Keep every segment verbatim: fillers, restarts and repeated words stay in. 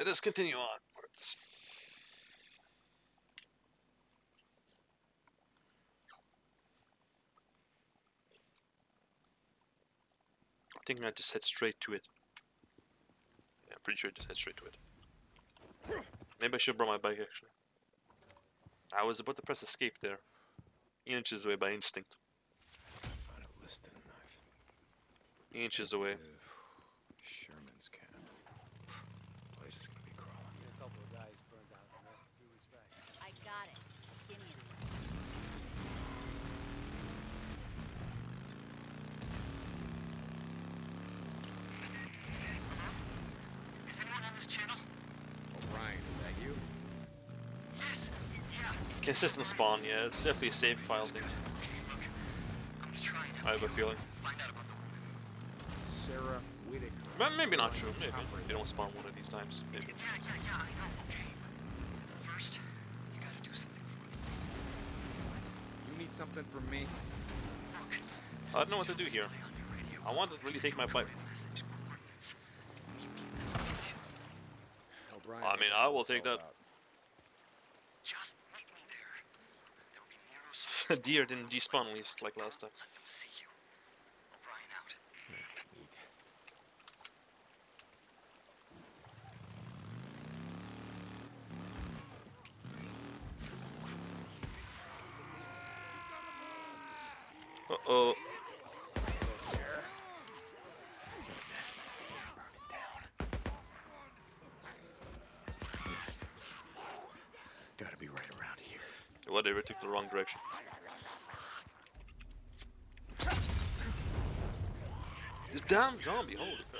Let us continue onwards. I think I just head straight to it. Yeah, I'm pretty sure I just head straight to it. Maybe I should have brought my bike actually. I was about to press escape there. Inches away by instinct. Found a listing knife. Inches away. Sherman's camp. Place is gonna be crawling. A couple of guys burned out the nest a few weeks back. I got it. Give me a sec. Is anyone on this channel? O'Brien, is that you? Yes. Yeah. Consistent spawn, yeah, it's definitely a save file thing. Okay, look. I'm gonna try and I have a feeling. find out about the woman. Sarah Whitaker. But maybe not true, maybe. You don't spawn one of these times. Maybe. Yeah, yeah, yeah, I know, okay. But first, you gotta do something for me. You need something from me? Look. I don't know what to do here. I want to really take my bike. Message coordinates. Meet me in that location. O'Brien. I mean, I will take that. Just meet me there. There will be Nero soldiers. Deer didn't despawn at least like last time. Let them see you. O'Brien out. Neat. Uh oh. Yes. Burn it down. Yes. Gotta be right around here. Whatever, took the wrong direction. This damn zombie, holy crap.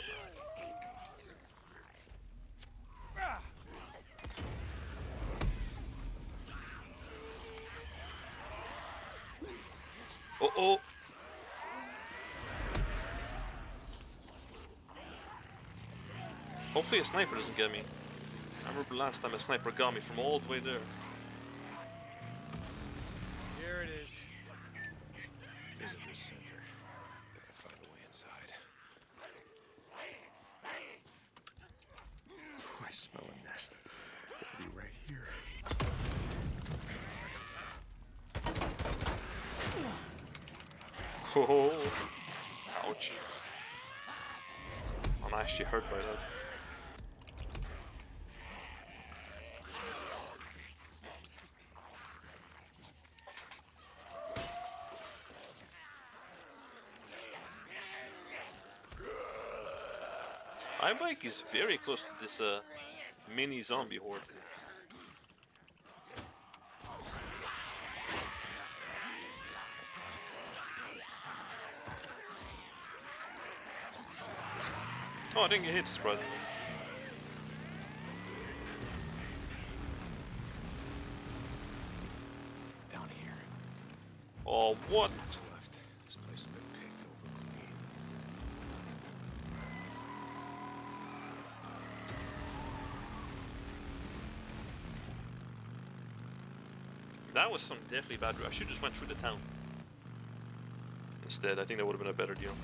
Uh oh. Hopefully a sniper doesn't get me. I remember last time a sniper got me from all the way there. Here it is. Visitor center. Gotta find a way inside. Ooh, I smell a nest. Gotta be right here. Oh, ouch. I'm actually hurt by that. My bike is very close to this uh, mini zombie horde. Oh, I didn't get hit, surprisingly. Down here. Oh, what? What's left? This place has been picked over clean. That was some definitely bad route. I should just went through the town. Instead, I think that would have been a better deal.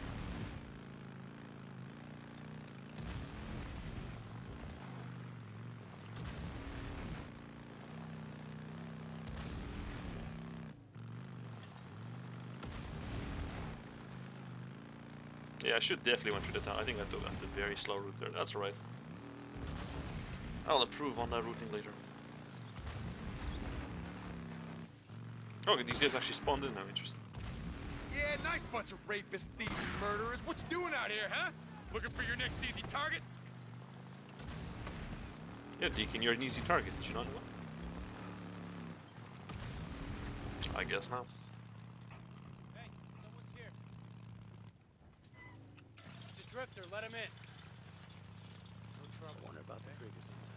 Yeah, I should definitely went through the town. I think I took the very slow route there. That's right. I'll improve on that routing later. Okay, these guys actually spawned in now. Interesting. Yeah, nice bunch of rapists, thieves, and murderers. What you doing out here, huh? Looking for your next easy target? Yeah, Deacon, you're an easy target. Did you not know that? I guess not. Hey, someone's here. It's a drifter. Let him in. No trouble. I wonder about the trigger sometimes.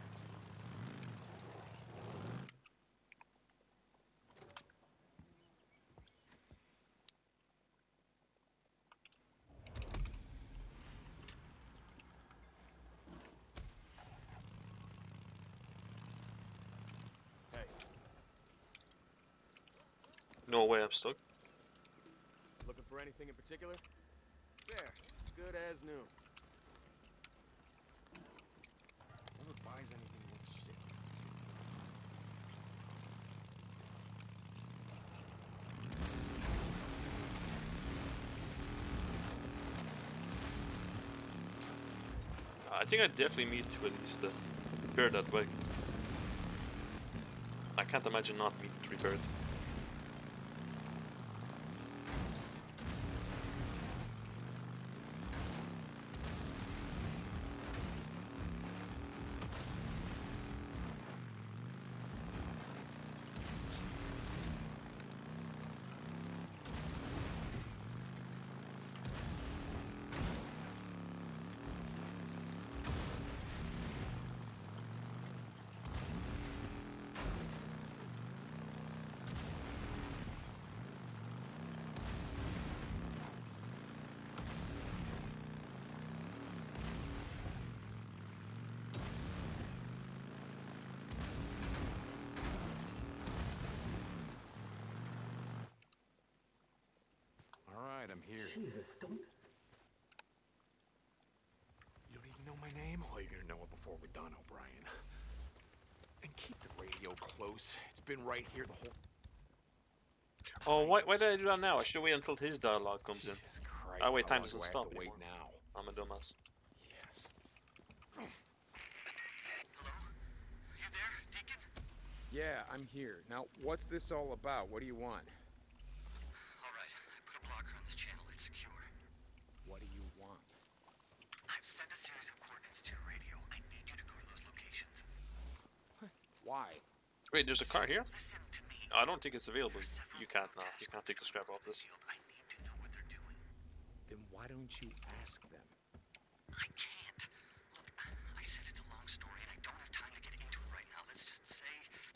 No way, I'm stuck. Looking for anything in particular? There, good as new. buys anything worth shit. I think I definitely need to at least uh, repair that bike. I can't imagine not needing to repair it. All right, I'm here. Jesus, don't. You don't even know my name? Oh, you're gonna know it before we're done, O'Brien. And keep the radio close. It's been right here the whole... Oh, why, why did I do that now? I should wait until his dialogue comes in. Jesus Christ. That way how time long doesn't do I have stop to wait anymore. now? I'm a dumbass. Yes. Hello? You there, Deacon? Yeah, I'm here. Now, what's this all about? What do you want? All right, I put a blocker on this channel. It's secure. What do you want? I've sent a series of coordinates to your radio. I need you to go to those locations. Why? Wait, there's a car here? Listen to me. I don't think it's available. There's several You can't now. task You can't take the scrap off this. field. I need to know what they're doing. Then why don't you ask them? I can't. Look, I said it's a long story and I don't have time to get into it right now. Let's just say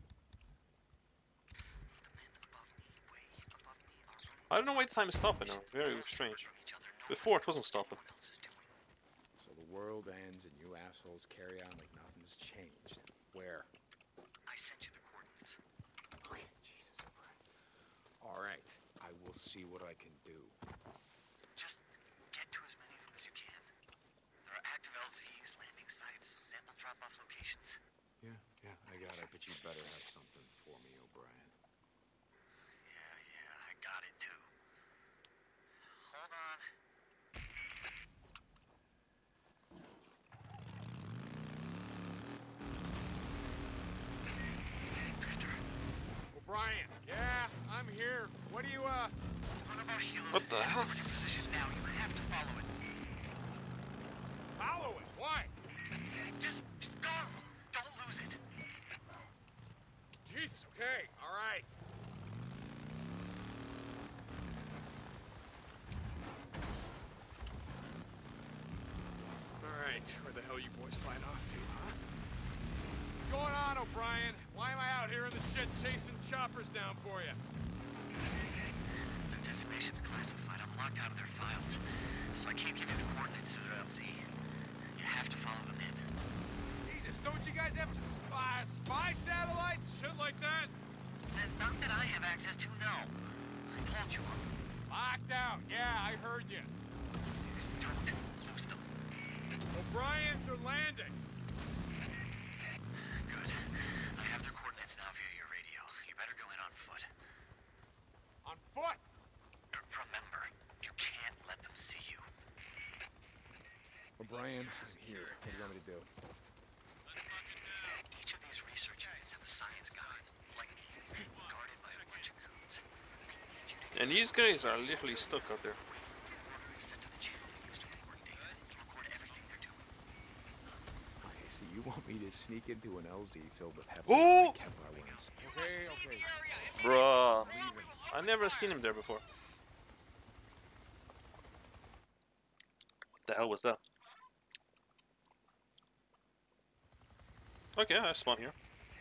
the men above me, way above me, are running. I don't know why the time is stopping now. Very strange. Before it wasn't stopping. What else is doing? So the world ends and you assholes carry on like nothing's changed. Where? I sent you the coordinates. Okay, Jesus, O'Brien. All right, I will see what I can do. Just get to as many of them as you can. There are active L Zs, landing sites, sample drop-off locations. Yeah, yeah, I got it, but you better have something for me, O'Brien. Yeah, yeah, I got it too. Hold on. Drifter, O'Brien, yeah, I'm here. What do you, uh... one of our healers What is the headed hell? toward your position now. You have to follow it. follow it? Why? Just, just go. Don't lose it. Jesus, okay, all right. All right, where the hell you boys flying off to, huh? What's going on, O'Brien? Why am I out here in the shit chasing choppers down for you? Their destination's classified. I'm locked out of their files. So I can't give you the coordinates to their L Z. You have to follow them in. Jesus, don't you guys have spy, spy satellites? Shit like that? And not that I have access to, no. I told you. Locked out. Yeah, I heard you. Don't lose them. O'Brien, they're landing. Good. I have their coordinates now via your radio. You better go in on foot. On foot. Remember, you can't let them see you. O'Brien, I'm here. What do you want me to do? Each of these research units have a science guide, like me, guarded by a bunch of goons. I need you to And these guys are literally stuck out there. recorder is sent to the channel used to record data. You record everything they're doing. Okay, so you want me to sneak into an L Z filled with heavy Oh! kept by once. Okay, okay. Bruh. I never seen him there before. What the hell was that? Okay, I spawn here.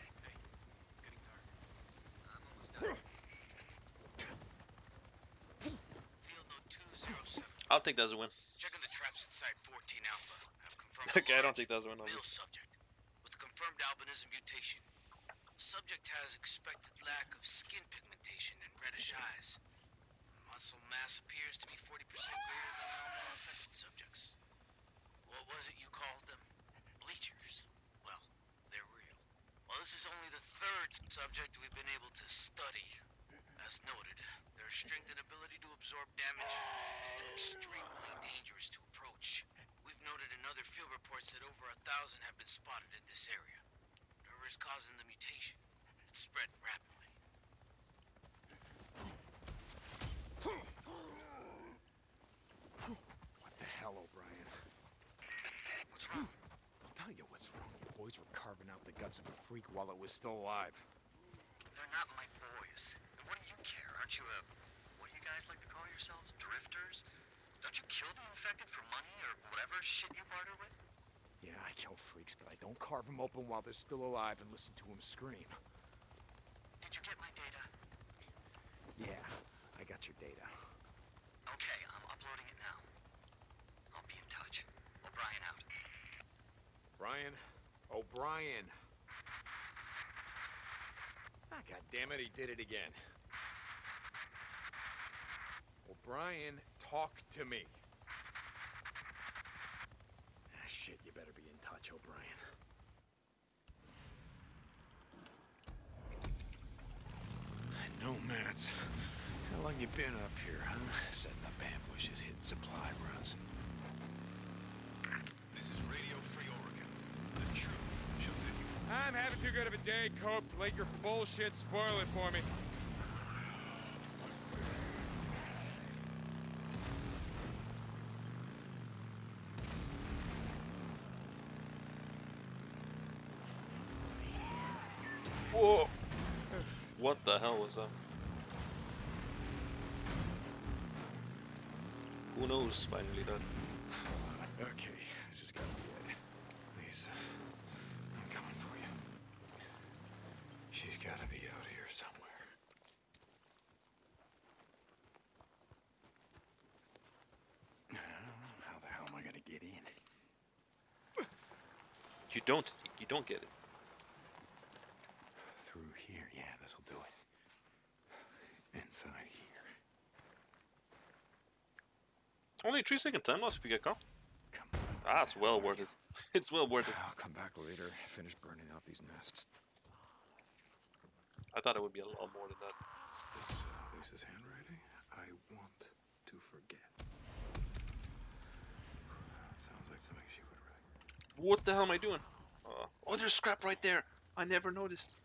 Field note two zero seven. I'll take that as a win. Checking the traps inside fourteen Alpha. Have confirmed. Okay, I don't large think that's a win. I'll male just- subject with confirmed albinism mutation. Subject has expected lack of skin pigmentation and reddish eyes. Muscle mass appears to be forty percent greater than normal infected subjects. What was it you called them? Bleachers. Well, subject we've been able to study. As noted, their strength and ability to absorb damage make them extremely dangerous to approach. We've noted in other field reports that over a thousand have been spotted in this area. Whatever is causing the mutation, it's spread rapidly. What the hell, O'Brien? What's wrong? I'll tell you what's wrong. You boys were carving out the guts of a freak while it was still alive. They're not my boys. And what do you care? Aren't you a... What do you guys like to call yourselves? Drifters? Don't you kill the infected for money or whatever shit you barter with? Yeah, I kill freaks, but I don't carve them open while they're still alive and listen to them scream. Did you get my data? Yeah, I got your data. Okay, I'm uploading it now. I'll be in touch. O'Brien out. Brian? O'Brien. Ah, God damn it, he did it again. O'Brien, talk to me. Ah, shit, you better be in touch, O'Brien. Nomads. How long you been up here, huh? Setting up ambushes, hitting supply runs. This is Radio Free Oregon. The truth shall set you free. I'm having too good of a day, Cope, to let your bullshit spoil it for me. Whoa! What the hell was that? Who knows, finally done. Okay, this has got to be it. Lisa, I'm coming for you. She's got to be out here somewhere. How the hell am I going to get in? You don't think you don't get it. Through here, yeah, this'll do it. Inside here. Only three second time loss if we get caught. Come on. Ah, it's well worth it. It's well worth it. I'll come back later, finish burning out these nests. I thought it would be a lot more than that. Is this uh, Lisa's handwriting? I want to forget. Sounds like something she would write. What the hell am I doing? Uh, oh, there's scrap right there. I never noticed.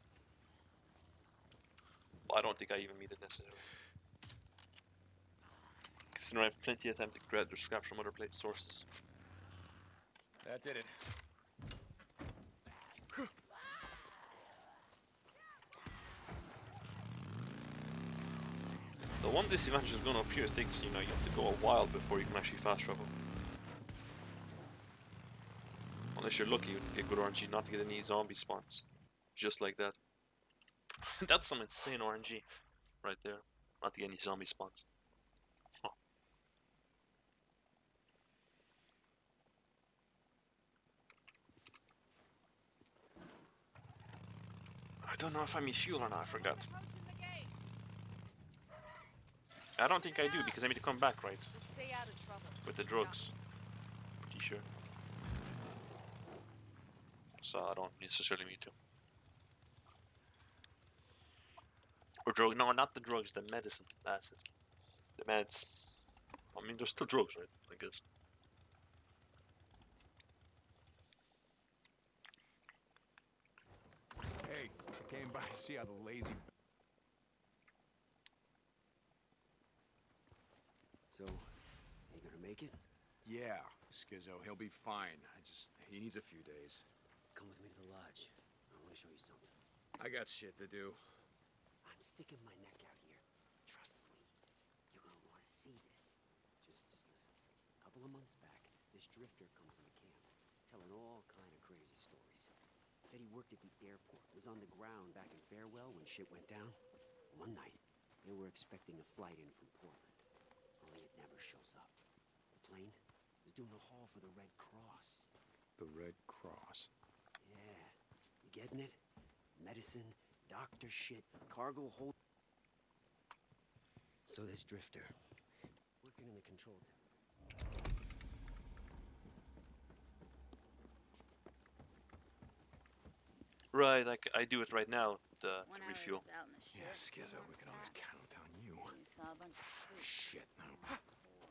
Well, I don't think I even need it necessarily. Considering I have plenty of time to grab the scraps from other plate sources. That did it. The one disadvantage of going up here takes, you know, you have to go a while before you can actually fast travel. Unless you're lucky with get good R N G not to get any zombie spawns. Just like that. That's some insane R N G right there. Not to get any zombie spawns. Huh. I don't know if I need fuel or not, I forgot. I don't think I do because I need to come back, right? Just stay out of trouble. With the drugs. Pretty sure. So I don't necessarily need to. Or drug? No, not the drugs. The medicine. That's it. The meds. I mean, there's still drugs, right? I guess. Hey, I came by to see how the lazy... So, you gonna make it? Yeah, Skizzo, he'll be fine. I just... he needs a few days. Come with me to the lodge. I want to show you something. I got shit to do. I'm sticking my neck out here. Trust me. You're gonna want to see this. Just, just listen. A couple of months back, this drifter comes into camp, telling all kind of crazy stories. Said he worked at the airport, was on the ground back in Farewell when shit went down. One night, they were expecting a flight in from Portland. Only it never shows up. The plane was doing a haul for the Red Cross. The Red Cross. Yeah. You getting it? Medicine, doctor shit, cargo hold. So this drifter, working in the control tower. Right, like I do it right now. the, One the hour refuel. was out in the shit. Yeah, Skizzo, weren't we can always fat. count on you. We saw a bunch of food. Shit, no. Poor.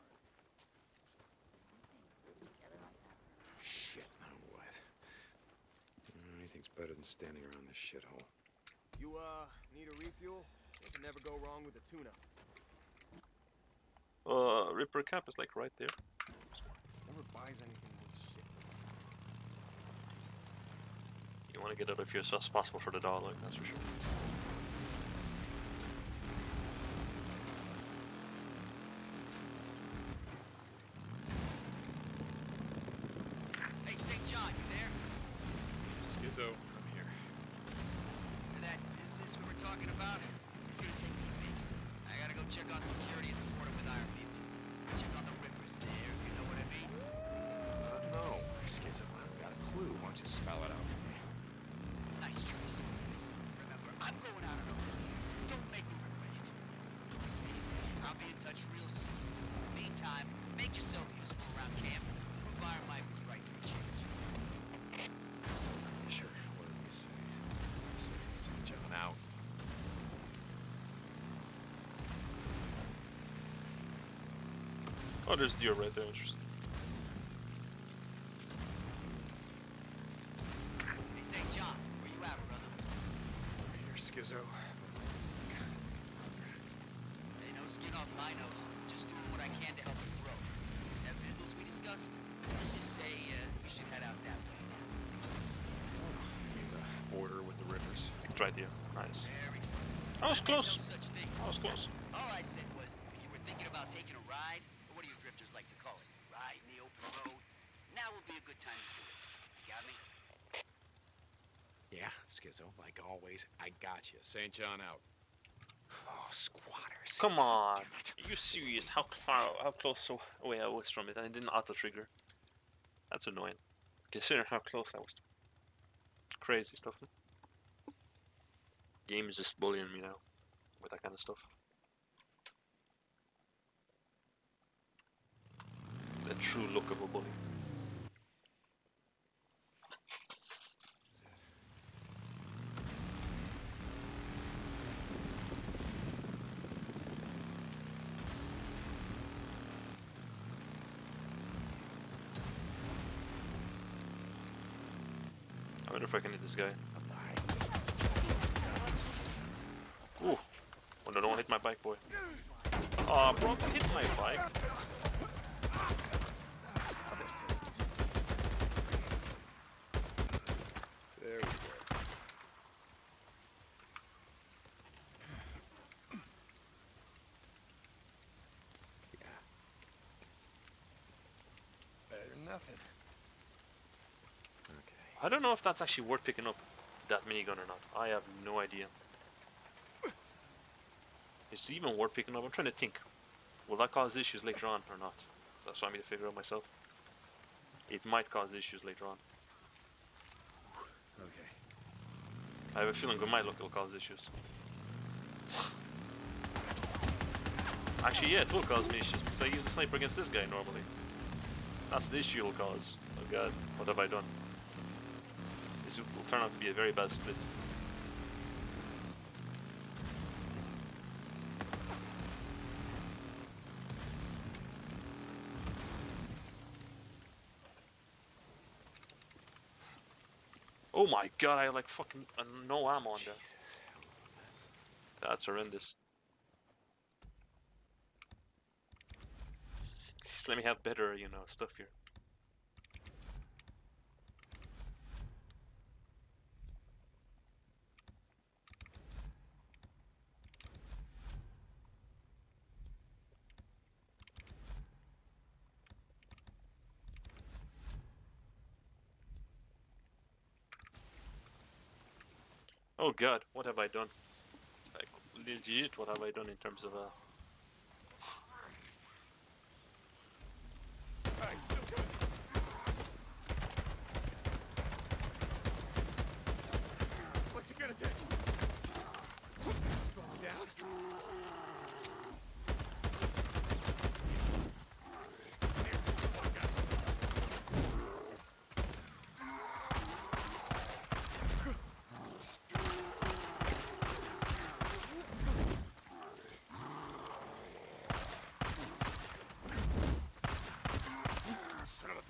Anything grouped together like that for a minute. Shit, now what? Anything's better than standing around this shithole. You, uh, need a refuel? You can never go wrong with a tuna. Uh, Ripper Camp is like right there. Never buys anything with shit. You want to get out of here as fast as possible for the dollar, that's for sure. Hey, Saint John, you there? Skizzo, I'm here. For that business we were talking about? It's gonna take me a bit. I gotta go check on security at the border with Ironfield. Check on the Rippers there, if you know what I mean. Uh, no, Skizzo, I haven't got a clue. Why don't you spell it out for me? Nice try, Smarties. Remember, I'm going out on a limb here. Don't make me regret it. Anyway, I'll be in touch real soon. Meantime, make yourself useful around camp. Prove Iron Mike was right for a change. Sure, what did we say? Saint John out. Oh, there's deer right there, interesting. Hey, Saint John, where you at, brother? Here, Skizzo. Hey, no skin off my nose. Just doing what I can to help you grow. That business we discussed? Let's just say uh, you should head out that way now. You mean the border with the rivers? It's right here. Nice. Very funny. I was I meant close. No such thing. I was close. All I said was, if you were thinking about taking a ride, or what do you drifters like to call it? Ride in the open road? Now would be a good time to do it. You got me? Yeah, Skizzo, like always, I got you. Saint John out. Oh, squatters. Come on. Damn it. Are you serious? How far, how close so away I was from it, and I didn't auto trigger. That's annoying. Consider how close I was. Crazy stuff. Man. Game is just bullying me now with that kind of stuff. The true look of a bully. I wonder if I can hit this guy. Ooh. Oh no, don't hit my bike, boy. Aw, oh, bro, don't hit my bike. There we go. Yeah. Better than nothing. Okay. I don't know if that's actually worth picking up, that minigun or not. I have no idea. Is it even worth picking up? I'm trying to think. Will that cause issues later on or not? That's what I need to figure out myself. It might cause issues later on. Okay. I have a feeling with my luck it'll cause issues. Actually, yeah, it will cause me issues because I use a sniper against this guy normally. That's the issue it'll cause. Oh god, what have I done? This will turn out to be a very bad split. Oh my god, I have like fucking uh, no ammo on that. That's horrendous. Just let me have better, you know, stuff here. Oh god, what have I done? Like, legit, what have I done in terms of, uh... Alright, still good. What's it gonna take? Slow me down.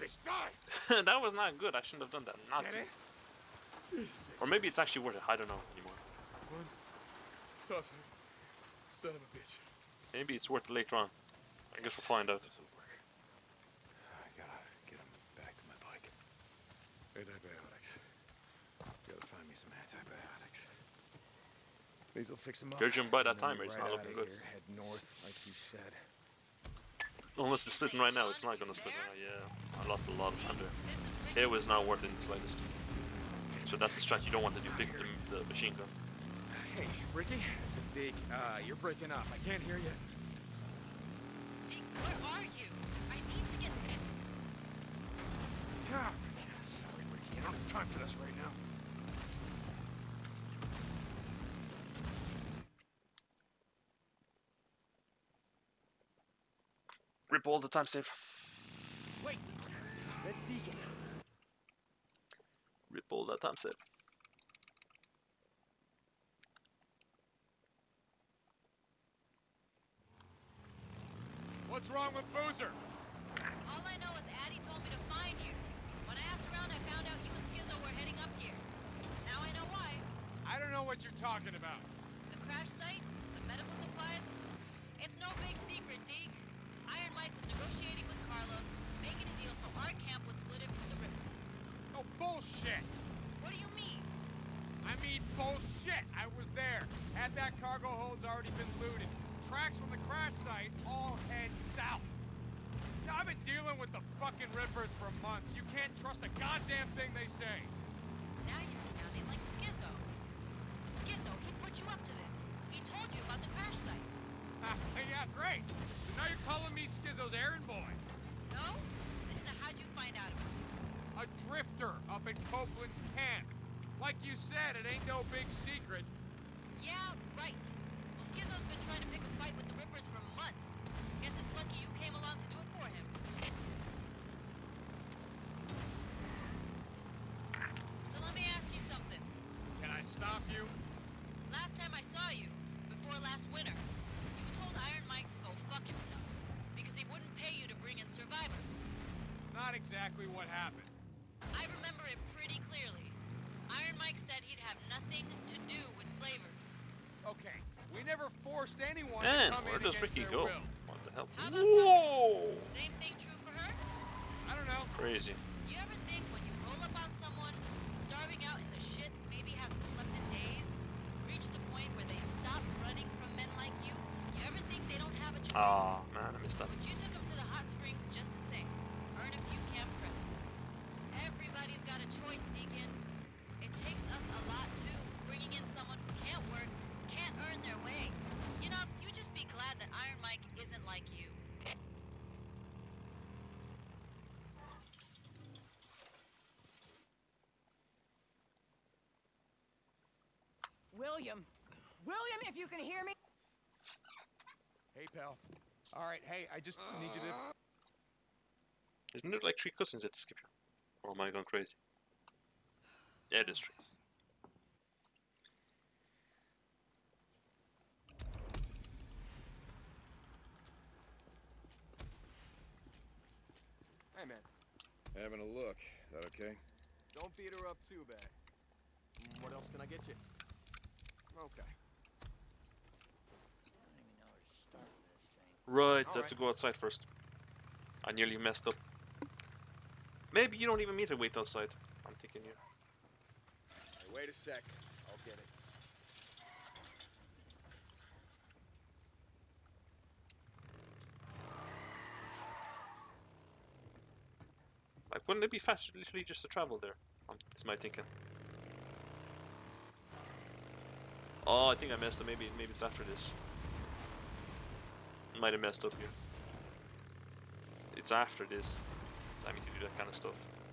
bitch die! That was not good. I shouldn't have done that. Not Get good. it? Jesus. Or maybe it's actually worth it. I don't know anymore. One tough son of a bitch. Maybe it's worth it later on. I guess we'll find out. This'll work. I gotta get him back to my bike. Antibiotics. Gotta find me some antibiotics. These'll fix him up. Judging by that and then timer, it's right not looking outta good. here, head north, like you said. Unless it's splitting right now, it's not gonna split right now. Yeah, I lost a lot of time there. It was not worth it in the slightest. So that's the strat you don't want to do. Pick the, the machine gun. Hey, Ricky, this is Deke. Uh, you're breaking up. I can't hear you. Deke, where are you? I need to get... Ah, sorry, Ricky. I don't have time for this right now. Rip all the time save. Wait, that's Deacon. Rip all that time save. What's wrong with Boozer? All I know is Addie told me to find you. When I asked around, I found out you and Skizzo were heading up here. Now I know why. I don't know what you're talking about. The crash site, the medical supplies. It's no big secret, Deke. Iron Mike was negotiating with Carlos, making a deal so our camp would split it from the Rippers. Oh, bullshit! What do you mean? I mean bullshit! I was there. Had that cargo hold's already been looted. Tracks from the crash site all head south. I've been dealing with the fucking Rippers for months. You can't trust a goddamn thing they say. Now you're sounding like Skizzo. Skizzo, he put you up to this. He told you about the crash site. Ah, yeah, great. So now you're calling me Skizzo's errand boy. No? Then how'd you find out about it? A drifter up at Copeland's camp. Like you said, it ain't no big secret. Yeah, right. Well, Skizzo's been trying to pick a fight with the Rippers for months. Guess it's lucky you came along to do it for him. So let me ask you something. Can I stop you? Last time I saw you, before last winter, you told Iron Mike to go fuck himself because he wouldn't pay you to bring in survivors. It's not exactly what happened. I remember it pretty clearly. Iron Mike said he'd have nothing to do with slavers. Okay, we never forced anyone Man, to come where in does against Ricky their go? will. What the hell? How about Whoa! Same thing true for her? I don't know. Crazy. You ever think when you roll up on someone starving out in the shit, maybe hasn't slept in days, reach the point where they stop running from men like you? You ever think they don't have a choice? Ah, man, I missed that. But you took them to the hot springs just to sing, earn a few camp credits. Everybody's got a choice, Deacon. It takes us a lot too, bringing in someone who can't work, can't earn their way. You know, you just be glad that Iron Mike isn't like you. William. William, if you can hear me. Hey, pal. All right, hey, I just need you to... Isn't there like three cousins at the skip here? Or am I going crazy? Yeah, it is true. Hey, man. Having a look. Is that okay? Don't beat her up too bad. Mm, What else can I get you? Okay. I don't even know where to start with this thing. Right, I have Alright. to go outside first. I nearly messed up. Maybe you don't even need to wait outside. I'm thinking you. Hey, wait a sec. I'll get it. Like, wouldn't it be faster literally just to travel there? Um, is my thinking. Oh, I think I messed up. Maybe, maybe it's after this. Might have messed up here. It's after this. I need to do that kind of stuff.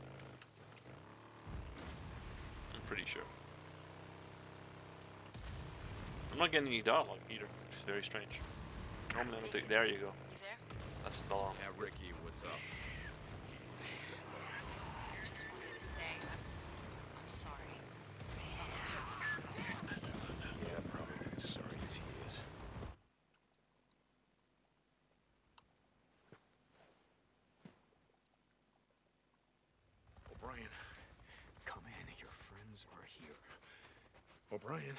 I'm pretty sure. I'm not getting any dialogue either, which is very strange. Normally I would think, there you go. You there? That's the dialogue. Yeah, Ricky, what's up? Just wanted to say I'm, I'm sorry. Yeah, probably not as sorry as he is. friends are here. O'Brien.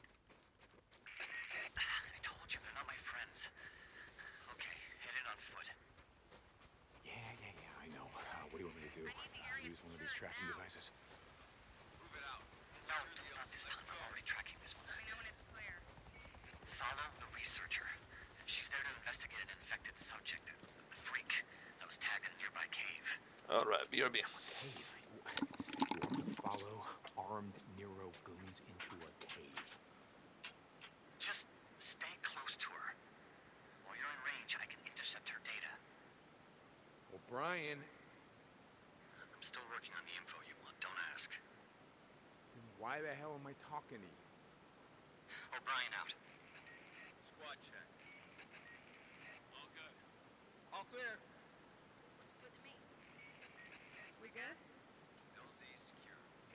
I told you they're not my friends. Okay, head in on foot. Yeah, yeah, yeah, I know. Uh, what do you want me to do? Uh, use one of these tracking devices? Move it out. No, don't, not this time. I'm already tracking this one. Let me know when it's clear. Follow the researcher. She's there to investigate an infected subject, the, the freak that was tagged in a nearby cave. Alright, B R B. Cave. You want me to follow armed Nero goons into a cave? Just stay close to her. While you're in range, I can intercept her data. O'Brien. I'm still working on the info you want, don't ask. Then why the hell am I talking to you? O'Brien out. Squad check. All good. All clear. Looks good to me. We good? L Z secure.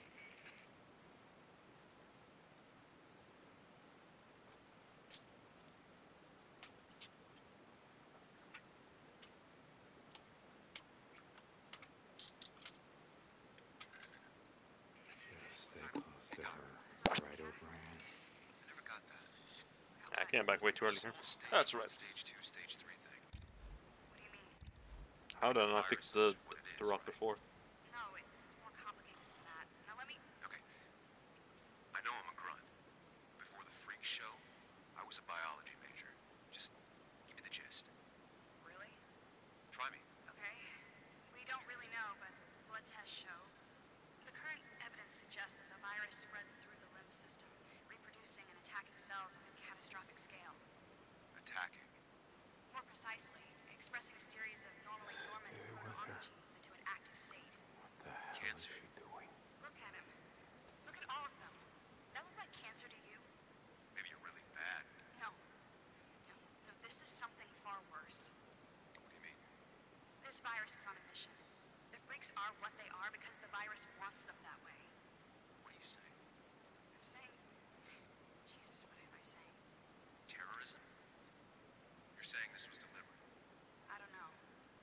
Stay close to her. Right, O'Brien. I never got that. I came back way too early here. Stage That's one, right. Stage two, stage three thing. What do you mean? How did I not fix the, the rock before? No, it's more complicated than that. Now let me... Okay. I know I'm a grunt. Before the freak show, I was a biology major. Just give me the gist. Really? Try me. Okay. We don't really know, but blood tests show. The current evidence suggests that the virus spreads through the lymph system, reproducing and attacking cells on a catastrophic scale. Attacking. More precisely, expressing a series of normally dormant Stay with proto-armor her. genes into an active state. What the hell Cancer. is she doing? Look at him. Look at all of them. That look like cancer to you? Maybe you're really bad. No. No, no, this is something far worse. What do you mean? This virus is on a mission. The freaks are what they are because the virus wants them that way. What are you saying? I'm saying... Jesus, what am I saying? Terrorism? You're saying this was deliberate? I don't know.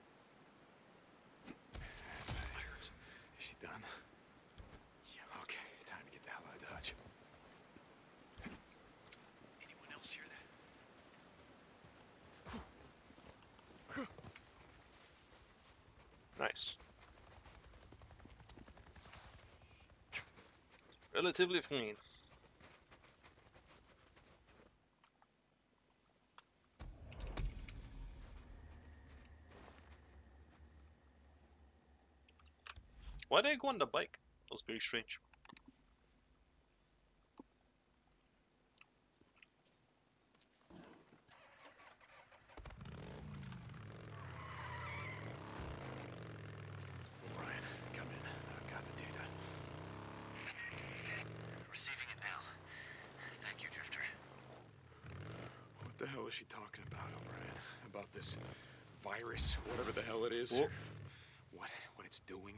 Is she done? Yeah. Okay, time to get the hell out of Dodge. Anyone else hear that? Nice. Relatively clean. Why did I go on the bike? That was very strange. O'Brien, come in. I've got the data. Receiving it now. Thank you, Drifter. What the hell is she talking about, O'Brien? About this virus, whatever the hell it is? Whoa. What, what it's doing?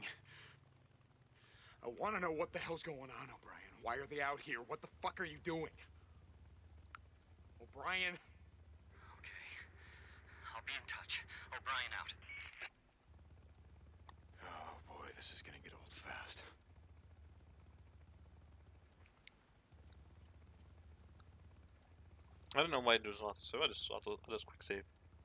I want to know what the hell's going on, O'Brien. Why are they out here? What the fuck are you doing? O'Brien? Okay. I'll be in touch. O'Brien out. Oh boy, this is gonna get old fast. I don't know why there's not, so I just I'll, I'll just quick save.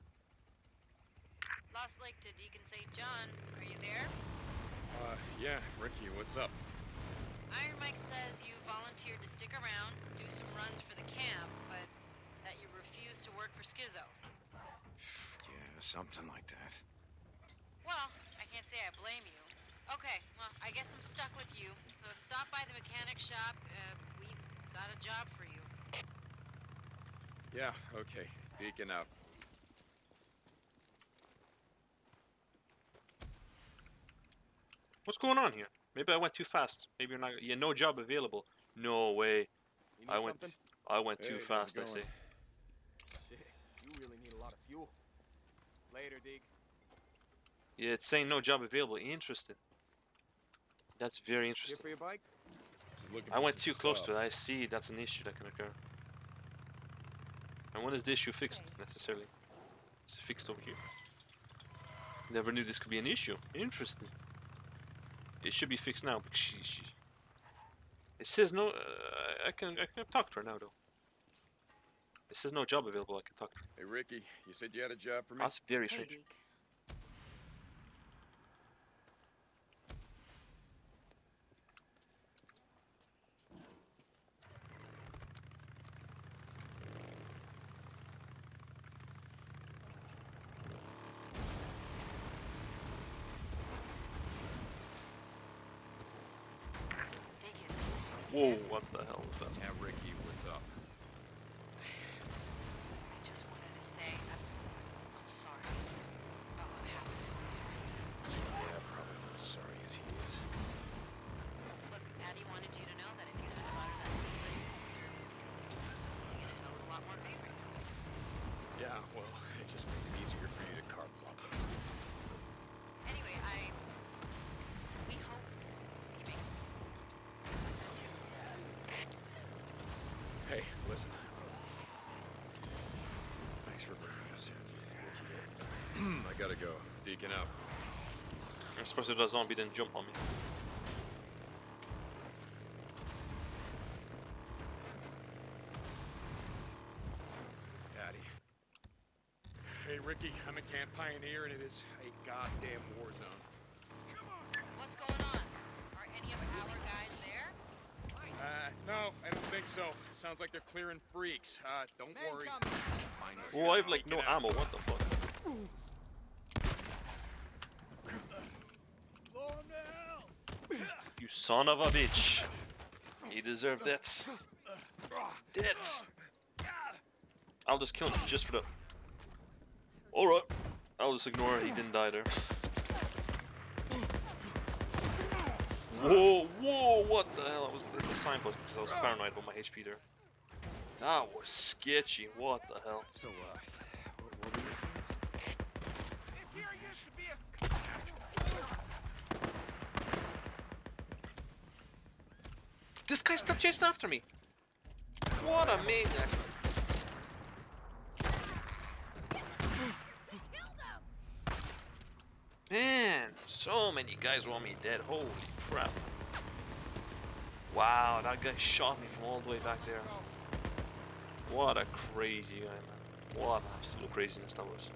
Lost Lake to Deacon Saint John. Are you there? Uh, yeah, Ricky, what's up? Iron Mike says you volunteered to stick around, do some runs for the camp, but that you refuse to work for Schizo. Yeah, something like that. Well, I can't say I blame you. Okay, well, I guess I'm stuck with you. So stop by the mechanic shop. Uh, we've got a job for you. Yeah, okay. Deacon out. What's going on here? Maybe I went too fast. Maybe you're not. Yeah, no job available. No way. You need I went. something? I went Hey, too how's it fast. I going? say. Shit, you really need a lot of fuel. Later, Deke. Yeah, it's saying no job available. Interesting. That's very Here interesting. for your bike? Just looking I for went some too close to it. stuff. I see that's an issue that can occur. And when is the issue fixed necessarily? It's fixed over here. Never knew this could be an issue. Interesting. It should be fixed now. But she, she. It says no. Uh, I can I can talk to her now though. It says no job available. I can talk to her. Hey, Ricky, you said you had a job for me? That's very Hey, strange. Deke. Deacon. Whoa! What the hell was that? Yeah, Ricky, what's up? I just wanted to say I'm, I'm sorry about what happened to Loser. Yeah, probably not as sorry as he is. Look, Maddie wanted you to know that if you had gone to that mystery Loser, you'd get a hell of a lot more paid right now. Yeah, well, it just made it easier for you to carve him up. Anyway, I... We hope he makes it. That's my friend, too. Hey, listen. um, Thanks for bringing us in. I gotta go. Deacon out. I suppose if that zombie didn't jump on me. Patty. Hey, Ricky, I'm a Camp Pioneer, and it is a goddamn war zone. What's going on? Are any of our guys there? Uh, no, I don't think so. Sounds like they're clearing freaks. Uh, don't Men worry. coming. Find this Oh, guy. I have like no Get out. ammo. What the fuck? You son of a bitch! He deserved that. That. I'll just kill him just for the. All right. I'll just ignore it. He didn't die there. Whoa, whoa! What the hell? I was at the signpost because I was paranoid about my H P there. That was sketchy. What the hell? So, uh, what, what were you saying? This here used to be a... This guy still chasing after me. What a maniac! Man, so many guys want me dead. Holy crap! Wow, that guy shot me from all the way back there. What a crazy guy, man. What absolute craziness that was.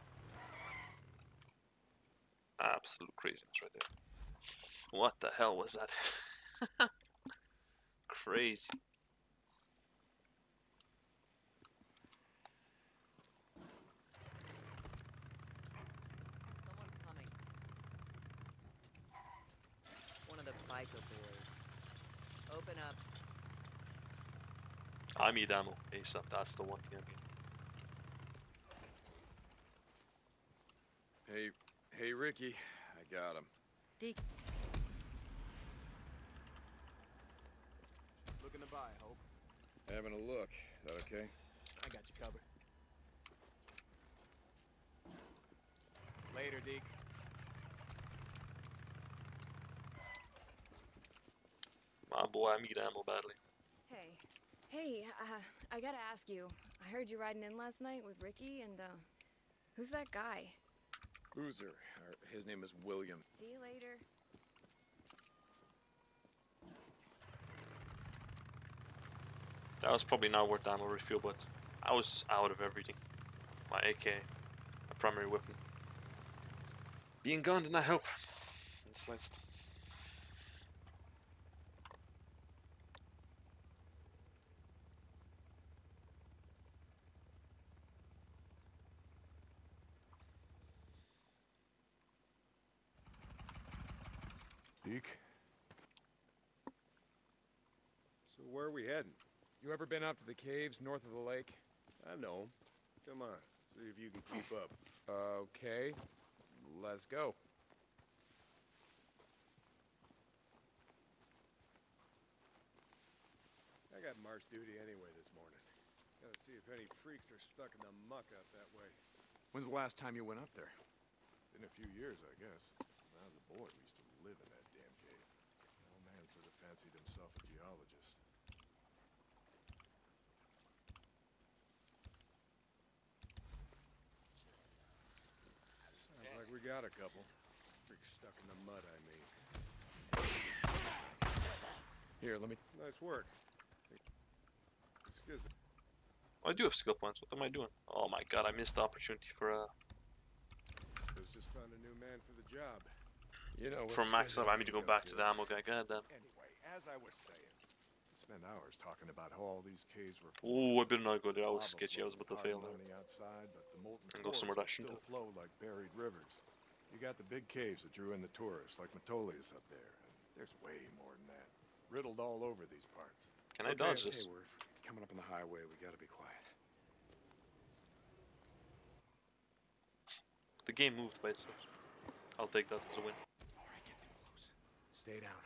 Absolute craziness right there. What the hell was that? Crazy. Someone's coming. One of the biker boys. Open up. I need ammo. ASAP, that's the one thing I need. Hey, hey, Ricky, I got him. Deke. Looking to buy, Hope. Having a look. Is that okay? I got you covered. Later, Deke. My boy, I need ammo badly. Hey. Hey, uh, I gotta ask you. I heard you riding in last night with Ricky, and, uh, who's that guy? Boozer. Or his name is William. See you later. That was probably not worth the ammo refuel, but I was just out of everything. My A K, my primary weapon. Being gone did not help. It's like Deke? So where are we heading? You ever been up to the caves north of the lake? I know. Come on, see if you can keep up. Okay. Let's go. I got march duty anyway this morning. Gotta see if any freaks are stuck in the muck out that way. When's the last time you went up there? Been a few years, I guess. When I was a boy, we used to live in that damn cave. The old man sort of fancied himself a geologist. Sounds like we got a couple. Freaks stuck in the mud, I mean. Here, let me... Nice work. Excuse me. I do have skill points. What am I doing? Oh my god, I missed the opportunity for uh Just found a new man for the job. You know, for max up. I need to go back to the ammo guy. God damn. Anyway, as I was saying, we spent hours talking about how all these caves were. Oh, I better not go there. I was Lava sketchy. I was about to flows fail hard there. on the outside, but the molten And go cores somewhere that I still shouldn't have. flow like buried rivers. You got the big caves that drew in the tourists, like Matoli's up there, and there's way more than that. Riddled all over these parts. Can I okay, dodge okay, this? We're coming up on the highway. We gotta be quiet. The game moved by itself. I'll take that as a win. All right, get too close. Stay down.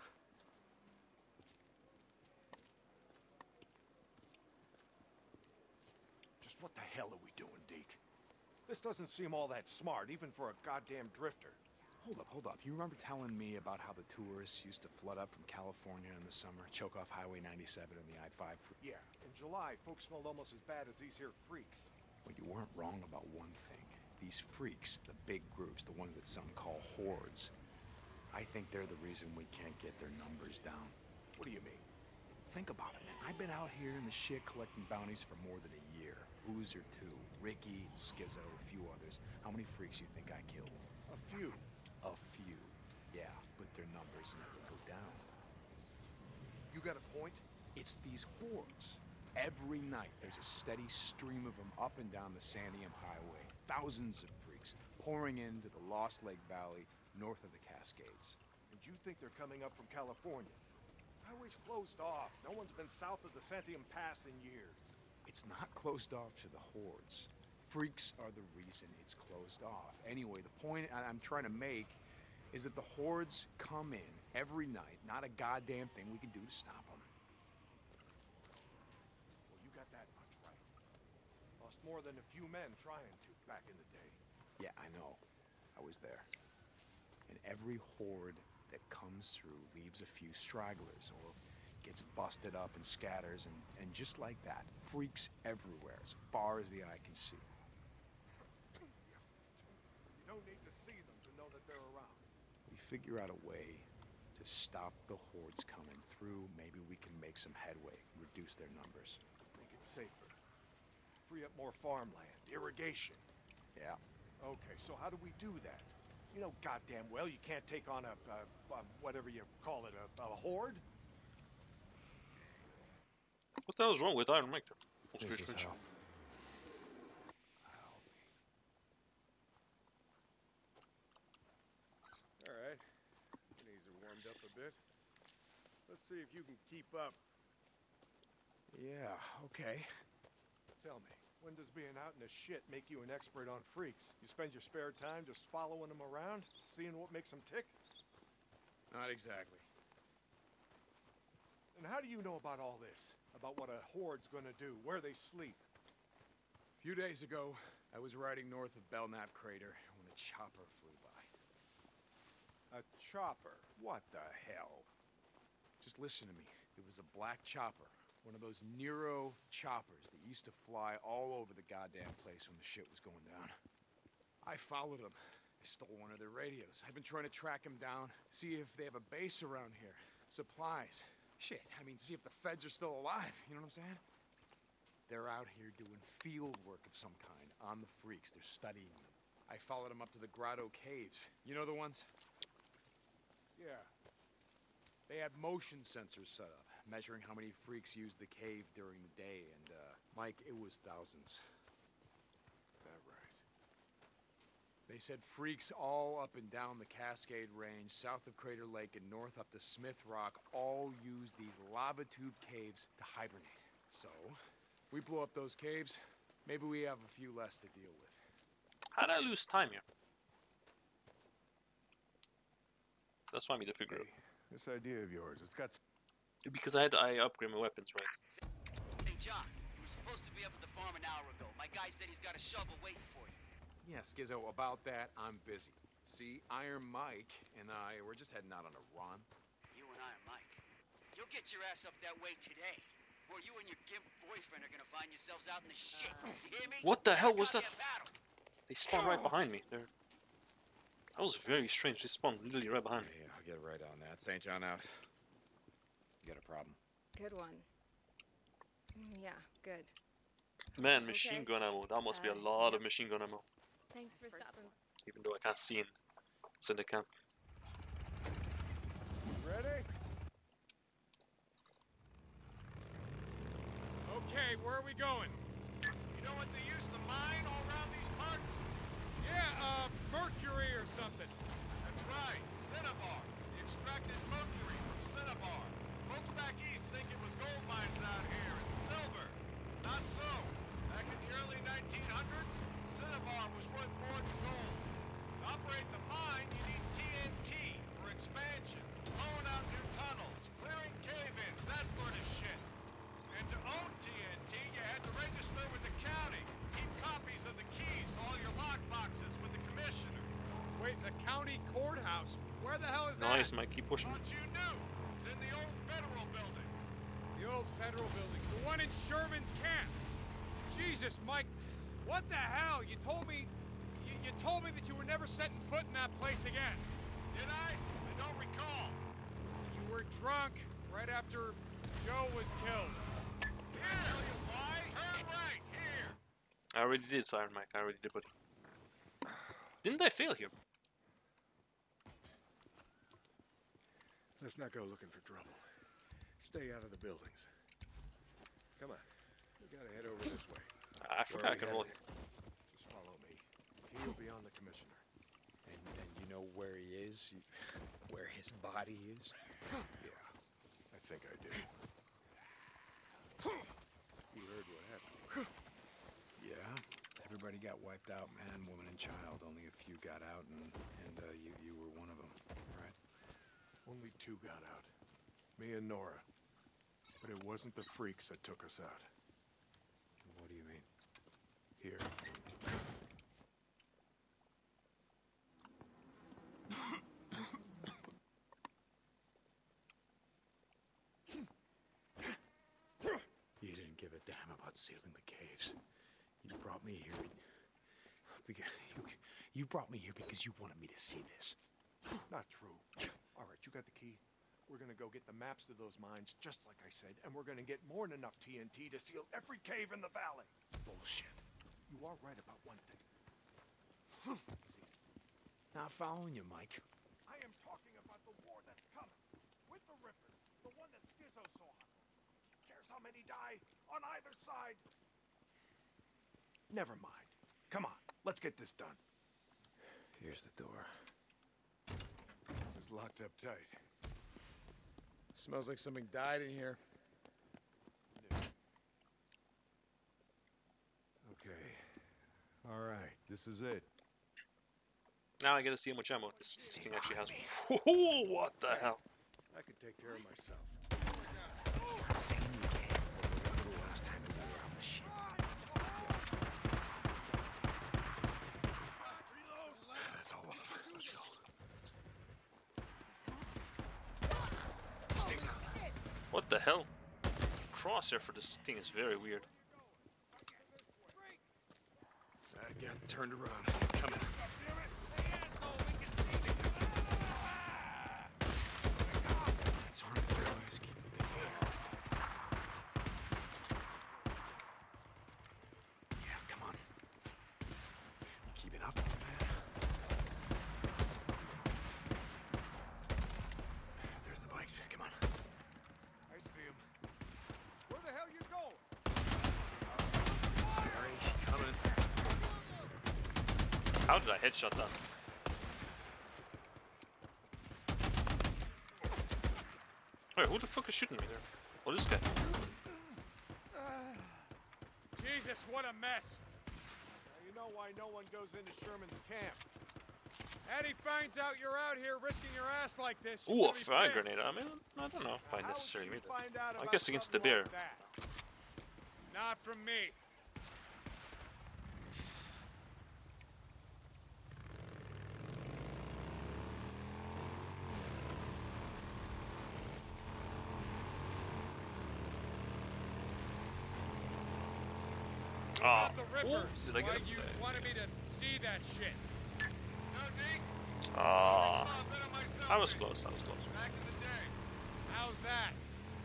Just what the hell are we doing, Deke? This doesn't seem all that smart, even for a goddamn drifter. Hold up, hold up. You remember telling me about how the tourists used to flood up from California in the summer, choke off Highway ninety-seven and the I five? Yeah, in July, folks smelled almost as bad as these here freaks. Well, you weren't wrong about one thing. These freaks, the big groups, the ones that some call hordes, I think they're the reason we can't get their numbers down. What do you mean? Think about it, man. I've been out here in the shit collecting bounties for more than a year. Boozer, too. Ricky, Skizzo, a few others. How many freaks you think I killed? A few. A few. Yeah, but their numbers never go down. You got a point? It's these hordes. Every night, there's a steady stream of them up and down the Santiam Highway. Thousands of freaks pouring into the Lost Lake Valley north of the Cascades. And you think they're coming up from California? Highway's closed off. No one's been south of the Santiam Pass in years. It's not closed off to the hordes. Freaks are the reason it's closed off. Anyway, the point I- I'm trying to make is that the hordes come in every night. Not a goddamn thing we can do to stop them. Well, you got that much right. Lost more than a few men trying to back in the day. Yeah, I know. I was there. And every horde that comes through leaves a few stragglers or gets busted up and scatters, and, and just like that, freaks everywhere as far as the eye can see. You don't need to see them to know that they're around. We figure out a way to stop the hordes coming through. Maybe we can make some headway, reduce their numbers. Make it safer. Free up more farmland, irrigation. Yeah. Okay, so how do we do that? You know goddamn well you can't take on a, a, a whatever you call it, a, a horde? What the hell is wrong with Iron Mike? This is how. All right, knees are warmed up a bit. Let's see if you can keep up. Yeah, okay. Tell me, when does being out in the shit make you an expert on freaks? You spend your spare time just following them around, seeing what makes them tick? Not exactly. And how do you know about all this? About what a horde's gonna do, where they sleep? A few days ago, I was riding north of Belknap Crater when a chopper flew by. A chopper? What the hell? Just listen to me. It was a black chopper. One of those Nero choppers that used to fly all over the goddamn place when the shit was going down. I followed them. I stole one of their radios. I've been trying to track them down, see if they have a base around here. Supplies. Shit, I mean, see if the feds are still alive. You know what I'm saying? They're out here doing field work of some kind on the freaks. They're studying them. I followed them up to the Grotto Caves. You know the ones? Yeah. They had motion sensors set up, measuring how many freaks used the cave during the day, and, uh, Mike, it was thousands. That right. They said freaks all up and down the Cascade Range, south of Crater Lake and north up to Smith Rock, all use these lava tube caves to hibernate. So, if we blow up those caves, maybe we have a few less to deal with. How did I lose time here? That's what I need to figure out. This idea of yours, it's got... Because I had I upgrade my weapons, right? Hey, John, you were supposed to be up at the farm an hour ago. My guy said he's got a shovel waiting for you. Yeah, Skizzo, about that, I'm busy. See, Iron Mike and I, we're just heading out on a run. You and Iron Mike. You'll get your ass up that way today. Or you and your gimp boyfriend are gonna find yourselves out in the shit. You hear me? What the hell was that? Goddamn battle. They spawned right behind me. There. That was very strange. They spawned literally right behind me. Yeah, I'll get right on that. Saint John out. You got a problem? Good one. Mm, yeah, good. Man, machine Okay. gun ammo. That must be a Uh, lot yep. of machine gun ammo. Thanks for stopping. Even though I can't see in. It's in the camp. Ready? Okay, where are we going? You know what they used to mine all around these parts? Yeah, uh, mercury or something. That's right, cinnabar. They extracted mercury from cinnabar. Folks back east think it was gold mines out here and silver. Not so. Back in the early nineteen hundreds, cinnabar was worth more than gold. To operate the mine, you need T N T for expansion, blowing out new tunnels, clearing cave-ins, that sort of shit. And to own T N T, you had to register with the county, keep copies of the keys to all your lock boxes with the commissioner. Wait, the county courthouse? Where the hell is that? Nice, Mike. Keep pushing. Thought you knew. It's in the old federal building. The old federal building. The one in Sherman's camp. Jesus, Mike. What the hell? You told me... You, you told me that you were never setting foot in that place again. Did I? I don't recall. You were drunk right after Joe was killed. Here! Tell you why? Turn right, here! I already did, Iron Mike. I already did, but... Didn't I fail here? Let's not go looking for trouble. Stay out of the buildings. Come on. We gotta head over this way. I forgot I can roll here. Just follow me. He'll be on the commissioner. And, and you know where he is? You, where his body is? Yeah, I think I do. You heard what happened? Yeah. Everybody got wiped out, man, woman, and child. Only a few got out, and, and uh, you, you were one of them, right? Only two got out. Me and Nora. But it wasn't the freaks that took us out. What do you mean? Here. You didn't give a damn about sealing the caves. You brought me here because you, you brought me here because you wanted me to see this. Not true. All right, you got the key. We're gonna go get the maps to those mines, just like I said, and we're gonna get more than enough T N T to seal every cave in the valley. Bullshit. You are right about one thing. Not following you, Mike. I am talking about the war that's coming. With the Rippers. The one that Skizzo saw. Who cares how many die on either side? Never mind. Come on, let's get this done. Here's the door. It's locked up tight. Smells like something died in here. Okay. All right, this is it. Now I gotta see how much ammo this, this thing actually has. Whoa, what the hell? I can take care of myself. I'm saying you can't, but remember the last time we were on the ship. That's all of them. Let's go. Stay down. What the hell? Crosshair for this thing is very weird. I got turned around. Come in. That's one of the boys. Keep it busy. Yeah, come on. You keep it up, man. There's the bikes. Come on. I see him. Where the hell you going? Sorry, coming. How did I headshot that? Wait, who the fuck is shooting me there? Oh, this guy. Jesus, what a mess. Now you know why no one goes into Sherman's camp. Eddie finds out you're out here risking your ass like this. she's Ooh, a gonna be fire pissed. grenade. I mean, I don't know if I Now, how would necessarily she need that. find out I about guess against the something bear. like that? Not from me. Ah, About the oh, Rippers. did I get Why him? you wanted me to see that shit? No, Deke. Ah, I saw a bit of myself I was in- close. I was close. Back in the day. How's that?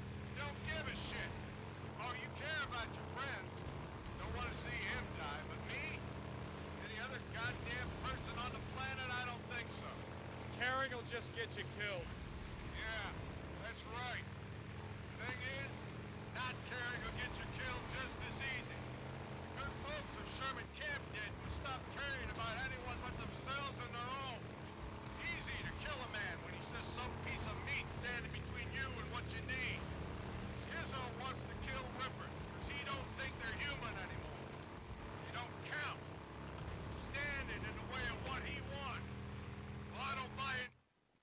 caring will just get you killed. Yeah, that's right. Thing is, not caring will get you killed just as easy. Good folks of Sherman Camp did was stop caring about anyone but themselves and their own. Easy to kill a man when he's just some piece of meat standing between you and what you need. Skizzo wants to kill Rippers because he don't think they're human anymore. You don't count. Standing in the way of what he wants. Well, I don't buy it.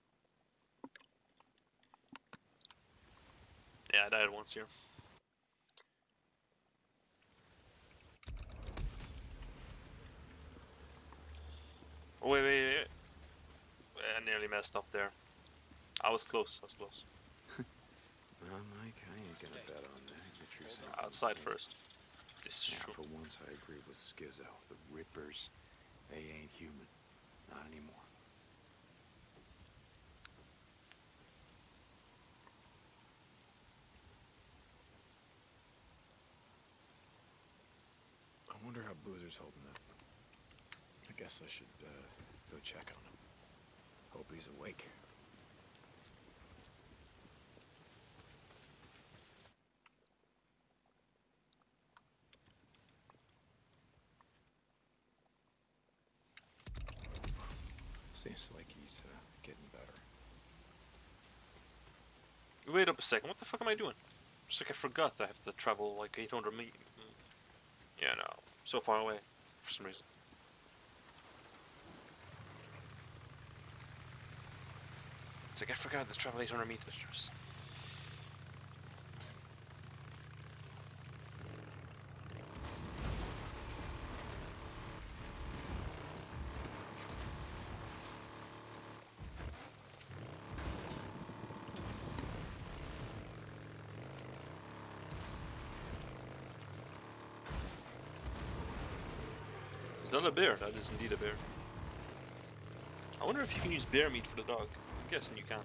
Yeah, I died once here. Oh, wait, wait, wait. I nearly messed up there. I was close, I was close. Well, Mike, I ain't gonna bet on that. Get yourself Outside first. This is now, true. for once, I agree with Skizzo. The Rippers, they ain't human. Not anymore. I wonder how Boozer's holding up. I guess I should uh, go check on him. Hope he's awake. Seems like he's uh, getting better. Wait up a second, what the fuck am I doing? It's like I forgot I have to travel like eight hundred meters. Yeah, no, so far away for some reason. It's like I forgot to travel eight hundred meters. Is that a bear? That is indeed a bear. I wonder if you can use bear meat for the dog. I'm guessing you can.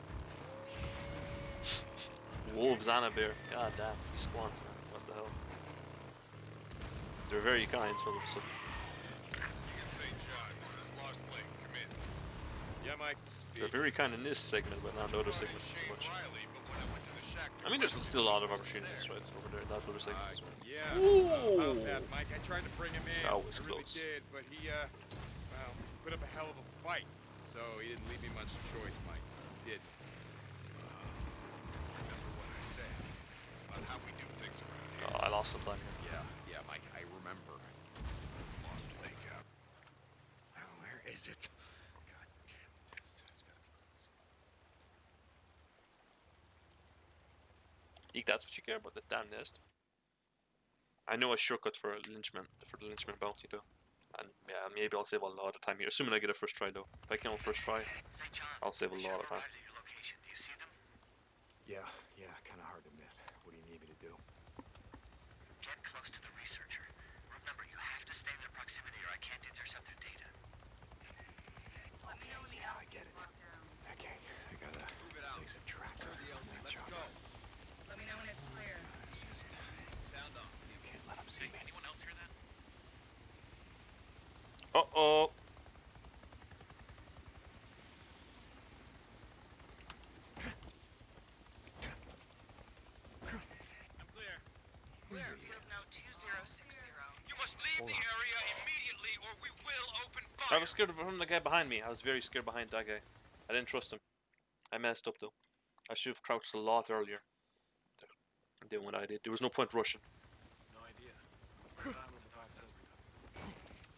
Wolves and a bear. God damn, these spawns, man. What the hell? They're very kind, all of a sudden. Saint John, this is Lost Lake. Come in. Yeah, Mike. They're very kind in this segment, but not the other segment too much. Riley, but when I went to the shack, I mean, there's still a lot of opportunities, right, over there, that other segment as well. Yeah. Ooh. About that, Mike. I tried to bring him in. That was I really close. did, but he, uh, well, put up a hell of a fight. So he didn't leave me much choice, Mike. He did. remember what I said about how we do things around here. Oh, I lost some time here. Yeah, yeah, Mike. I remember. Lost Lake out. Oh, where is it? God damn it. It's, it's gotta be close. Eek, that's what you care about, the damn nest. I know a shortcut for a lynchman, for the lynchman bounty though. And yeah, maybe I'll save a lot of time here, assuming I get a first try though. If I can on first try, Saint John, I'll save a we lot of should time. arrive at your location. Do you see them? Yeah, yeah, kind of hard to miss. What do you need me to do? Get close to the researcher. Remember, you have to stay in their proximity or I can't intercept their data. Let me know when the yeah, L I C get is it. locked down. Okay, I gotta take some tracker. Let's go. Let me know when it's clear. It's just, Sound on. you can't let them see me. Anyone else hear that? Uh oh. I'm clear. Clear. Field note two zero six zero. You must leave the area immediately or we will open fire. I was scared from the guy behind me. I was very scared behind that guy. I didn't trust him. I messed up though. I should have crouched a lot earlier. I'm doing what I did. There was no point rushing. No idea. We're not what the dog says we are.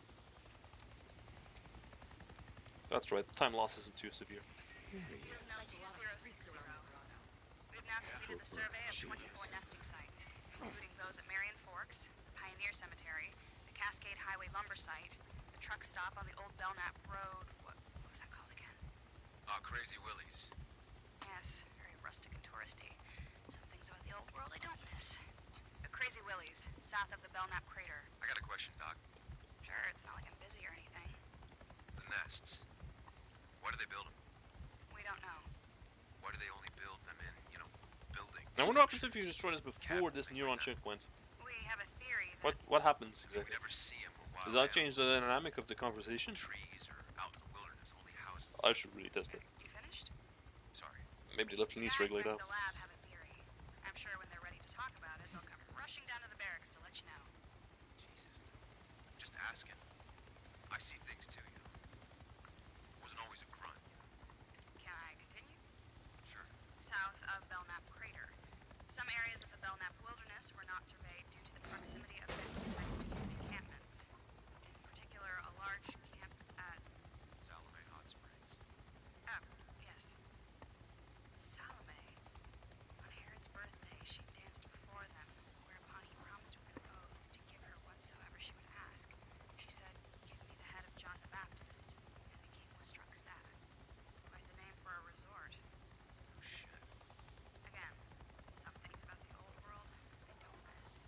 That's right, the time loss isn't too severe. Field note two zero six zero. We've now completed the survey of twenty-four nesting sites, including those at Marion Forks, the Pioneer Cemetery, the Cascade Highway lumber site, the truck stop on the old Belknap Road. What, what was that called again? Oh, Crazy Willie's. Yes, very rustic and touristy. Some things about the old world I don't miss. The Crazy Willie's, south of the Belknap Crater. I got a question, Doc. Sure, it's not like I'm busy or anything. The nests. Why do they build them? We don't know. Why do they only build them in, you know, buildings? Now, what happens if you destroy this before this neuron checkpoint? We have a theory that What what happens I mean, exactly? we never see them or wild Does that change the animals, dynamic of the conversation? trees or out in the wilderness, only houses. I should really test it. you finished? finished? Sorry. Maybe they left an The Easter guys egg like running that. the lab have a theory. I'm sure when they're ready to talk about it, they'll come rushing down to the barracks to let you know. Jesus. Just asking. I see things too, you know. Wasn't always a grunt. Can I continue? Sure. South of Belknap Crater. Some areas of the Belknap Wilderness were not surveyed due to the proximity of nesting sites to human encampments. In particular, a large camp at... Salome Hot Springs. Oh, yes. Salome. On Herod's birthday, she danced before them, whereupon he promised with an oath to give her whatsoever she would ask. She said, "Give me the head of John the Baptist," and the king was struck sad. Quite the name for a resort. Oh, shit. Again, some things about the old world I don't miss.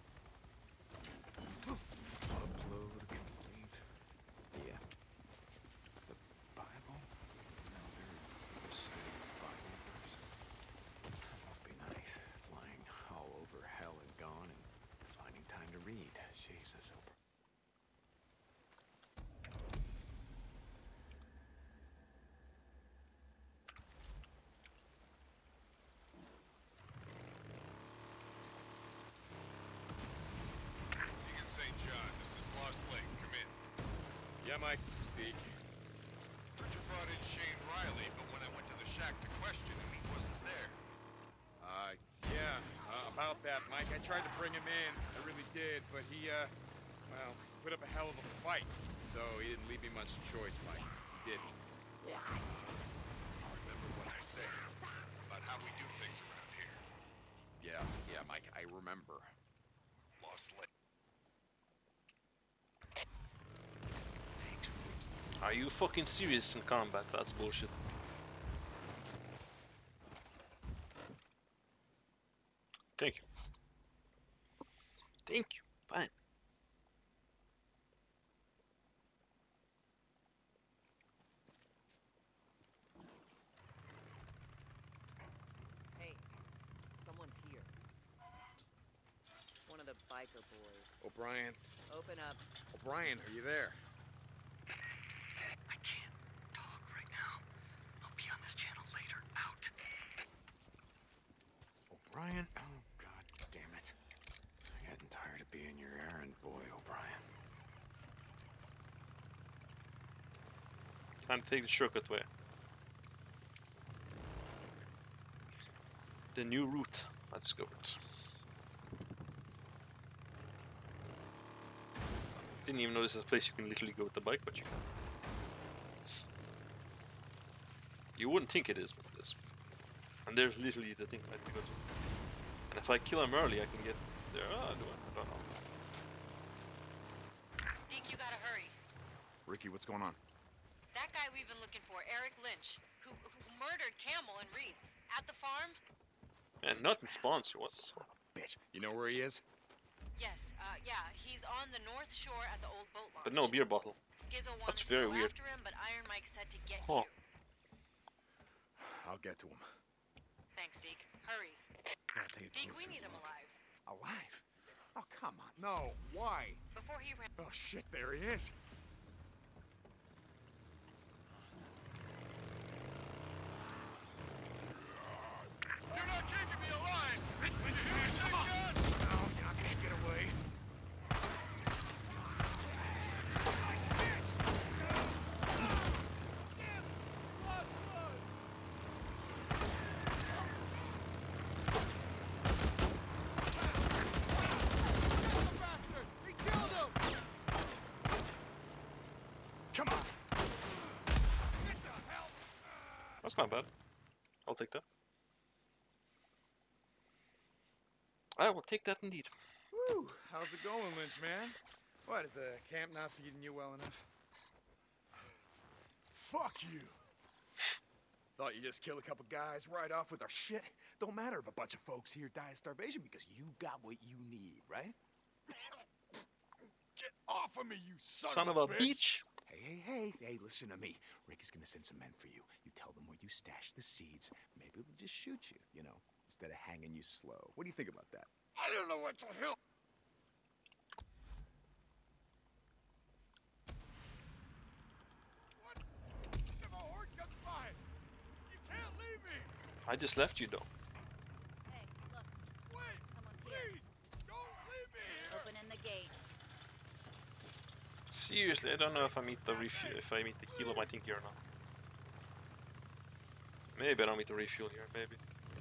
Upload complete. Yeah. The Bible? No, they're reciting the Bible verse. That must be nice. Flying all over hell and gone and finding time to read. Jesus, Oprah. Deacon Saint John, this is Lost Lake. Come in. Yeah, Mike, this is Deke. Heard you brought in Shane Riley, but when I went to the shack to question him, he wasn't there. Uh, yeah, uh, about that, Mike. I tried to bring him in. I really did, but he, uh, well, put up a hell of a fight. So he didn't leave me much choice, Mike. He didn't. Remember what I said about how we do things around here. Yeah, yeah, Mike, I remember. Lost Lake. Are you fucking serious in combat? That's bullshit. Thank you. Thank you. Fine. Hey, someone's here. One of the biker boys. O'Brien. Open up. O'Brien, are you there? I can't talk right now. I'll be on this channel later. Out. O'Brien? Oh, god damn it. I'm getting tired of being your errand boy, O'Brien. Time to take the shortcut way. The new route. Let's go. Didn't even know this is a place you can literally go with the bike, but you can. You wouldn't think it is, but it is. And there's literally the thing I have to go to. And if I kill him early, I can get there. Ah, do I? I don't know. Deke, you gotta hurry. Ricky, what's going on? That guy we've been looking for, Eric Lynch, who, who murdered Campbell and Reed at the farm. And not in sponsor. What? Bitch, you know where he is? Yes, uh, yeah, he's on the north shore at the old boat launch. But no beer bottle. Skizzo wanted That's to very go weird. after him, but Iron Mike said to get Huh. you. I'll get to him. Thanks, Deke. Hurry. I'll take a Deke, we closer need him look. alive. Alive? Oh, come on. No, why? Before he ran. Oh, shit, there he is. You're not keeping me alive! You hear me, Saint John? No, you're not gonna get away. Come on! That's not bad. I'll take that. I will take that indeed. Woo! How's it going, Lynch, man? What, is the camp not feeding you well enough? Fuck you! Thought you just killed a couple guys right off with our shit? Don't matter if a bunch of folks here die of starvation because you got what you need, right? Get off of me, you son, Son of a bitch! Hey, hey, hey, hey, listen to me. Ricky's gonna send some men for you. You tell them where you stash the seeds. Maybe they'll just shoot you, you know, instead of hanging you slow. What do you think about that? I don't know what the hell. What? If a horde comes by, I just left you though. Hey, look. Wait! Someone's here. Please! Don't leave me here! Opening the gate. Seriously, I don't know if I meet the refuel, if I meet the kilo I think here or not. Maybe I don't meet the refuel here, maybe.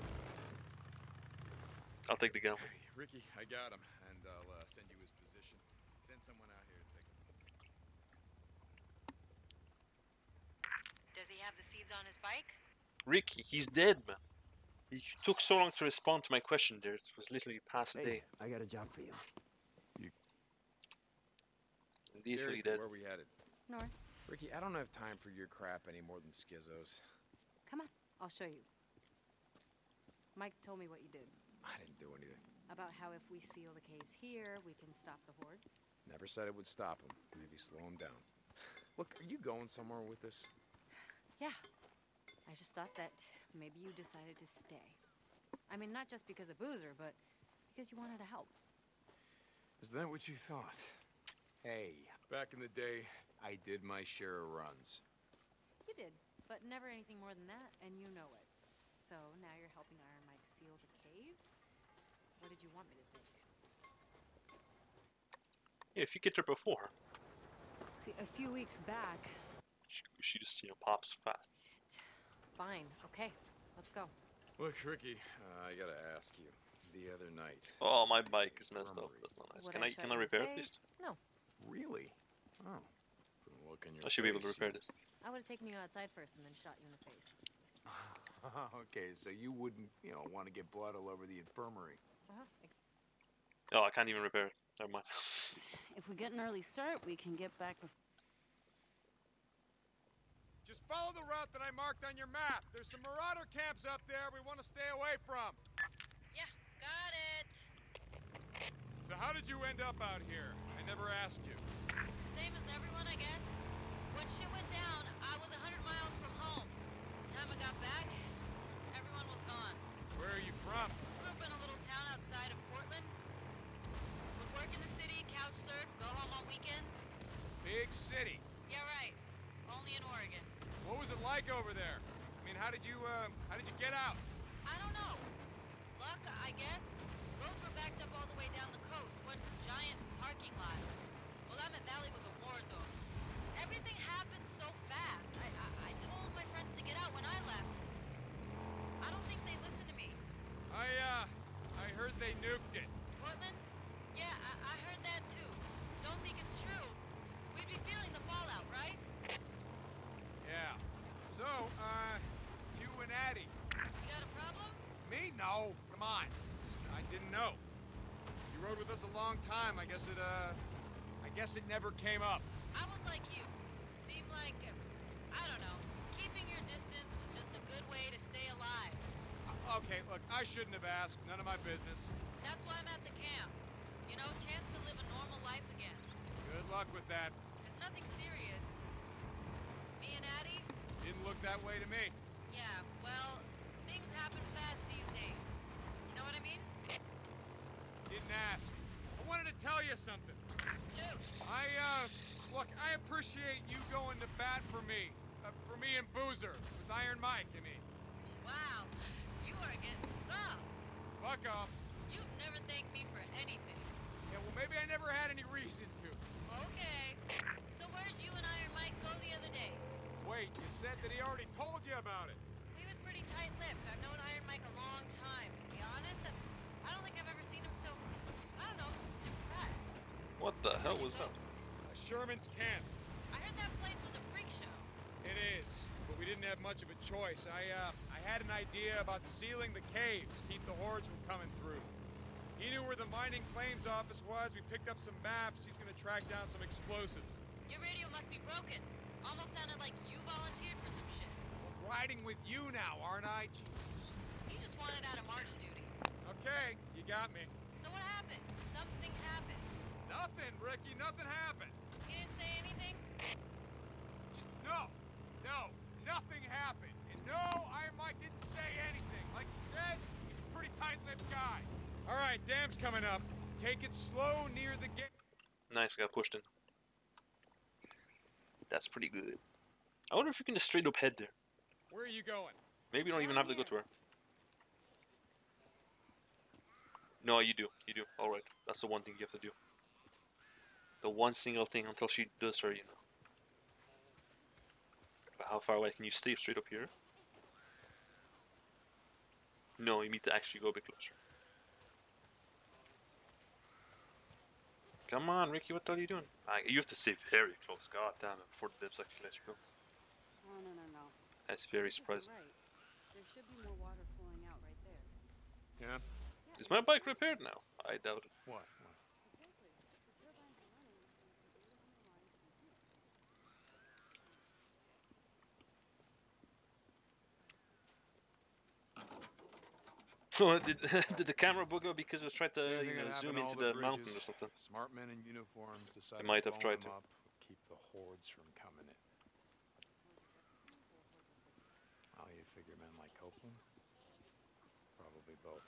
I'll take the gun. Hey, Ricky, I got him, and I'll uh, send you his position. Send someone out here to take him. Does he have the seeds on his bike? Ricky, he's dead, man. He took so long to respond to my question there. It was literally past a day. I got a job for you. Literally Seriously, dead. where we headed? North. Ricky, I don't have time for your crap any more than Schizzos. Come on, I'll show you. Mike told me what you did. I didn't do anything. About how if we seal the caves here, we can stop the hordes. Never said it would stop him. Maybe slow him down. Look, are you going somewhere with this? Yeah. I just thought that maybe you decided to stay. I mean, not just because of Boozer, but because you wanted to help. Is that what you thought? Hey, back in the day, I did my share of runs. You did, but never anything more than that, and you know it. So now you're helping Iron Mike seal the caves? What did you want me to think? Yeah, if you get there before. See, a few weeks back... She, she just, you know, pops fast. Shit. Fine, okay, let's go. Look, Ricky, uh, I gotta ask you. The other night... Oh, my bike is messed up. That's not nice. Would Can I I, shut can I your repair it, face? please? No. Really? Oh. From the look in your I should be able to face, repair you- this. I would have taken you outside first and then shot you in the face. Okay, so you wouldn't, you know, want to get blood all over the infirmary. Uh-huh. Oh, I can't even repair it. Never mind. If we get an early start, we can get back before... Just follow the route that I marked on your map. There's some marauder camps up there we want to stay away from. Yeah, got it. So how did you end up out here? I never asked you. Same as everyone, I guess. When shit went down, I was a hundred miles from home. The time I got back, everyone was gone. Where are you from? Grew up in a little town outside of Portland. Would work in the city, couch surf, go home on weekends. Big city. Yeah, right. Only in Oregon. What was it like over there? I mean, how did you, uh, how did you get out? I don't know. Luck, I guess. Roads were backed up all the way down the coast. One giant parking lot. Willamette Valley was a war zone. Everything happened so fast. I, I I told my friends to get out when I left. I don't think they listened to me. I, uh, I heard they nuked it. Portland? Yeah, I, I heard that too. Don't think it's true. We'd be feeling the fallout, right? Yeah. So, uh, you and Addie. You got a problem? Me? No. Come on. Just, I didn't know. You rode with us a long time. I guess it, uh, I guess it never came up. I was like you. Seemed like, uh, I don't know, keeping your distance was just a good way to stay alive. Uh, okay, look, I shouldn't have asked. None of my business. That's why I'm at the camp. You know, chance to live a normal life again. Good luck with that. It's nothing serious. Me and Addie? Didn't look that way to me. Yeah, well, things happen fast these days. You know what I mean? Didn't ask. I wanted to tell you something. Shoot. I, uh, look, I appreciate you going to bat for me. Uh, for me and Boozer. With Iron Mike, I mean. Wow, you are getting soft. Fuck off. You never thank me for anything. Yeah, well, maybe I never had any reason to. Okay. So where'd you and Iron Mike go the other day? Wait, you said that he already told you about it. He was pretty tight-lipped. I've known Iron Mike a long time. To be honest, I don't think I've ever seen him so, I don't know, depressed. What the hell was that? Uh, Sherman's camp. I heard that place was a freak show. It is, but we didn't have much of a choice. I, uh, I had an idea about sealing the caves, keep the hordes from coming through. He knew where the mining claims office was. We picked up some maps. He's gonna track down some explosives. Your radio must be broken. Almost sounded like you volunteered for some shit. I'm riding with you now, aren't I? Jesus. You just wanted out of march duty. Okay, you got me. So what happened? Something happened. Nothing, Ricky. Nothing happened. He didn't say anything? Just no, no, nothing happened. And no, Iron Mike didn't say anything. Like you said, he's a pretty tight-lipped guy. All right, dam's coming up. Take it slow near the gate. Nice, got pushed in. That's pretty good. I wonder if you can just straight up head there. Where are you going? Maybe you don't even have to go to her. No, you do. You do. All right. That's the one thing you have to do. The one single thing until she does her, you know. But how far away can you stay straight up here? No, you need to actually go a bit closer. Come on, Ricky, what the hell are you doing? I, you have to stay very close. God damn it, before the devs actually let you go. No, no, no, no. That's very This is surprising. right. There should be more water flowing out right there. Yeah? Is my bike repaired now? I doubt it. What? What? did, did the camera bug out because it was trying to Same you thing know, that zoom happened into to all the mountain or bridges. something? Smart men in uniforms decided might to have blow tried them to. up, keep the hordes from coming in. Oh, you figure men like Copeland? Probably both.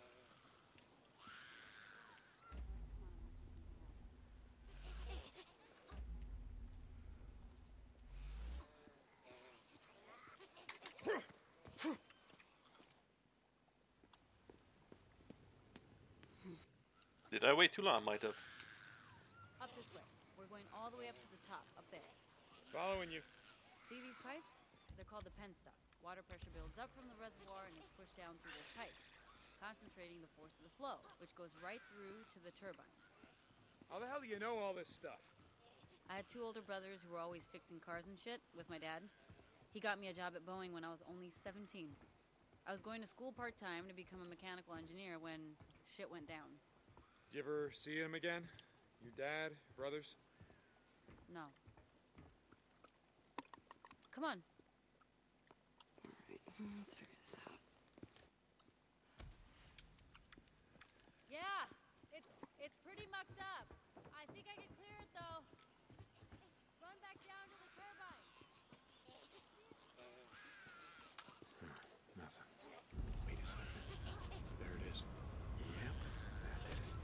Did I wait too long? I might have. Up this way. We're going all the way up to the top, up there. Following you. See these pipes? They're called the penstock. Water pressure builds up from the reservoir and is pushed down through those pipes, concentrating the force of the flow, which goes right through to the turbines. How the hell do you know all this stuff? I had two older brothers who were always fixing cars and shit with my dad. He got me a job at Boeing when I was only seventeen. I was going to school part-time to become a mechanical engineer when shit went down. Did you ever see him again? Your dad, brothers? No. Come on. Let's figure this out. Yeah, it's it's pretty mucked up. I think I can clear it though. Run back down to the turbine. Nothing. Wait a second. There it is. Yep, that did it.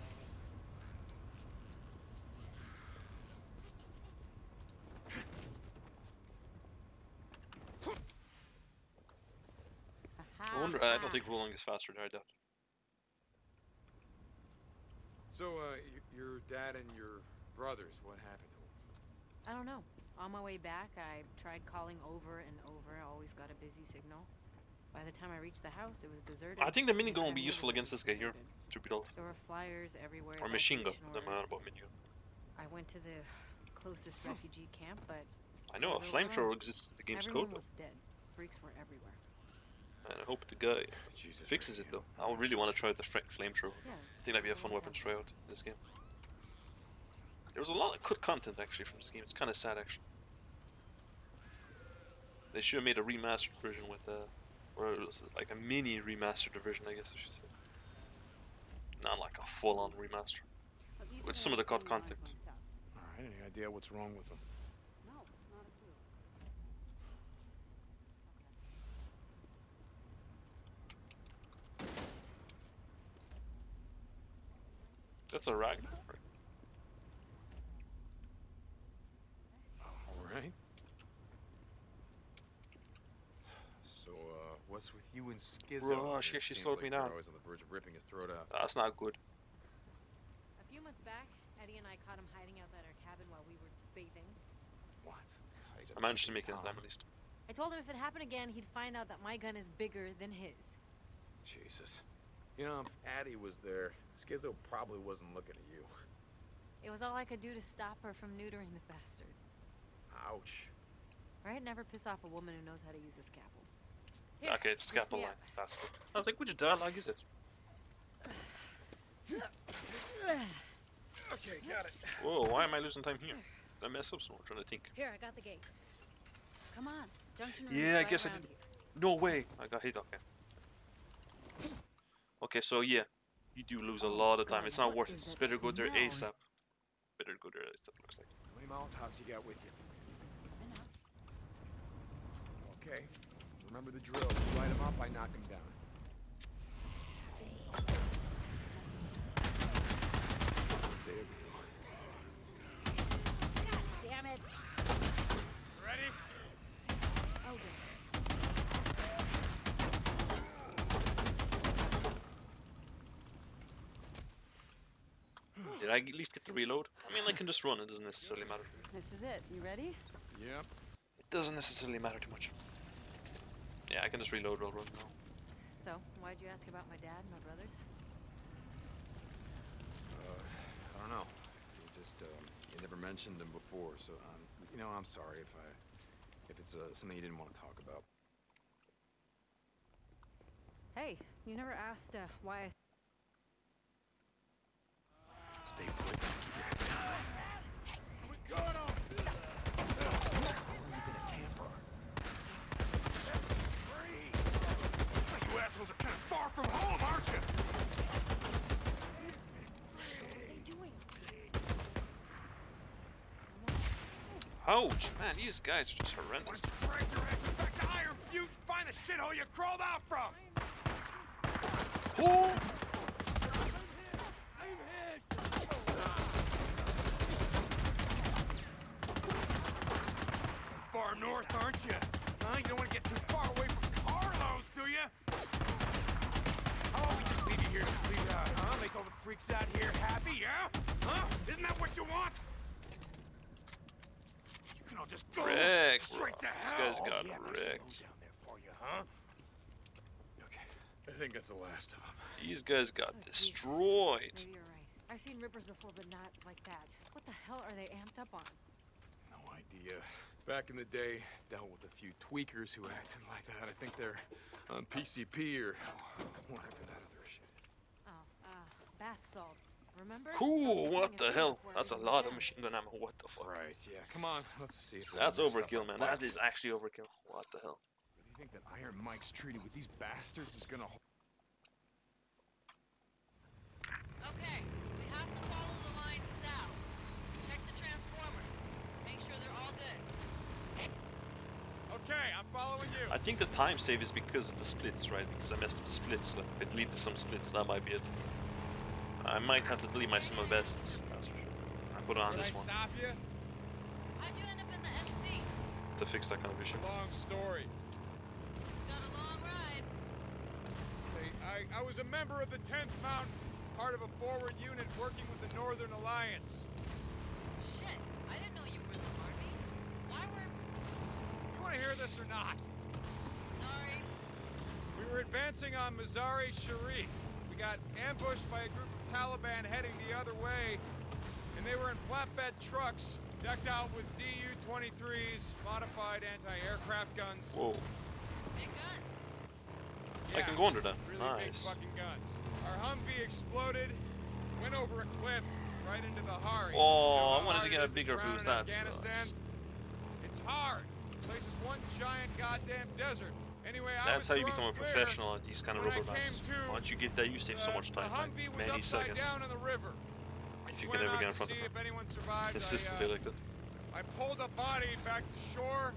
I wonder. I don't think rolling is faster. I doubt. So, uh, y your dad and your brothers, what happened to them? I don't know. On my way back, I tried calling over and over. I always got a busy signal. By the time I reached the house, it was deserted. I think the minigun will be Everyone useful against was this guy here. deserted. To be told. There were flyers everywhere. Or machine gun. evacuation Doesn't orders. matter about minigun. I went to the closest refugee camp, but I know a was flamethrower overrun. exists in the game's Everyone code. was dead. Freaks were everywhere. And I hope the guy Jesus, fixes it Ricky, though. I really want to try the fra- flamethrower. Yeah, I think that'd be a fun weapon to try out in this game. There was a lot of good content actually from this game. It's kind of sad actually. They should have made a remastered version with a, or it was like a mini remastered version, I guess I should say. Not like a full-on remaster. But these With are some of the only good lines content. myself. All right, any idea what's wrong with them? No, not a clue. That's a Ragnar. All right. So, uh, what's with you and Skizzo? Bro, she It actually seems slowed like me you're down. always on the verge of ripping his throat out. That's not good. A few months back, Eddie and I caught him hiding outside our cabin while we were bathing. What? He's a I managed to make it Tom. in time at least. I told him if it happened again, he'd find out that my gun is bigger than his. Jesus. You know, if Addie was there, Skizzo probably wasn't looking at you. It was all I could do to stop her from neutering the bastard. Ouch. Right? Never piss off a woman who knows how to use a scalpel. Here, Okay, it's twist scalpel me line. up. That's it. I was like, which dialogue is it? Okay, got it. Whoa, why am I losing time here? Did I mess up somewhere? I'm trying to think. Here, I got the gate. Come on, junction room. Yeah, I right guess I around did. here. No way! I got hit, okay. Okay, so yeah. You do lose a lot of time. God, It's not what worth it. is It's that better go there smell? ASAP. Better go there ASAP, looks like. How many Molotovs you got with you? Enough. Okay. Remember the drill. You light him up, I knock him down. There we go. Damn it. Ready? Oh, good. Did I at least get the reload? I mean, I can just run. It doesn't necessarily matter. This is it. You ready? Yep. It doesn't necessarily matter too much. Yeah, I can just reload while running now. So, why'd you ask about my dad and my brothers? Uh, I don't know. You just, um, you never mentioned them before, so, um, you know, I'm sorry if I, if it's uh, something you didn't want to talk about. Hey, you never asked uh, why I... Stay put. Keep your head down. We got him! How long have you been a camper? Free! You assholes are kind of far from home, aren't you? What are they doing? Ouch, man, these guys are just horrendous. Drag your asses back to Iron Butte, find the shithole you crawled out from! Oh! I'm hit! Far north, aren't you? Huh? You don't want to get too far away from Carlos, do you? How about we just leave you here to bleed out, huh? Make all the freaks out here happy, yeah? Huh? Isn't that what you want? You can all just go Rick, straight to These hell. guys got oh, yeah, nice and wrecked. low down there for you, huh? Okay. I think that's the last of them. These guys got Oh, destroyed. Maybe you're right. I've seen Rippers before, but not like that. What the hell are they amped up on? No idea. Back in the day, dealt with a few tweakers who acted like that. I think they're on P C P or whatever that other shit is. Oh, uh, bath salts. Remember? Cool, what Those the things hell? before That's a everything lot of down. machine gun ammo. What the fuck? Right, yeah. Come on, let's see if That's there's stuff overkill, like man. that. That is actually overkill. What the hell? Do you think that Iron Mike's treaty with these bastards is gonna hold? Okay, we have to follow the line south. Check the transformers. Make sure they're all good. Okay, I'm following you. I think the time save is because of the splits, right? Because I messed up the splits. So it lead to some splits. That might be it. I might have to delete my summer vests. That's for sure. I put on Did this I one stop you? How'd you end up in the M C? to fix that kind of issue. Long story. Got a long ride. Hey, I, I was a member of the tenth Mountain, part of a forward unit working with the Northern Alliance. Shit, I didn't know you were in the army. Why were... You want to hear this or not? Sorry. We were advancing on Mazar-e Sharif. We got ambushed by a group of Taliban heading the other way, and they were in flatbed trucks, decked out with Z U twenty-threes, modified anti-aircraft guns. Whoa. Big guns. I can go under that. Really big Nice. fucking guns. Our Humvee exploded, went over a cliff right into the Hari. Oh, You know I how wanted to hard get it a is bigger drown boost. in That Afghanistan? sucks. It's hard. The place is one giant goddamn desert. Anyway, I That's was how you thrown become a clear. professional at these kind of When I rubber came bands. to, Once you get that, you save so much time. The Like Humvee was many upside seconds. down in the river. I If you swam can ever out get in to front see of if them. anyone survived. Consistently I, uh, like that. I pulled a body back to shore,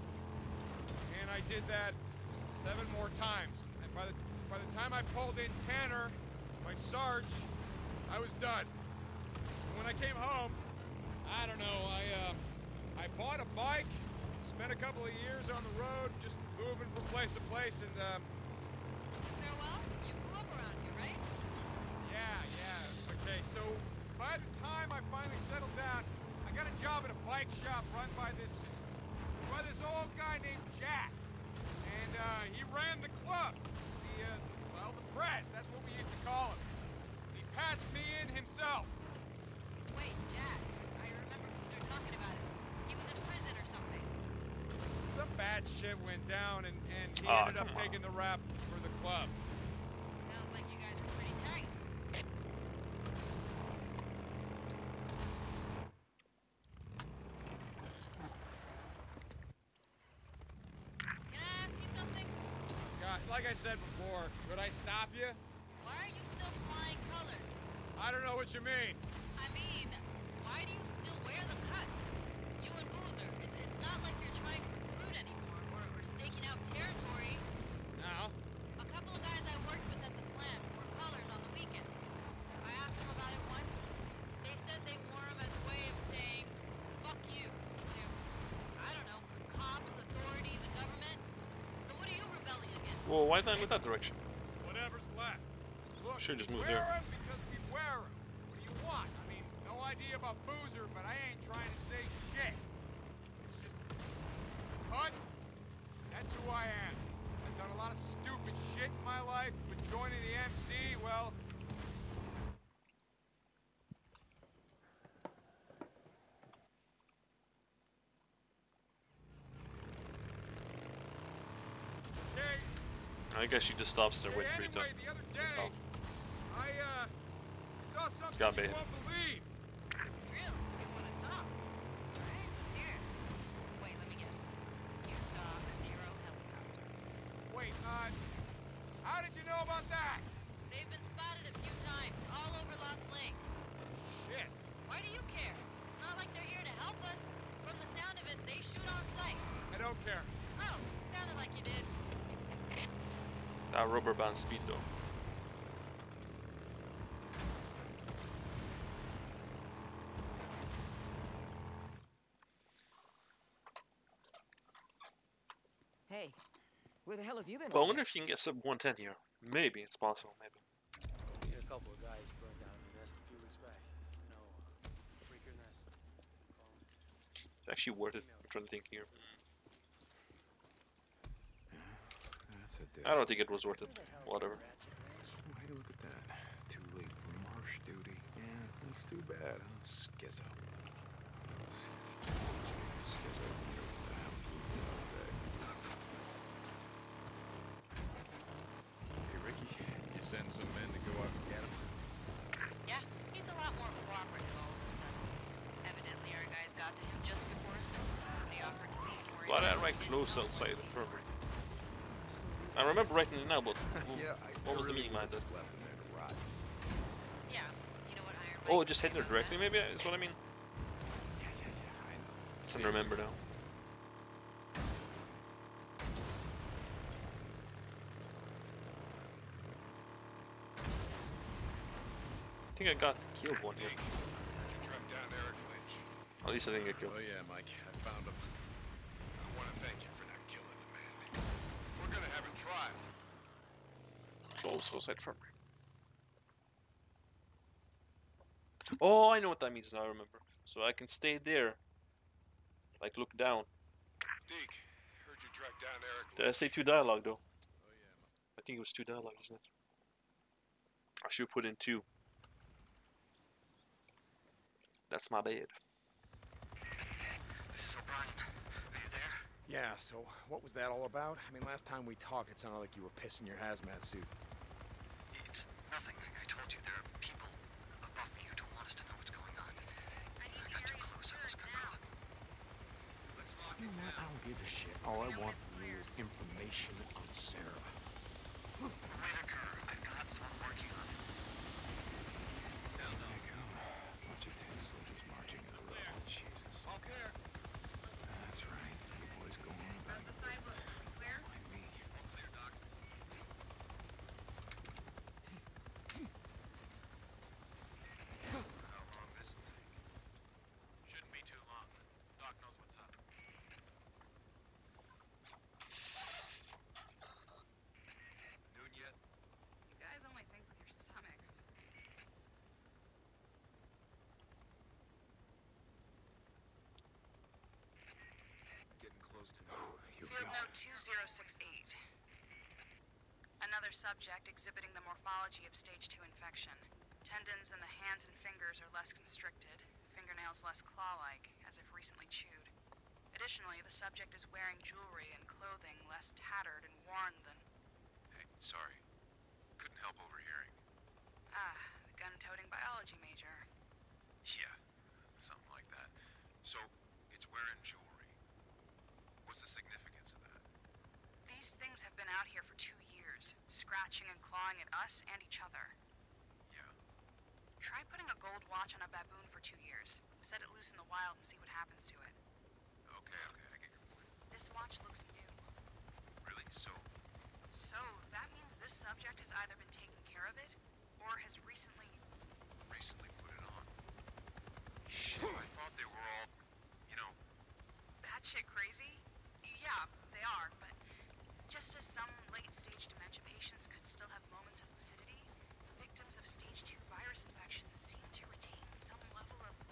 and I did that seven more times. And by the by the time I pulled in Tanner, my Sarge, I was done. And when I came home, I don't know. I uh, I bought a bike, spent a couple of years on the road, just moving from place to place, and um, So farewell? You grew up around here, right? yeah, yeah. Okay, so by the time I finally settled down, I got a job at a bike shop run by this by this old guy named Jack, and uh, he ran the club. The uh, well, the press. That's what we used to call him. He patched me in himself. Wait, Jack. I remember Boozer talking about it. He was in prison or something. Some bad shit went down, and and he Aw, ended up come on. taking the rap for the club. Sounds like you guys were pretty tight. Can I ask you something? God, like I said before, could I stop you? Why are you still flying colors? I don't know what you mean. I mean, why do you still wear the cuts? You and Boozer, it's, it's not like you're trying to recruit anymore or, or staking out territory. Now, A couple of guys I worked with at the plant wore colors on the weekend. I asked them about it once. They said they wore them as a way of saying, fuck you, to, I don't know, c- cops, authority, the government. So what are you rebelling against? Whoa, why not with that direction? whatever's left. Look, Should've just we moved wear there. 'em because we wear 'em. What do you want? I mean, no idea about Boozer, but I ain't trying to say shit. It's just... Cut. That's who I am. I've done a lot of stupid shit in my life, but joining the M C, well... I guess she just stops there Hey, waiting for you to. anyway, the other day, Oh. I, uh, saw something Got you baited. won't believe. Really? You want to talk? Alright, let's hear it. Wait, let me guess. You saw a Nero helicopter. Wait, uh, how did you know about that? They've been spotted a few times, all over Lost Lake. Shit. Why do you care? It's not like they're here to help us. From the sound of it, they shoot on sight. I don't care. Oh, sounded like you did. That rubber band speed though. Hey, where the hell have you been? Well, I all wonder day? if you can get sub one ten here. Maybe it's possible. Maybe. A couple of guys burned down the nest a few weeks back. No, freaker nest. It's actually worth it. I'm trying to think here. That's a dead. I don't think it was worth it. Whatever. Oh, hey, look at that. Too late for marsh duty. Yeah, it's too bad, huh? Skizzo. Skizzo. Hey, Ricky, you send some men to go out and get him? Yeah, he's a lot more cooperative all of a sudden. Evidently, our guys got to him just before a storm. They offered to leave more. Why did I write close outside the infirmary? I remember writing it now, but Yeah, I what was the really meaning behind just this? left him there to rot. Yeah, you know what Iron Oh, Mike just hit her directly, maybe is what I mean. Yeah, yeah, yeah, I know. I can remember now. I think I got killed one here. Deke, did you track down Eric Lynch? At least I didn't get killed. Oh yeah, Mike, I found him. I want to thank you for not killing the man. We're gonna have a trial. Close outside infirmary. Oh, I know what that means now. I remember. So I can stay there, like look down. Deke, heard you track down Eric Did I Lynch. say two dialogue though? Oh yeah, Mike. I think it was two dialogue, isn't it? I should put in two. That's my bad. This is O'Brien. Are you there? Yeah, so what was that all about? I mean, last time we talked, it sounded like you were pissing your hazmat suit. It's nothing. I, I told you there are people above me who don't want us to know what's going on. I, I got too close. I almost got caught. Let's lock You it know, I down. don't give a shit. All I want from you is information on Sarah. Whitaker, I've got someone working on it. There you go. Bunch of ten soldiers marching in a row. Jesus. All clear. That's right. You boys go on about How's the side look? Clear? Mind me. All clear, Doc. How long this will take? Shouldn't be too long. Doc knows what's up. Noon yet? You guys only think with your stomachs. Getting close to noon. Here we Field go. note two zero six eight. Another subject exhibiting the morphology of stage two infection. Tendons in the hands and fingers are less constricted, fingernails less claw-like, as if recently chewed. Additionally, the subject is wearing jewelry and clothing less tattered and worn than... Hey, sorry. Couldn't help overhearing. Ah, the gun-toting biology major. Yeah, something like that. So, it's wearing jewelry. What's the significance of that? These things have been out here for two years, scratching and clawing at us and each other. Yeah. Try putting a gold watch on a baboon for two years. Set it loose in the wild and see what happens to it. Okay, okay, I get your point. This watch looks new. Really? So, So, that means this subject has either been taking care of it, or has recently... recently put it on. Shit, I thought they were all, you know, batshit crazy? Yeah, they are, but just as some late-stage dementia patients could still have moments of lucidity, victims of stage two virus infections seem to retain some level of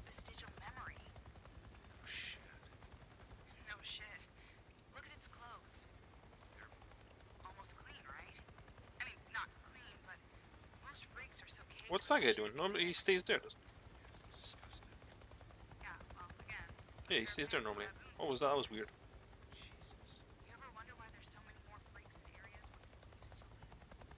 What's that guy doing? Normally he stays there, doesn't It's disgusting. Yeah, well, again, he? Yeah, he stays there normally. What was that? That was weird. Jesus. you ever wonder why there's so many more freaks in areas where people used to live?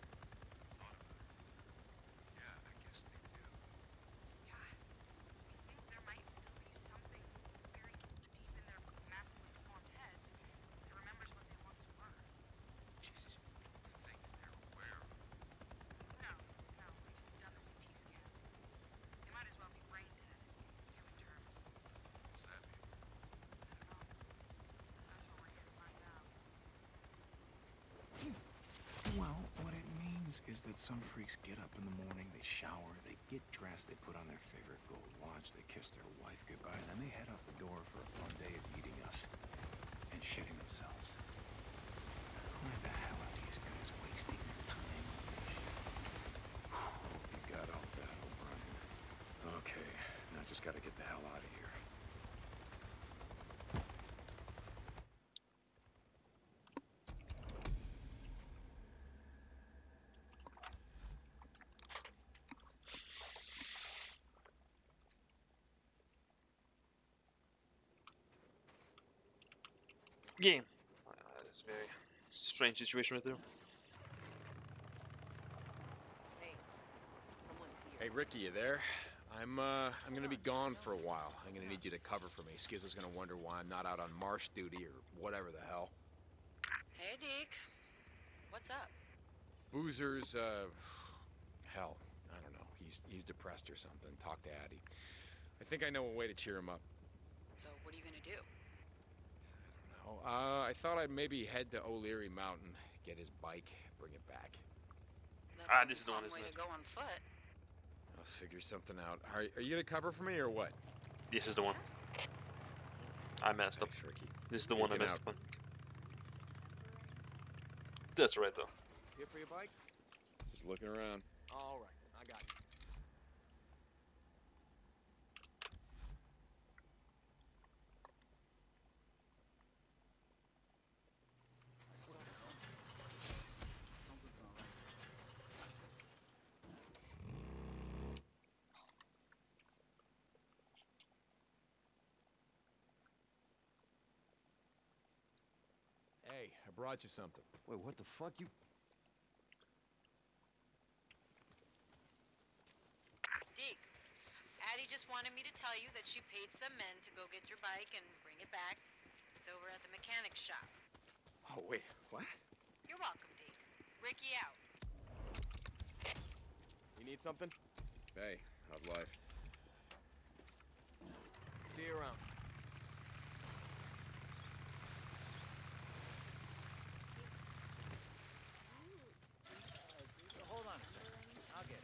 Yeah, I guess they do. Yeah. I think there might still be something buried deep in their massively deformed heads that remembers what they once were. Jesus, you don't think they're aware of No, no, we've done the C T scans. They might as well be brain dead, in human terms. what's that mean? I don't know. That's what we're here to find out. Well, what it means is that some freaks get up in the morning, they shower, they get dressed, they put on their favorite gold watch, they kiss their wife goodbye, and then they head out the door for a fun day of eating us and shitting themselves. Why the hell are these guys wasting their time on this shit? You got all that, O'Brien. Okay, now just gotta get the hell out of here. Game. Uh, that is a very strange situation right there. Hey, someone's here. Hey, Ricky, you there? I'm, uh, I'm gonna be gone for a while. I'm gonna need you to cover for me. Skizzo's gonna wonder why I'm not out on marsh duty or whatever the hell. Hey, Deke. What's up? Boozer's, uh, hell, I don't know. He's, he's depressed or something. Talk to Addie. I think I know a way to cheer him up. So, what are you gonna do? Oh, uh, I thought I'd maybe head to O'Leary Mountain, get his bike, bring it back. That's Ah, a this is the one, long isn't way it? to go on foot. I'll figure something out. Are, are you gonna cover for me or what? This is the one. I messed up. Thanks, Ricky. This is the one I Taking messed out. up on. That's right though. Here for your bike? Just looking around. All right, I got you. Hey, I brought you something. Wait, what the fuck? You... Deke, Addie just wanted me to tell you that she paid some men to go get your bike and bring it back. It's over at the mechanic's shop. Oh, wait, what? You're welcome, Deke. Ricky out. You need something? Hey, how's life? See you around. Hold on a second. I'll get it.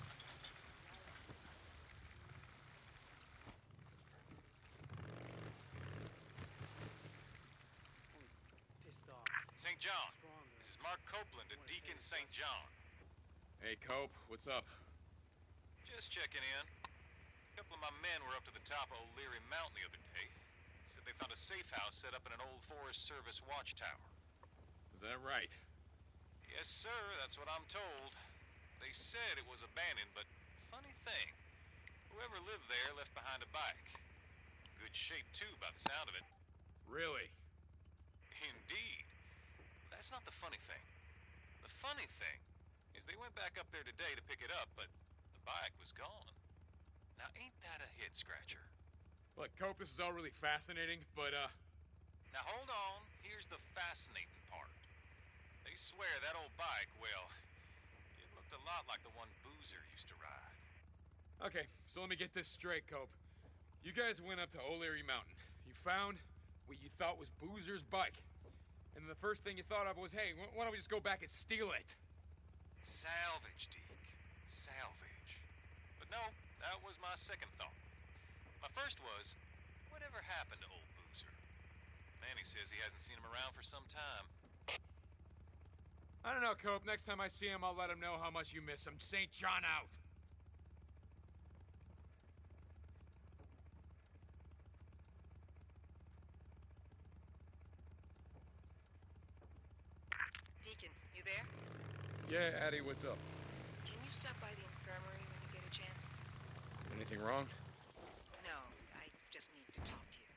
Pissed off. Saint John. This is Mark Copeland at Deacon Saint John. Hey, Cope, what's up? Just checking in. A couple of my men were up to the top of O'Leary Mountain the other day. Said they found a safe house set up in an old Forest Service watchtower. Is that right? Yes, sir, that's what I'm told. They said it was abandoned, but funny thing, whoever lived there left behind a bike. Good shape, too, by the sound of it. Really? Indeed. But that's not the funny thing. The funny thing is they went back up there today to pick it up, but the bike was gone. Now, ain't that a head-scratcher? Look, Cope, this is all really fascinating, but, uh... Now, hold on. Here's the fascinating part. They swear that old bike, well, it looked a lot like the one Boozer used to ride. Okay, so let me get this straight, Cope. You guys went up to O'Leary Mountain. You found what you thought was Boozer's bike. And the first thing you thought of was, hey, why don't we just go back and steal it? Salvage, Deke. Salvage. But no, that was my second thought. My first was, whatever happened to old Boozer? Manny says he hasn't seen him around for some time. I don't know, Cope. Next time I see him, I'll let him know how much you miss him. Saint John out. Deacon, you there? Yeah, Addie, what's up? Can you stop by the infirmary Anything wrong? No, I just need to talk to you.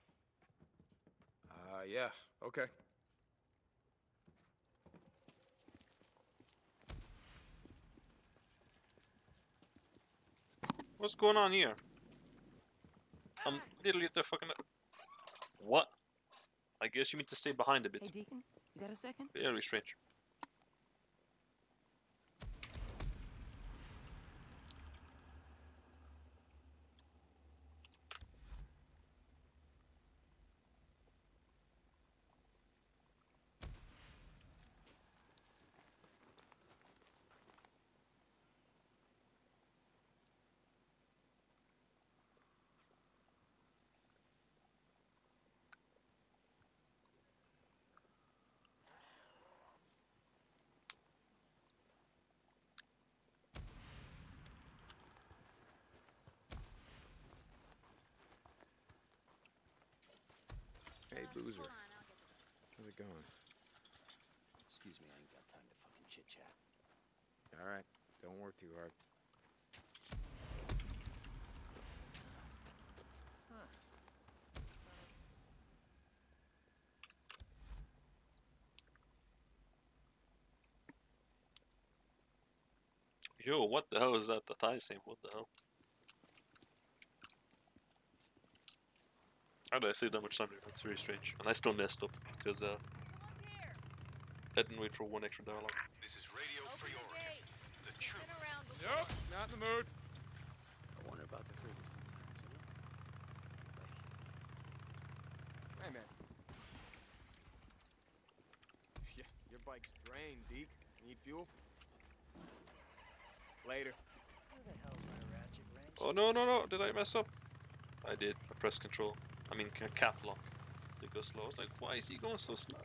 Uh, yeah, okay. What's going on here? I'm literally at the fucking. What? I guess you mean to stay behind a bit. Hey, Deacon, you got a second? Very strange. Hey, Boozer. How's it going? Excuse me, I ain't got time to fucking chit-chat. All right. Don't work too hard. Yo, what the hell is that? The thigh same? What the hell? How did I save that much time? That's very strange. And I still messed up because uh, I didn't wait for one extra dialogue. This is Radio Free Oregon. The truth. Nope, not in the mood. I wonder about the freakers sometimes, you know? Hey, man. Yeah, your bike's drained, Deke. Need fuel? Later. Where the hell my ratchet wrench? Oh no no no! Did I mess up? I did. I pressed control. I mean ca- cap lock. It goes slow. I was like, why is he going so slow?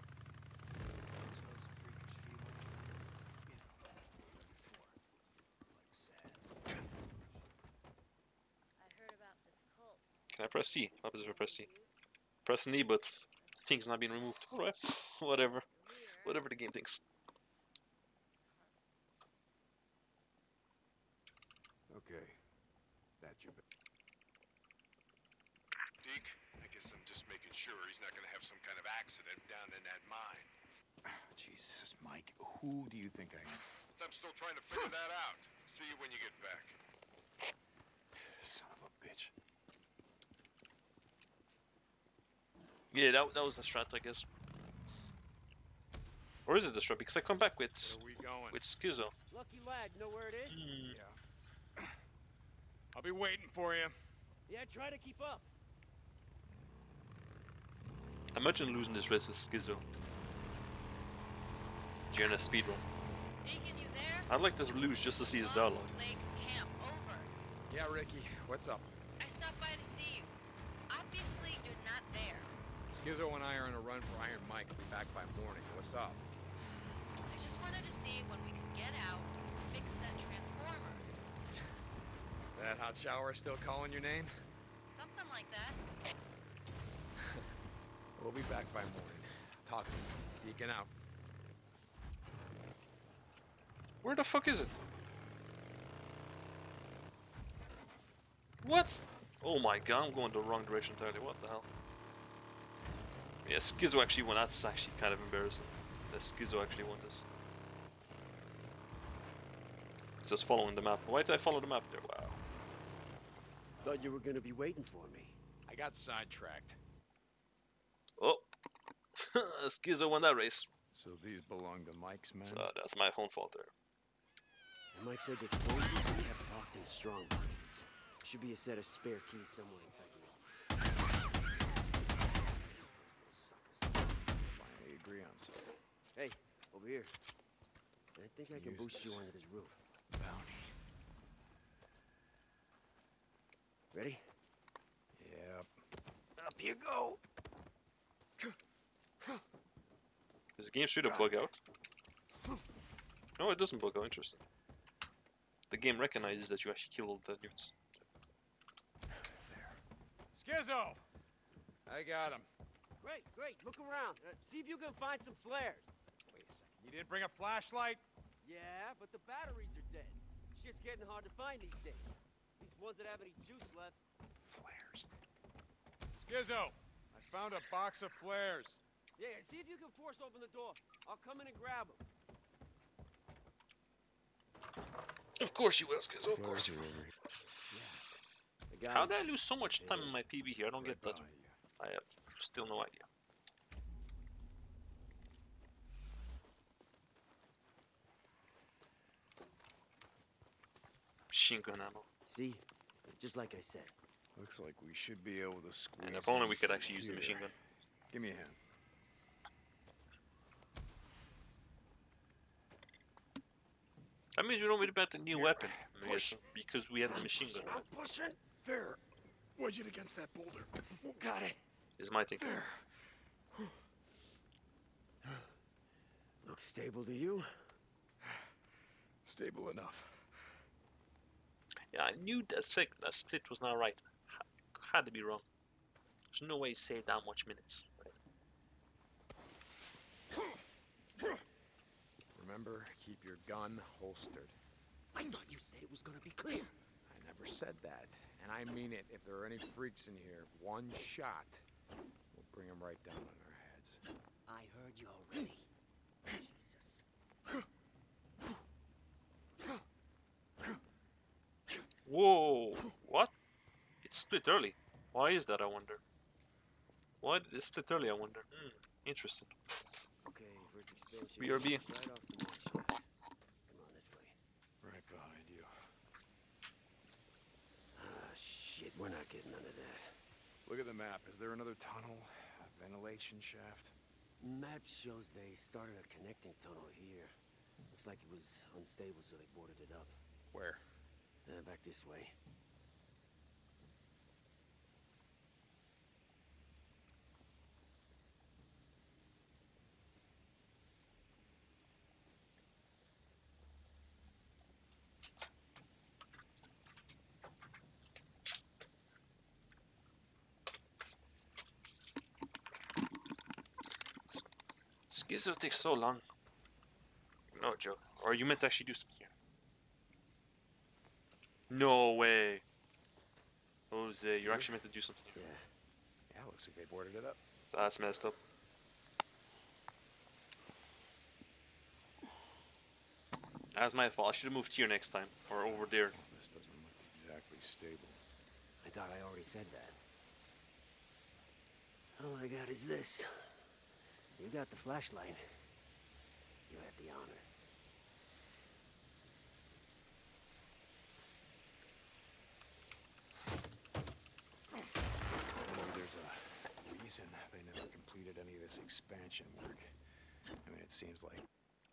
Can I press C? What happens if I press C? Press N, but the thing's not being removed. Alright, whatever. Whatever the game thinks. Okay. That's your... Deke, I guess I'm just making sure he's not gonna have some kind of accident down in that mine. Jesus, Mike. Who do you think I am? I'm still trying to figure that out. See you when you get back. Son of a bitch. Yeah, that, that was the strat, I guess. Or is it the strat? Because I come back with Where are we going? with Schizo. Lucky lad, know where it is? Mm. Yeah. I'll be waiting for you. Yeah, try to keep up. Imagine losing this race with Schizo during a speedrun. Deacon, you there? I'd like to lose just to see his Lost dialogue. Lake Camp, over. Yeah, Ricky. What's up? I stopped by to see you. Obviously, you're not there. Skizzo and I are on a run for Iron Mike. We'll be back by morning. What's up? I just wanted to see when we could get out and fix that transformer. That hot shower still calling your name? Something like that. We'll be back by morning. Talking. Deacon out. Where the fuck is it? What? Oh my god, I'm going the wrong direction entirely. What the hell? Yeah, Schizo actually won. That's actually kind of embarrassing. That Schizo actually won this. It's just following the map. Why did I follow the map there? Wow. Thought you were gonna be waiting for me. I got sidetracked. Oh. Schizo won that race. So these belong to Mike's men? So that's my own fault there. And Mike said the explosives we have locked in strong boxes. Should be a set of spare keys somewhere inside the office. Those suckers. Finally agree on something. Hey, over here. I think I can Use boost this. you onto this roof. Bounty. Ready? Yep. Up you go. Does the game straight up bug out? No, it doesn't bug out. Interesting. The game recognizes that you actually killed the newts. Skizzo! I got him. Great, great. Look around. Uh, see if you can find some flares. Wait a second. You didn't bring a flashlight? Yeah, but the batteries are dead. Shit's getting hard to find these days. These ones that have any juice left. Flares. Skizzo, I found a box of flares. Yeah, see if you can force open the door. I'll come in and grab them. Of course you will, Skizzo. Of course you will. How did I lose so much time in my P V here? I don't get that. I have still no idea. Machine gun ammo. See? It's just like I said. Looks like we should be able to squeeze. And if only we could actually use the here. machine gun. Give me a hand. That means we don't need about the new weapon, Push. because we have the machine gun. I'm pushing. There. Wedge it against that boulder. Got it. Is my thinking. There. Looks stable to you? Stable enough. Yeah, I knew that sec that split was not right. H had to be wrong. There's no way he saved that much minutes. Right? Remember, keep your gun holstered. I thought you said it was gonna be clear. I never said that. And I mean it. If there are any freaks in here, one shot will bring them right down on our heads. I heard you already. Jesus. Whoa! What? It split early. Why is that, I wonder? Why did it split early, I wonder? Hmm, interesting. Okay, first expansion. B R B. Right off the mark shaft. Come on this way. Right behind you. Ah, shit, we're not getting none of that. Look at the map. Is there another tunnel? A ventilation shaft? Map shows they started a connecting tunnel here. Looks like it was unstable, so they boarded it up. Where? Uh, back this way. Skizzo takes so long. No joke. Or you meant to actually do something here. No way. Jose, you're actually meant to do something here. Yeah. Yeah, looks like they boarded it up. That's messed up. That's my fault. I should have moved here next time. Or over there. This doesn't look exactly stable. I thought I already said that. All I got is this. You got the flashlight. You had the honor. Maybe there's a reason they never completed any of this expansion work. I mean, it seems like...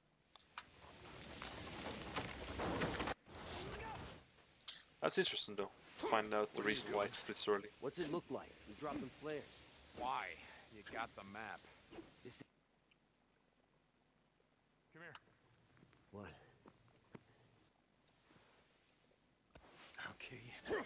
That's interesting, though. To find out the reason why it split so early. What's it look like? You dropped them flares. Why? You got the map. This Come here. What? Okay.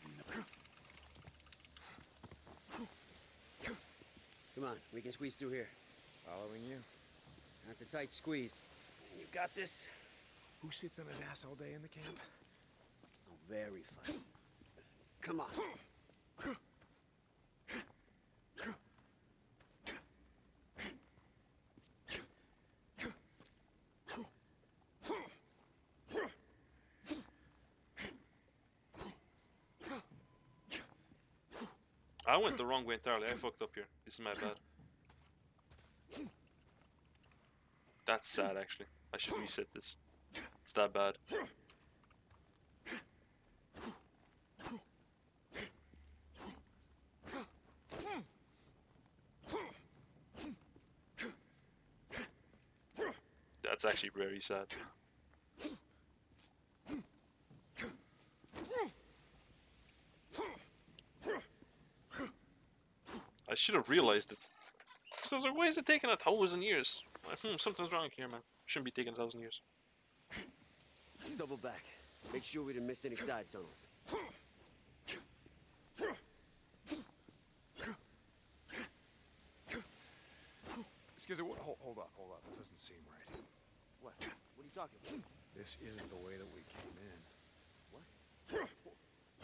Come on, we can squeeze through here. Following you. That's a tight squeeze. You got this? Who sits on his ass all day in the camp? Oh, very funny. Come on. I went the wrong way entirely. I fucked up here. This is my bad. That's sad, actually. I should reset this. It's that bad. That's actually very sad. I should have realized it. So I was like, why is it taking a thousand years? Like, hmm, something's wrong here, man. Shouldn't be taking a thousand years. Let's double back. Make sure we didn't miss any side tunnels. Excuse me, hold, hold up, hold up. This doesn't seem right. What? What are you talking about? This isn't the way that we came in. What?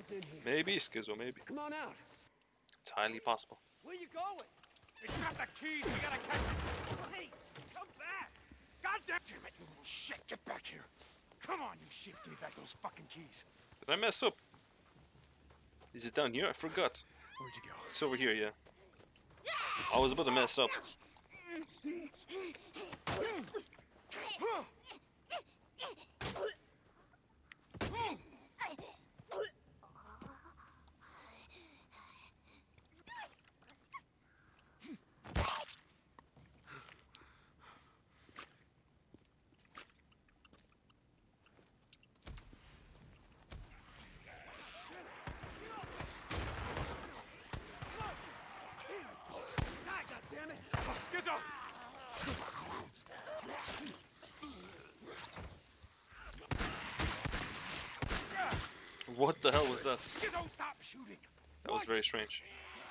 hell's in here? Maybe, Schizo, maybe. Come on out. It's highly possible. Where you going? It's got the keys. We gotta catch it. Hey, come back. God damn it, you little shit. Get back here. Come on, you shit. Give me back those fucking keys. Did I mess up? Is it down here? I forgot. Where'd you go? It's over here, yeah. I was about to mess up. Skizzo! What the hell was that? Skizzo, stop shooting! That was very strange.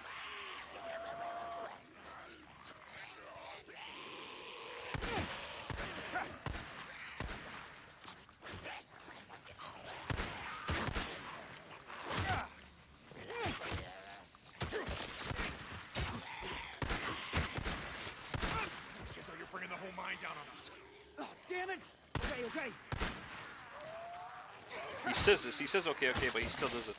Skizzo, you're bringing the whole mine down on us. Oh, damn it! Okay, okay. He says this, he says okay, okay, but he still does it.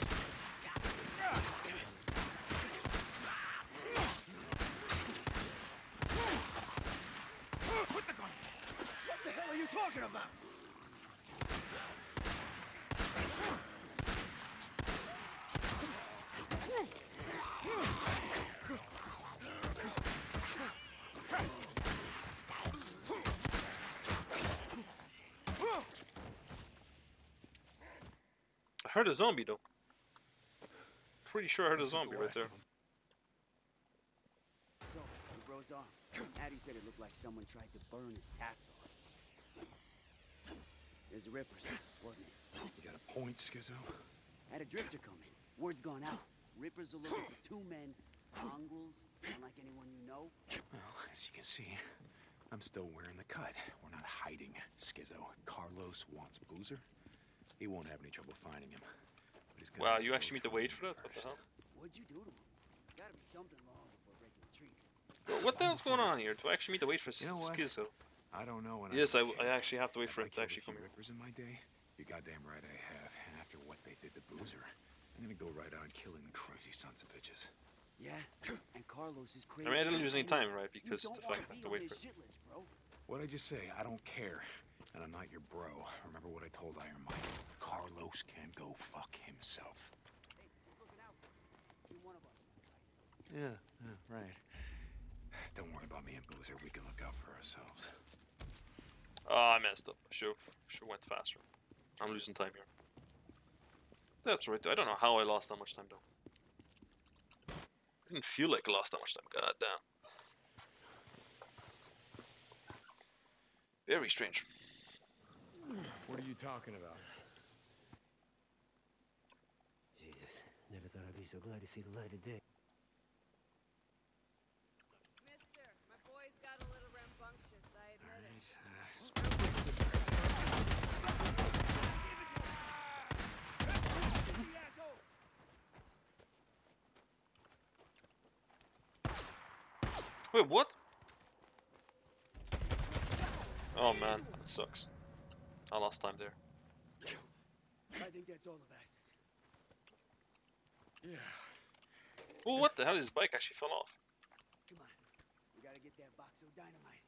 Put the gun. What the hell are you talking about? I heard a zombie though. Pretty sure I heard a zombie right there. So, he bro's arm. Addie said it looked like someone tried to burn his tats off. There's the Rippers, wasn't it? You got a point, Skizzo? Had a drifter come in. Word's gone out. Rippers are looking for two men. Mongrels. Sound like anyone you know? Well, as you can see, I'm still wearing the cut. We're not hiding, Skizzo. Carlos wants Boozer. He won't have any trouble finding him. But he's gonna Wow, have to you go actually need to through wait me for that? What the first. hell? What'd you do to him? Gotta be something wrong before breaking the tree. Well, what the hell's going on here? Do I actually need to wait for You know what? Schizo? I don't know. And Yes, I, don't I care. actually have to wait for If him to I actually killed come a few here. Rippers in my day, you're goddamn right I have. And after what they did to Boozer, I'm gonna go right on killing the crazy sons of bitches. Yeah, and Carlos is I crazy. mean, I didn't lose any know. time, right? You Because don't of the fact I wanna have be to on wait his for it. shit list, bro. What'd I just say? I don't care. And I'm not your bro. Remember what I told Iron Mike? Carlos can go fuck himself. Hey, just looking out for you. You're one of us. Yeah, yeah, right. Don't worry about me and Boozer. We can look out for ourselves. Oh, I messed up. I should have went faster. I'm losing time here. That's right. I don't know how I lost that much time though. Didn't feel like I lost that much time. God damn. Very strange. What are you talking about? Jesus, never thought I'd be so glad to see the light of day. Mister, my boy's got a little rambunctious, I admit it. Wait, what? Oh man, that sucks. I lost time there. I think that's all the bastards. Yeah. Oh, what the hell? His bike actually fell off. Come on. We gotta get that box of dynamite.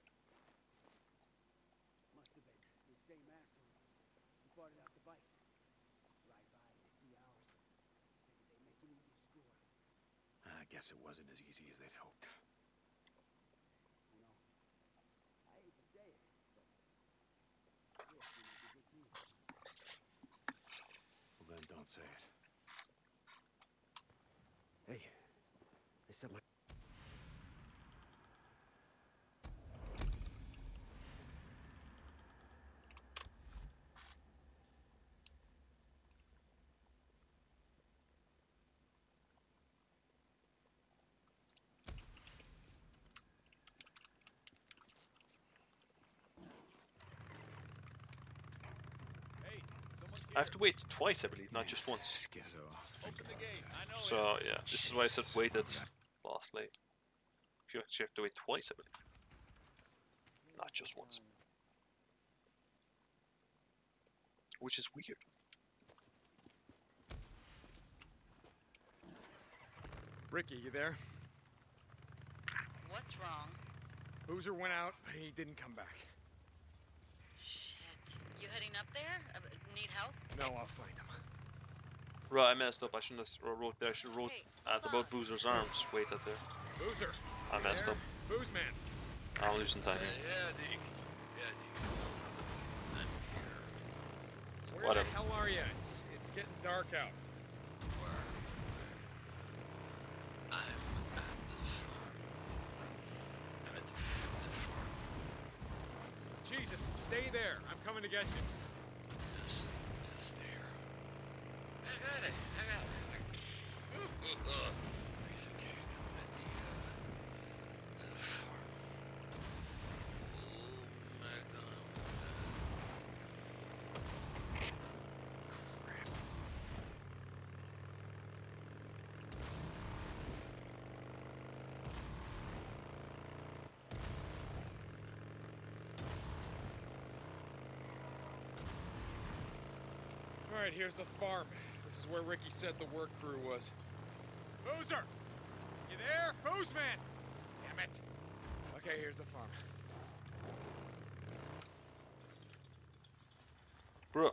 Must have been the same assholes who parted out the bikes. Ride by and see ours. Figured they'd make an easy score. I guess it wasn't as easy as they'd hoped. You know, I hate to say it, but this we make a good team. Well, then don't say it. Hey, I set my... Hey, someone's I have to wait twice, I believe, not just once. Schizo. Open the gate. I know So yeah, this is why I said waited lastly. You actually have to wait twice, I believe. Not just once. Which is weird. Ricky, you there? What's wrong? Boozer went out, but he didn't come back. Shit. You heading up there? Uh, need help? No, I'll find him. Right, I messed up. I shouldn't have wrote there. I should have wrote Hey, at about Boozer's arms. Wait at there. Boozer. I messed up. Booze man. I'm losing time here. Yeah, Deke. Yeah, Deke. I'm here. Where Whatever. the hell are you? It's, it's getting dark out. Where? I'm at the farm. I'm at the, f the farm. Jesus, stay there. I'm coming to get you. Just, just there. I got it. I got it. Piece of cake. I'm at the, uh, at the farm. Oh my God. Crap. All right, here's the farm. This is where Ricky said the work crew was. Boozer! You there? Booze man! Damn it. Okay, here's the farm. Bro.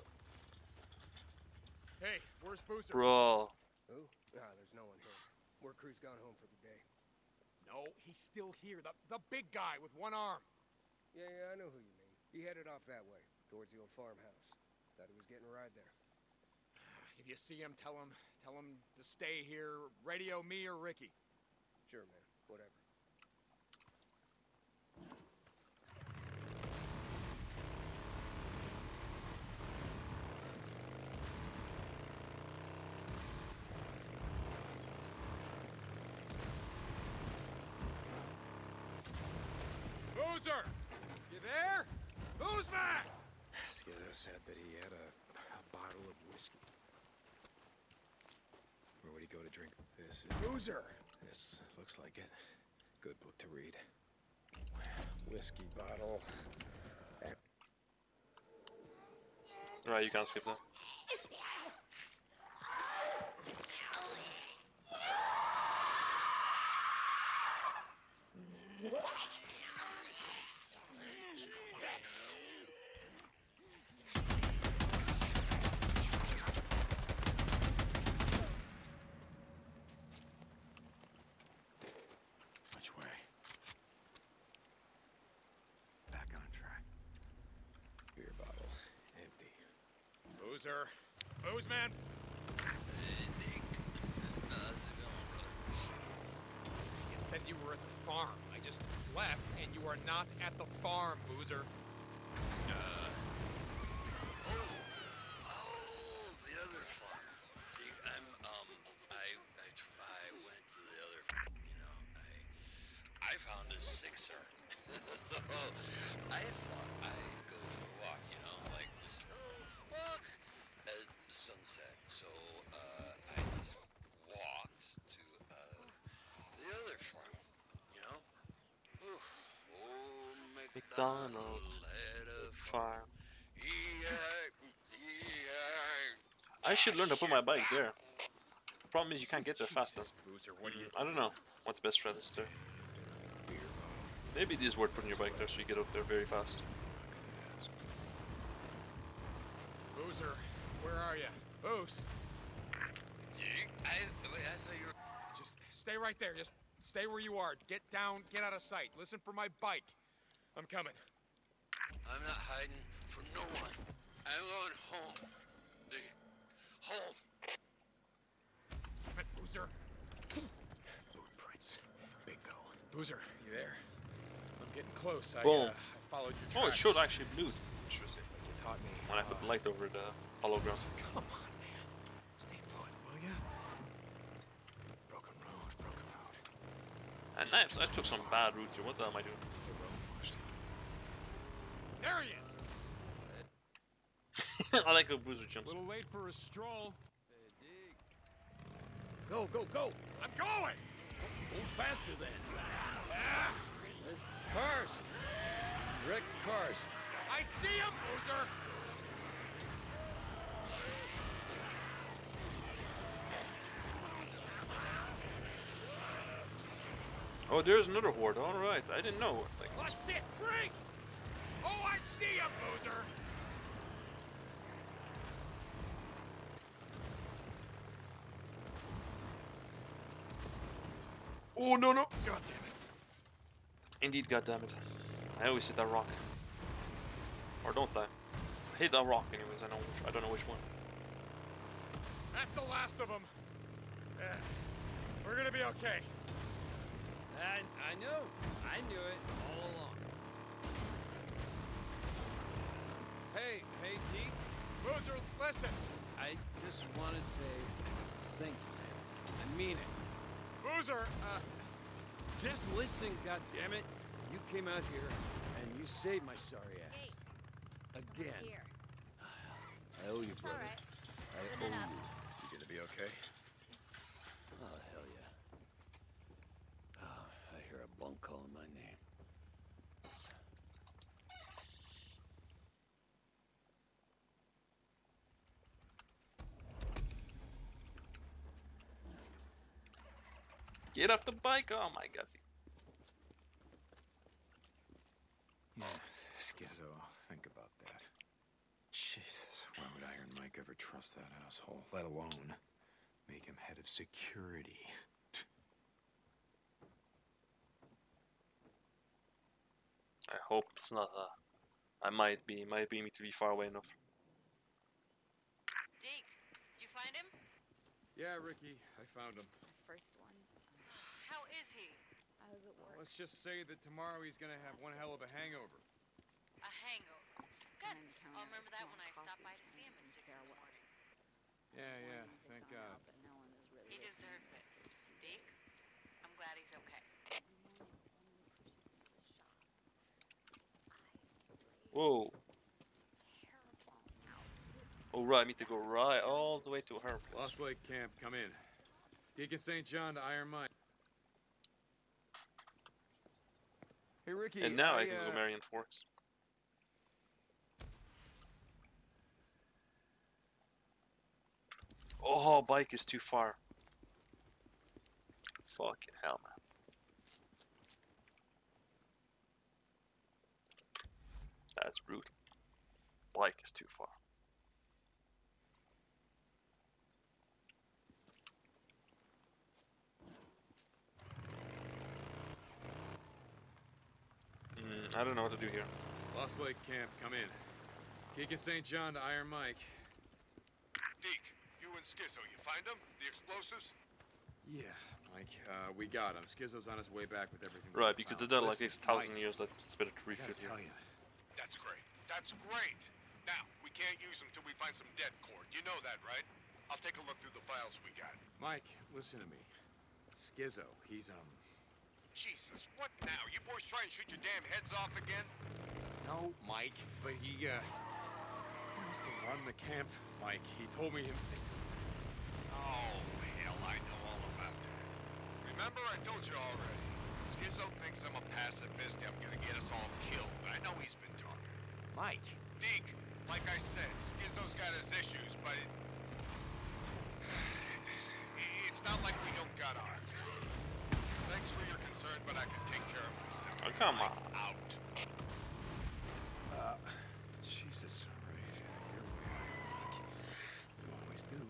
Hey, where's Boozer? Bro. Who? Ah, there's no one here. Work crew's gone home for the day. No, he's still here. The, the big guy with one arm. Yeah, yeah, I know who you mean. He headed off that way, towards the old farmhouse. Thought he was getting a ride there. If you see him, tell him, tell him to stay here. Radio me or Ricky. Sure, man. Whatever. Boozer! You there? Booze man! Schizo said that he had a, a bottle of whiskey. Where would he go to drink? This is... Boozer! This looks like it. Good book to read. Whiskey bottle. Right, you can't skip that. Which way? Back on track. Beer bottle. Empty. Boozer. Booze man! Hey, Deke. How's it going, brother? You said you were at the farm. I just left, and you are not at the farm, Boozer. Uh. Oh. Oh, the other farm. Deke, I'm, um, I, I, tr- I went to the other farm, you know, I, I found a sixer. So, I thought I'd go for a walk, you know, like, just, oh, walk at sunset. So, uh, I just walked to, uh, the other farm, you know? Ooh, old McDonald MacDonald had a farm. E I E I I should learn to put my bike there. Problem is you can't get there fast enough. Boozer, what do you... I don't know what the best strat is there. Maybe it is worth putting your bike there so you get up there very fast. Boozer, where are you? Booze. Deke, I, wait, I thought you were... Just stay right there. Just stay where you are. Get down, get out of sight. Listen for my bike. I'm coming. I'm not hiding from no one. I'm going home. Deke, home. Damn it, Boozer. Footprints. Bingo. Boozer, you there? I'm getting close. I, Boom. uh, I followed your Oh, it tracks. showed actually blue. Interesting. You taught me. When I put the light over the hologram. Come on, man. Stay put, will ya? Broken road, broken road. And nice, I took some bad route here. What the hell am I doing? There he is! I like how Boozer jumps. Little late for a stroll. Go, go, go! I'm going! Move faster then. Ah, there's cars. Wrecked cars. I see him, Boozer! Oh, there's another horde. All right, I didn't know. Like, Oh shit, freaks! Oh, I see him, Boozer! oh no no! God damn it! Indeed, god damn it! I always hit that rock, or don't I? I hit that rock anyways. I know. Which, I don't know which one. That's the last of them. Uh, we're gonna be okay. I, I know. I knew it all along. Hey, hey, Deke. Boozer, listen. I just want to say thank you, man. I mean it. Boozer, uh... Just listen, goddammit. You came out here and you saved my sorry ass. Again. Here. I owe you, brother. Alright. I Open owe it up. you. You gonna be okay? Oh, hell yeah. Oh, I hear a bunk calling my name. Get off the bike! Oh my god. Yeah, Skizzo, think about that. Jesus, why would Iron Mike ever trust that asshole, let alone make him head of security? I hope it's not. Uh, I might be. Might be me to be far away enough. Deke, did you find him? Yeah, Ricky, I found him. First one. How is he? I was at work. Let's just say that tomorrow he's gonna have one hell of a hangover. A hangover. Good. I'll remember that when I stop by to see him at six in the morning. Yeah, yeah, thank God. He deserves it. Deke, I'm glad he's okay. Whoa. Oh right, I need to go right all the way to her place. Lost Lake Camp, come in. Deacon Saint John to Iron Mike. Hey, Ricky. And now I, I can uh, go Marion Forks. Oh, bike is too far. Fucking hell, man. That's brutal. Bike is too far. Mm, I don't know what to do here. Lost Lake Camp, come in. Deacon Saint John to Iron Mike. Deke, you and Skizzo, you find them? The explosives? Yeah, Mike, uh, we got him. Skizzo's on his way back with everything. Right, because they're done like Listen, this thousand Mike, years. Like it's better to I gotta refill here. tell you. That's great. That's great. Now, we can't use them till we find some dead cord. You know that, right? I'll take a look through the files we got. Mike, listen to me. Skizzo, he's, um... Jesus, what now? You boys try and shoot your damn heads off again? No, Mike, but he, uh... He wants to run the camp, Mike. He told me him... Oh, hell, I know all about that. Remember, I told you already. Skizzo thinks I'm a pacifist. I'm gonna get us all killed. I know he's been talking. Mike! Deke, like I said, Skizzo's got his issues, but... It... It's not like we don't got ours. Thanks for your concern, but I can take care of myself. Oh, come on. Mike, out. Uh, Jesus, right. Here we are, Mike. You always do.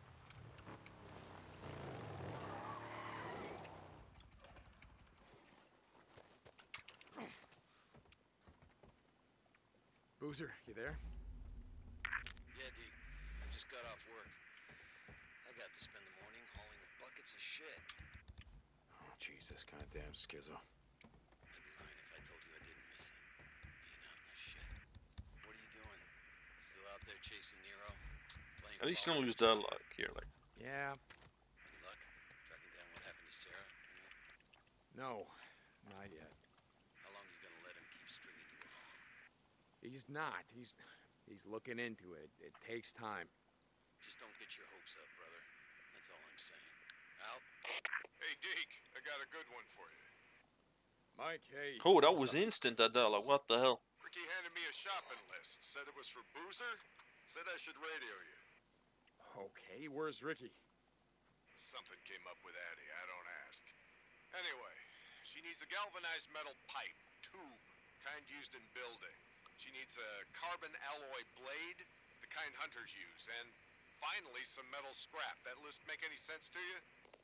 Boozer, you there? Yeah, Deke. I just got off work. I got to spend the morning hauling buckets of shit. Oh, Jesus, goddamn Skizzo. I'd be lying if I told you I didn't miss him. Being out in the shit. What are you doing? Still out there chasing Nero? Playing At least you follow don't lose yourself? that like here, like. Yeah. Any luck? Tracking down what happened to Sarah? No, not yet. How long you gonna let him keep stringing you along? He's not. He's... He's looking into it. It takes time. Just don't get your hopes up, brother. That's all I'm saying. Out. Hey, Deke, I got a good one for you. Mike, hey. Oh, that was instant, that there. Like, what the hell? Ricky handed me a shopping list. Said it was for Boozer. Said I should radio you. Okay, where's Ricky? Something came up with Addie. I don't ask. Anyway, she needs a galvanized metal pipe, tube, kind used in building. She needs a carbon alloy blade, the kind hunters use, and finally some metal scrap. That list make any sense to you?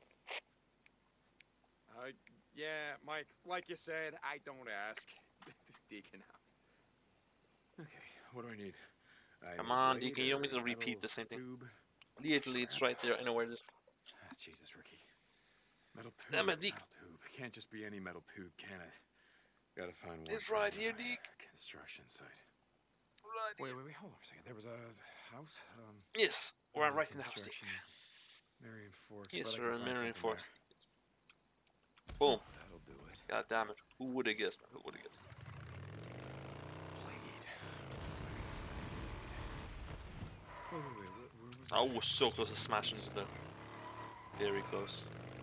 Uh, yeah, Mike, like you said, I don't ask. Deacon out. Okay, what do I need? I Come need a on, blade, Deacon, you don't need a to repeat metal the same thing. tube. Literally, it's right there. I know where it is. Ah, Jesus, Ricky. Metal tube. Damn it, Deke. Metal tube. Can't just be any metal tube, can it? Gotta find one. It's from right the here, Deke. Construction site. Right Wait, here. wait, wait, hold on a second. There was a house? Um, Yes, we're under right in the house, Deke. construction. Marion Forks. Yes, but I we're can in find Marion something Forks. there. Boom. That'll do it. God damn it. Who would have guessed? Who would have guessed? Blade. Wait, wait, wait. Where, where was I that? was so close to smashing into there. Very close.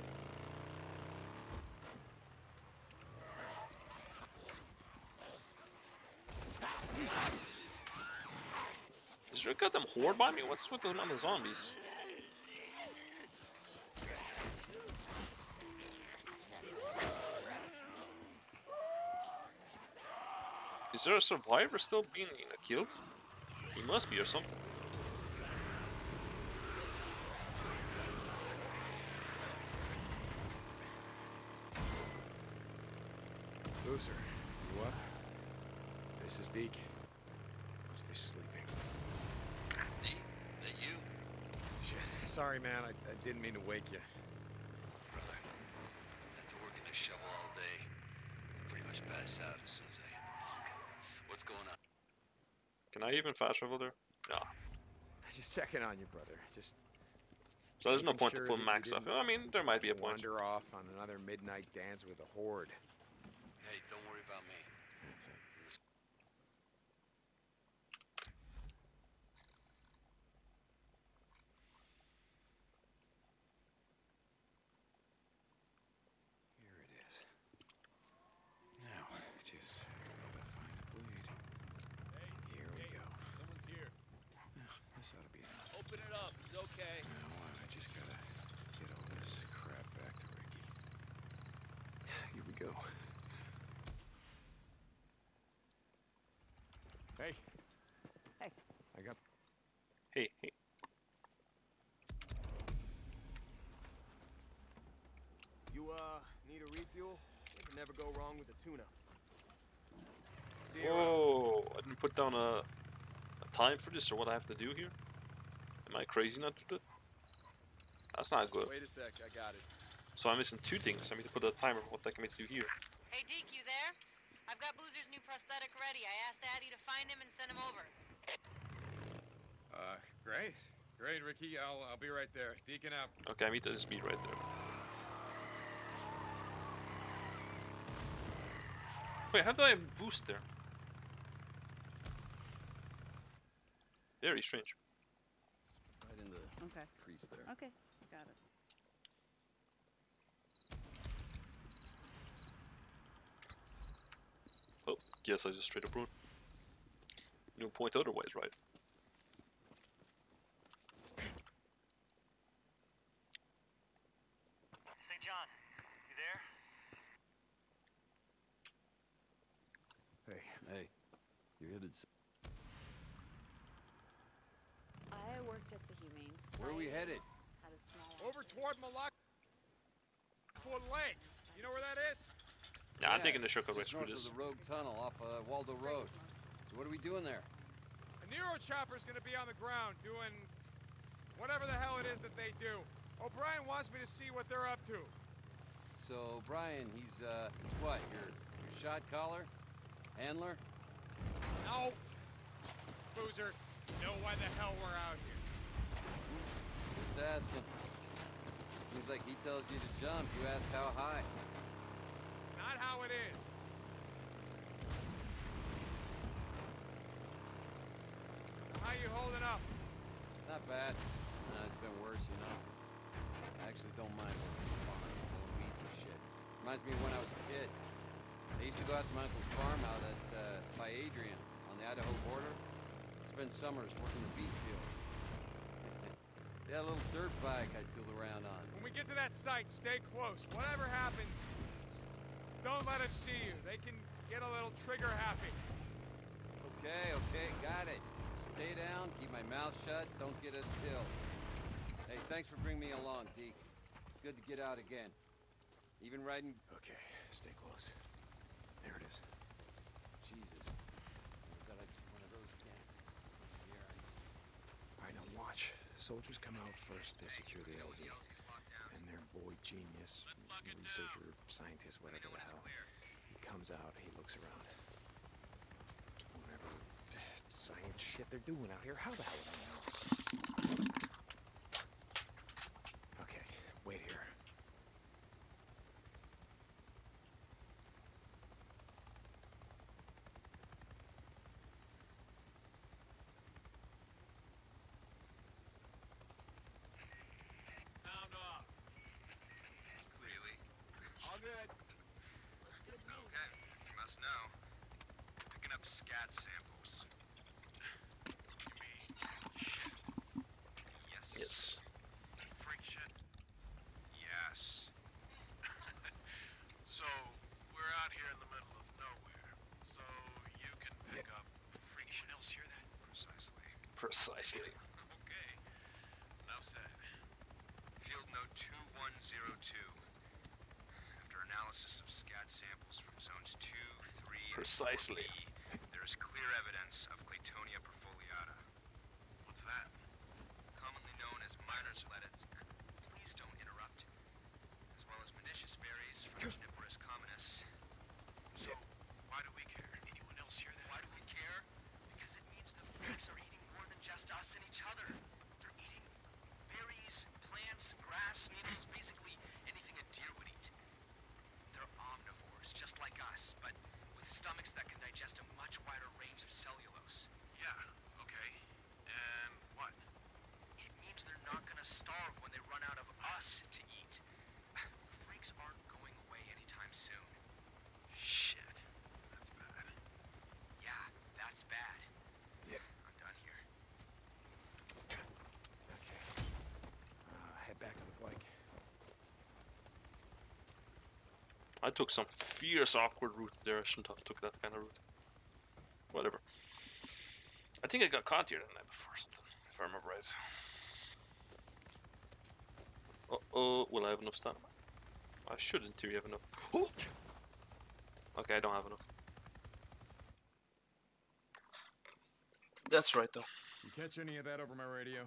Is there a goddamn horde by me? What's with the amount of zombies? Is there a survivor still being, you know, killed? He must be or something. Boozer, you up? This is Deke. Must be sleeping. Deke, that you? Shit. Sorry, man. I, I didn't mean to wake you. Brother, after working the shovel all day, I pretty much pass out as soon as I hit the bunk. What's going on? Can I even fast travel there? No. Just checking on you, brother. Just. So there's no making point sure to put that you max up. didn't I mean, there might be a point. Wander off on another midnight dance with a horde. Hey, don't worry about me. That's it. Here it is. Now, just gotta find a blade. Here we go. Someone's here. Ah, this ought to be enough. Open it up. It's okay. Now what? I just gotta get all this crap back to Ricky. Here we go. Hey. Hey. I got. Hey, hey. You, uh, need a refuel? You can never go wrong with a tuna. See you around. Whoa! I didn't put down a, a time for this or what I have to do here. Am I crazy not to do it? That's not good. Wait a sec, I got it. So I'm missing two things. I need to put a timer for what I can make to do here. Hey, Deke, you there? I've got Boozer's new prosthetic ready. I asked Addie to find him and send him over. Uh, great. Great, Ricky. I'll, I'll be right there. Deacon out. Okay, I meet the speed right there. Wait, how did I boost there? Very strange. Right in the Okay. crease there. Okay, got it. Oh, guess I just straight up rode. No point otherwise, right? Saint John, you there? Hey. Hey, you're headed. s- I worked at the Humane Society. Where are we headed? Had a small Over toward Malak Lake. You know where that is? Yeah, I'm taking the shortcut way Just through north this. of the Rogue Tunnel off uh, Waldo Road. So what are we doing there? A Nero chopper's gonna be on the ground doing whatever the hell it is that they do. O'Brien wants me to see what they're up to. So Brian, he's uh, he's what? Your your shot caller, handler? No. Boozer, you know why the hell we're out here. Just asking. Seems like he tells you to jump. You ask how high. It's not how it is. How you holding up? Not bad. Uh, it's been worse, you know. I actually don't mind working on the farm, pulling weeds and shit. Reminds me of when I was a kid. I used to go out to my uncle's farm out at uh, by Adrian on the Idaho border. Spend summers working the beet fields. Yeah, a little dirt bike I tool around on. When we get to that site, stay close. Whatever happens, don't let them see you. They can get a little trigger happy. Okay, okay, got it. Stay down, keep my mouth shut, don't get us killed. Hey, thanks for bringing me along, Deke. It's good to get out again. Even riding... Okay, stay close. There it is. Jesus. I thought I'd see one of those again. Here I... All right, now watch. Soldiers come out first, they secure the L Z. And their boy genius, researcher, scientist, whatever the hell, he comes out, he looks around. Whatever science shit they're doing out here, how the hell would I know? Okay, wait here. Sound off. Clearly. All good. Okay, you must know. Picking up scat samples. You mean shit? Yes. Yes. Freak shit? Yes. So, we're out here in the middle of nowhere. So, you can pick up freak shit. Else hear that? Precisely. Precisely. Okay. Enough said. Field note two one zero two. After analysis of scat samples from zones two, three, and Precisely. four B, there is clear evidence of Claytonia perfoliata. What's that? Commonly known as miner's lettuce. Please don't interrupt. As well as Menicious berries from Juniperus communis. So, why do we care? Anyone else hear that? Why do we care? Because it means the freaks are eating more than just us and each other. They're eating berries, plants, grass, needles, basically anything a deer would eat. They're omnivores, just like us, but with stomachs that can digest a much wider range of cellulose. Yeah, okay. And what? It means they're not gonna starve when they run out of us to eat. Freaks aren't going away anytime soon. Shit. That's bad. Yeah, that's bad. Yeah. I'm done here. Okay. Uh, head back to the bike. I took some fierce awkward route there. I shouldn't have took that kind of route. Whatever. I think I got caught here the night before or something, if I remember right. Uh-oh, will I have enough stamina? I should in theory have enough. Okay, I don't have enough. That's right though. You catch any of that over my radio?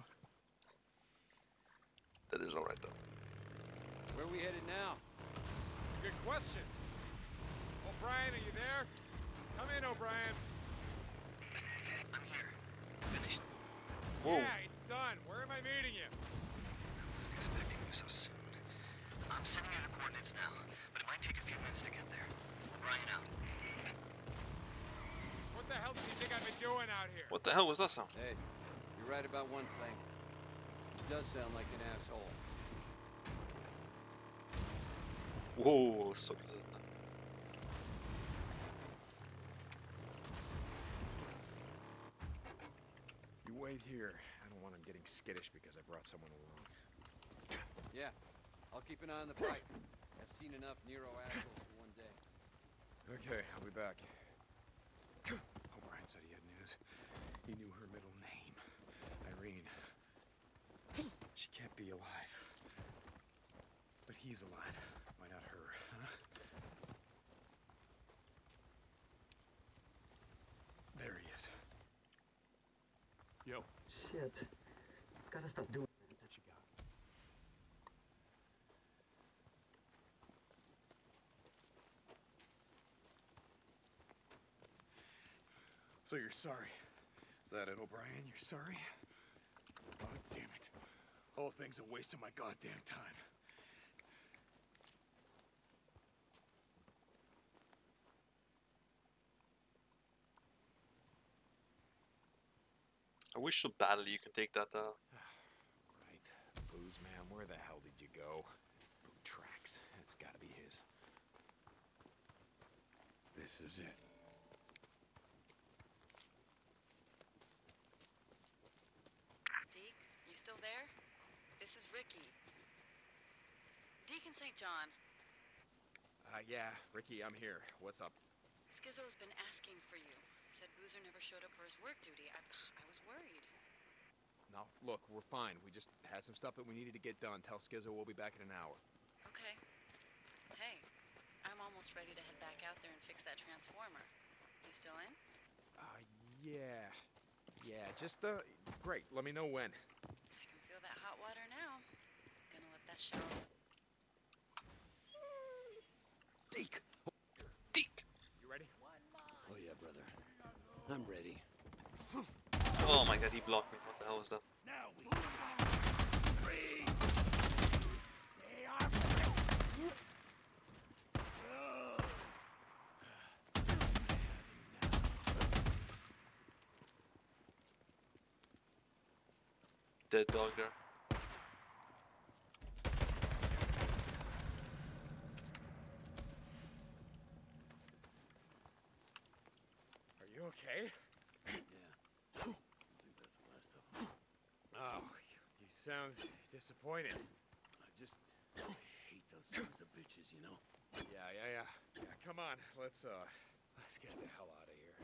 That is alright though. Where are we headed now? Good question. O'Brien, are you there? Come in, O'Brien. I'm here. Finished. Whoa. Yeah, it's done. Where am I meeting you? I wasn't expecting you so soon. I'm sending you the coordinates now, but it might take a few minutes to get there. O'Brien out. What the hell does he think I've been doing out here? What the hell was that sound? Hey, you're right about one thing. He does sound like an asshole. Whoa, so good. You wait here. I don't want him getting skittish because I brought someone along. Yeah, I'll keep an eye on the bike. I've seen enough Nero assholes for one day. Okay, I'll be back. O'Brien said he had news. He knew her middle name. Irene. She can't be alive. But he's alive. Why not her, huh? There he is. Yo. Shit. Gotta stop doing that. What you got? So you're sorry. Is that it, O'Brien? You're sorry? Oh, damn it. Whole thing's a waste of my goddamn time. I wish so badly you can take that. Uh, Right. Booze man, where the hell did you go? Boot tracks. That's gotta be his. This is it. Deke, you still there? This is Ricky. Deacon Saint John. Uh, yeah, Ricky, I'm here. What's up? Skizzo's been asking for you. Said Boozer never showed up for his work duty. I, I was worried. No, look, we're fine. We just had some stuff that we needed to get done. Tell Skizzo we'll be back in an hour. Okay. Hey, I'm almost ready to head back out there and fix that transformer. You still in? Uh, yeah. Yeah, just, uh, great. Let me know when. I can feel that hot water now. Gonna let that shower. Deke! Deke! You ready? Oh yeah, brother. I'm ready. oh my god, he blocked me. What the hell was that? Now we Dead dog there. Are you okay? Yeah. I think that's the last of them. Oh, you sound disappointed. I just hate those sons of bitches, you know? Yeah, yeah, yeah. Yeah, come on. Let's, uh, let's get the hell out of here.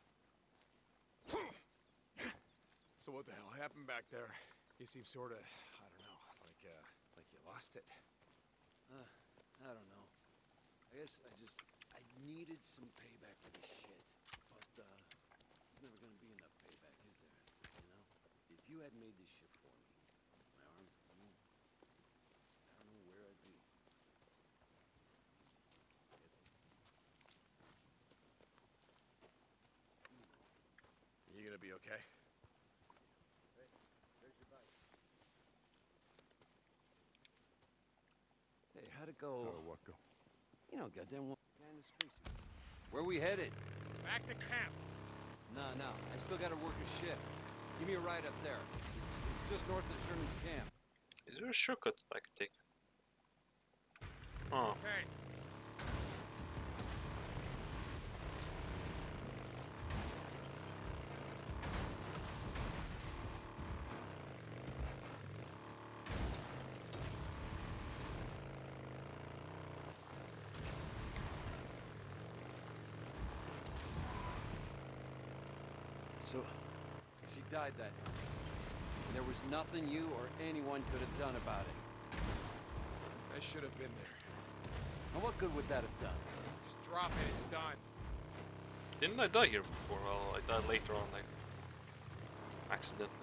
So what the hell happened back there? You seem sort of, I don't know, like, uh, like you lost it. Uh, I don't know. I guess I just, I needed some payback for this shit. But, uh, there's never gonna be enough payback, is there? You know? If you had made this shit for me, my arm, I don't, I don't know where I'd be. You gonna be okay? Hey, how'd it go? Oh, what go? You know, goddamn, what kind of space? Where we headed? back to camp. No, no. I still gotta work a shift. Give me a ride up there. It's, it's just north of Sherman's camp. Is there a shortcut I could take? Oh. Okay. So, she died that night. And there was nothing you or anyone could have done about it. I should have been there. And what good would that have done? Just drop it, it's done. Didn't I die here before? Well, I died later on, like, accidentally.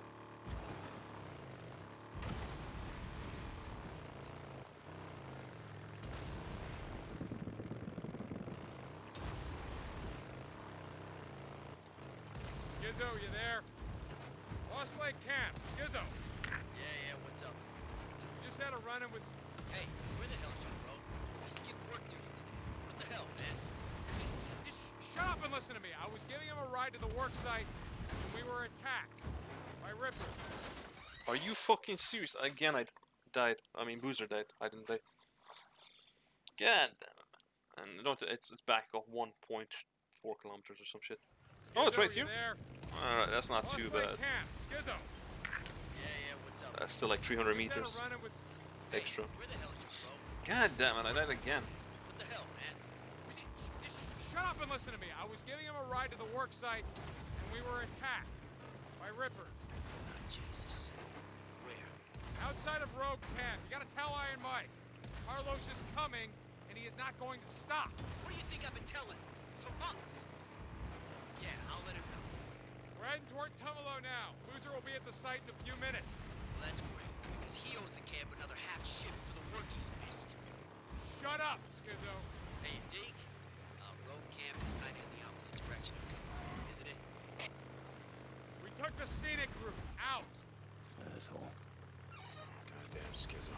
Skizzo, you there? Lost Lake Camp. Skizzo. Yeah, yeah, what's up? You just had a run-in with... Hey, where the hell is you, bro? I skipped work duty today. What the hell, man? Sh shut up and listen to me. I was giving him a ride to the work site, and we were attacked by rippers. Are you fucking serious? Again, I died. I mean, Boozer died. I didn't die. God damn it. And don't, it's, it's back of one point four kilometers or some shit. Skizzo, Oh, it's right you here. there? Alright, that's not Lost too Lake bad. Camp. Skizzo. Yeah, yeah, what's up? That's still like three hundred Just had a meters run-in with... extra. Where the hell is you, bro? God damn it, I died again. What the hell, man? Sh sh shut up and listen to me. I was giving him a ride to the work site, and we were attacked by rippers. Oh, Jesus. Where? Outside of Rogue Camp. You gotta tell Iron Mike. Carlos is coming, and he is not going to stop. What do you think I've been telling? For months. Yeah, I'll let him know. We're heading toward Tumalo now. Boozer will be at the site in a few minutes. Well, that's great, because he owes the camp another half shift for the work he's missed. Shut up, Skizzo. Hey, Deke. Uh, road camp is kind of in the opposite direction of Tumalo, isn't it? We took the scenic route out. Asshole. Goddamn Skizzo.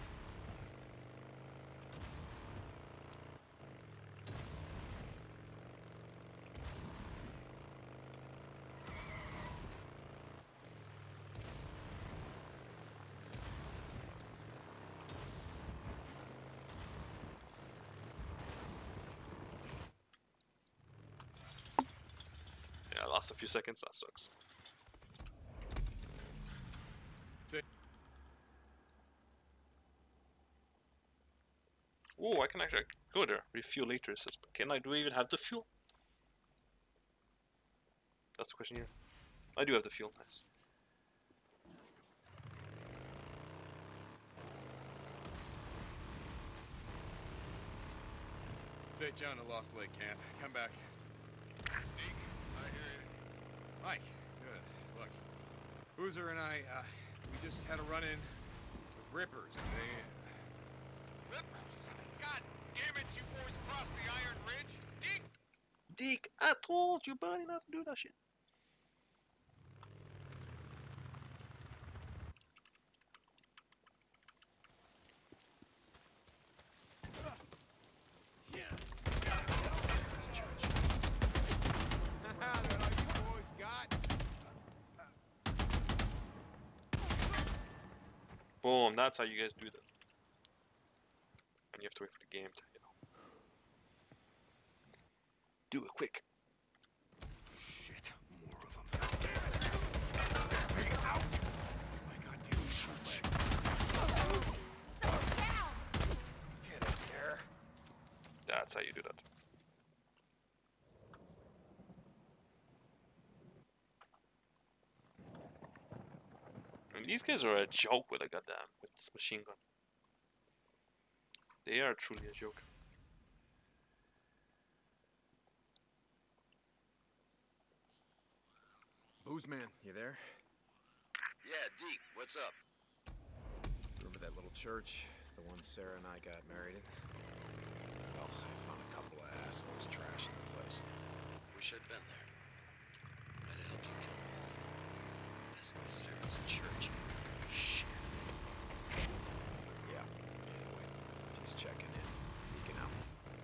Lost a few seconds, that sucks. Oh, I can actually go there. Refuel later, it says. But can I? Do I even have the fuel? That's the question here. I do have the fuel, nice. Say John to Lost Lake Camp. Come back. Deke, I hear you. Mike, good. Look, Boozer and I, uh, we just had a run-in with Rippers. They... Rippers? God damn it, you boys crossed the Iron Ridge? Deke! Deke, I told you, buddy, not to do that shit. Boom, that's how you guys do that. And you have to wait for the game to, you know. Do it quick. Shit, more of them. Stay out! Oh my goddamn shit. Get in there. That's how you do that. I mean, these guys are a joke with a goddamn with this machine gun. They are truly a joke. Booze man, you there? Yeah, Deke, what's up? Remember that little church? The one Sarah and I got married in? Well, I found a couple of assholes trashing the place. Wish I'd been there. I'd have helped you kill them all. Messing with Sarah's church. Shit. Yeah, anyway, just checking in, peeking out.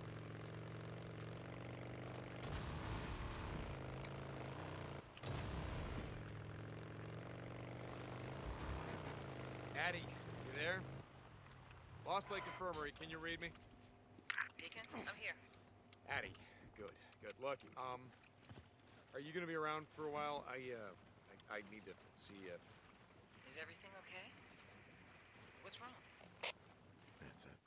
Addie, you there? Lost Lake Infirmary, can you read me? Deacon, I'm here. Addie, good, good. Look, um, are you gonna be around for a while? I, uh, I, I need to see you. Is everything okay? What's wrong? That's it.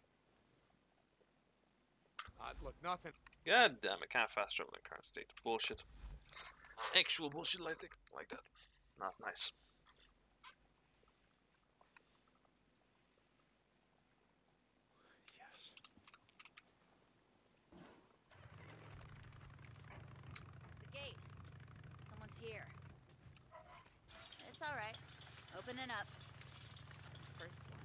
Uh, look, nothing. God damn it, can't fast travel in current state. Bullshit. Actual bullshit like that. Like that. Not nice. Yes. The gate. Someone's here. It's alright. Open it up. First one.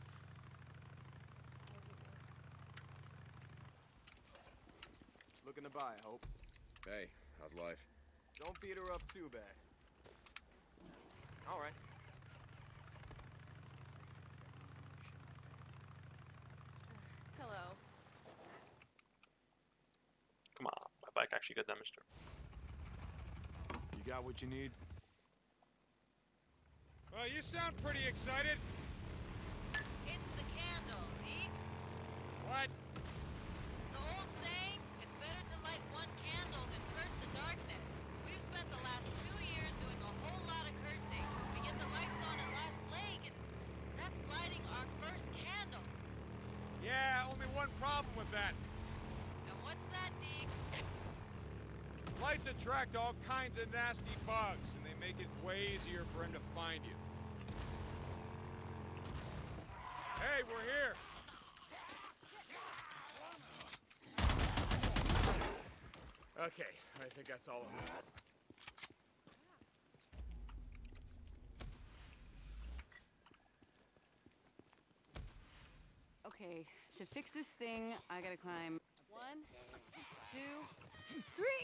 Looking to buy, I hope. Hey, how's life? Don't beat her up too bad. All right. Hello. Come on, my bike actually got damaged there. You got what you need? Well, you sound pretty excited. It's the candle, Deke. What? The old saying, it's better to light one candle than curse the darkness. We've spent the last two years doing a whole lot of cursing. We get the lights on at Lost Lake, and that's lighting our first candle. Yeah, only one problem with that. And what's that, Deke? Lights attract all kinds of nasty bugs, and they make it way easier for him to find you. Hey, we're here. Okay, I think that's all of them. Okay, to fix this thing, I gotta climb one, two, three.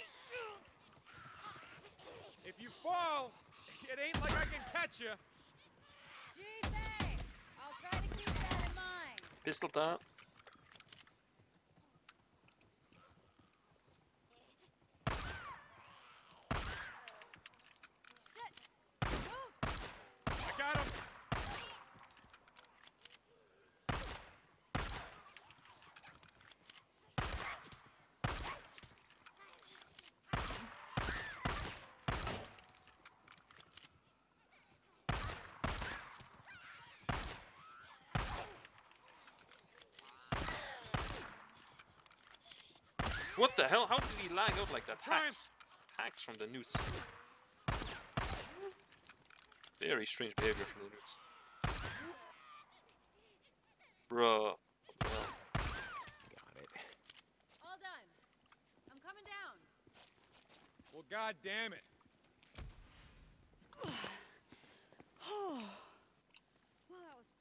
If you fall, it ain't like I can catch you. Gee, thanks. I'll try to keep that in mind. Pistol top. I got him. What the hell? How did he lag out like that? Hacks. Hacks from the newts. Very strange behavior from the newts. Bruh. Well. Got it. All done. I'm coming down. Well, god damn it. Oh. Well, that was.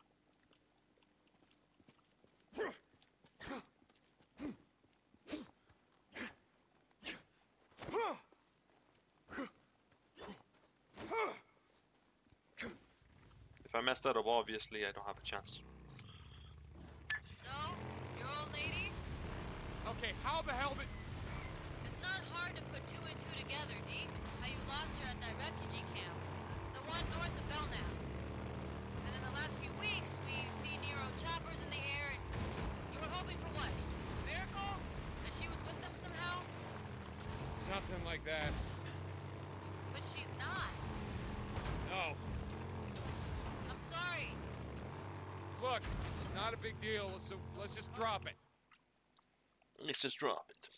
If I mess that up, obviously I don't have a chance. So, your old lady? Okay, how the hell did... It's not hard to put two and two together, Deke. How you lost her at that refugee camp. The one north of Belknap. And in the last few weeks, we've seen Nero choppers in the air, and you were hoping for what? A miracle? That she was with them somehow? Something like that. But she's not. No. I'm sorry. Look, it's not a big deal, so let's just drop it. Let's just drop it.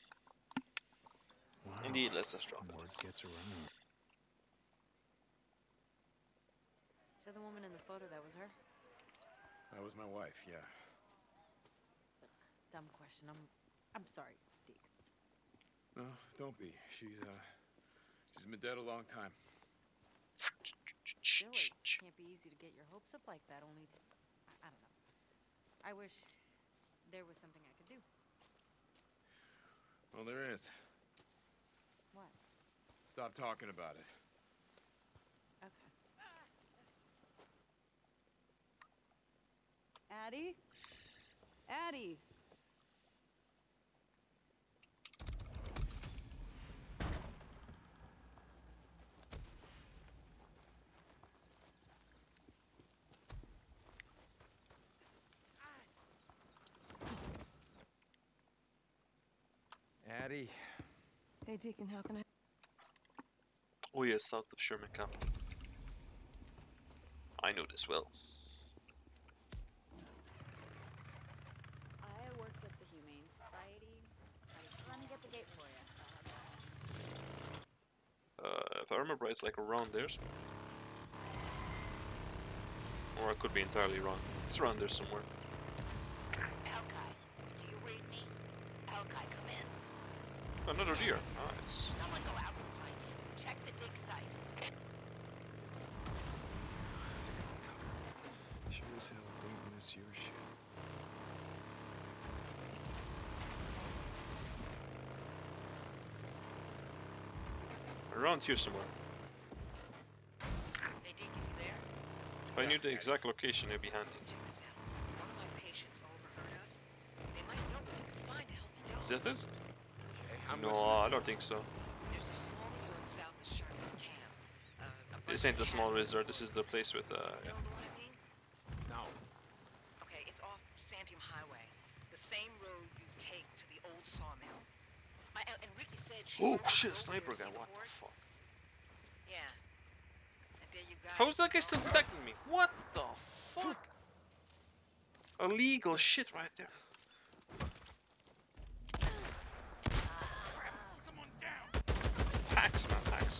Wow. Indeed, let's just drop Word it. gets around. So the woman in the photo, that was her? That was my wife, yeah. Dumb question. I'm I'm sorry, Deke. No, don't be. She's, uh, she's been dead a long time. Really? Can't be easy to get your hopes up like that, only to... I, I don't know. I wish there was something I could do. Well, there is. What? Stop talking about it. Okay. Addie? Addie! Addie. Hey, Deacon, how can I... Oh yes, south of Sherman Camp. I know this well. I worked at the Humane Society. Let me get the gate for you. Uh, if I remember right, it's like around there. Or I could be entirely wrong. It's around there somewhere. Alki, do you read me? Alki, come in. Another deer. Nice. Someone go out and find him. Check the dig site. How's it going, Tucker? Sure as hell don't miss your shit. Around here somewhere. Hey, Deacon, you there? If I knew the exact location, it'd be handy. Check this out. One of my patients overheard us. They might know where we can find a healthy dog. Is that it? I'm No, listening. I don't think so. There's a small resort south of Sherman's camp. Uh, a bunch This ain't of the small cabins and resort. This is the woods. place with uh. You Yeah. know the one I mean? No. Okay, it's off Santiam Highway. The same road you take to the old sawmill. I, and Ricky said she Oh rode over shit, there sniper to guy. see the What the horde. fuck? Yeah. And there you guys. How's that guy still detecting me? What the fuck? Illegal shit right there. Someone's down. Hacks, man, hacks.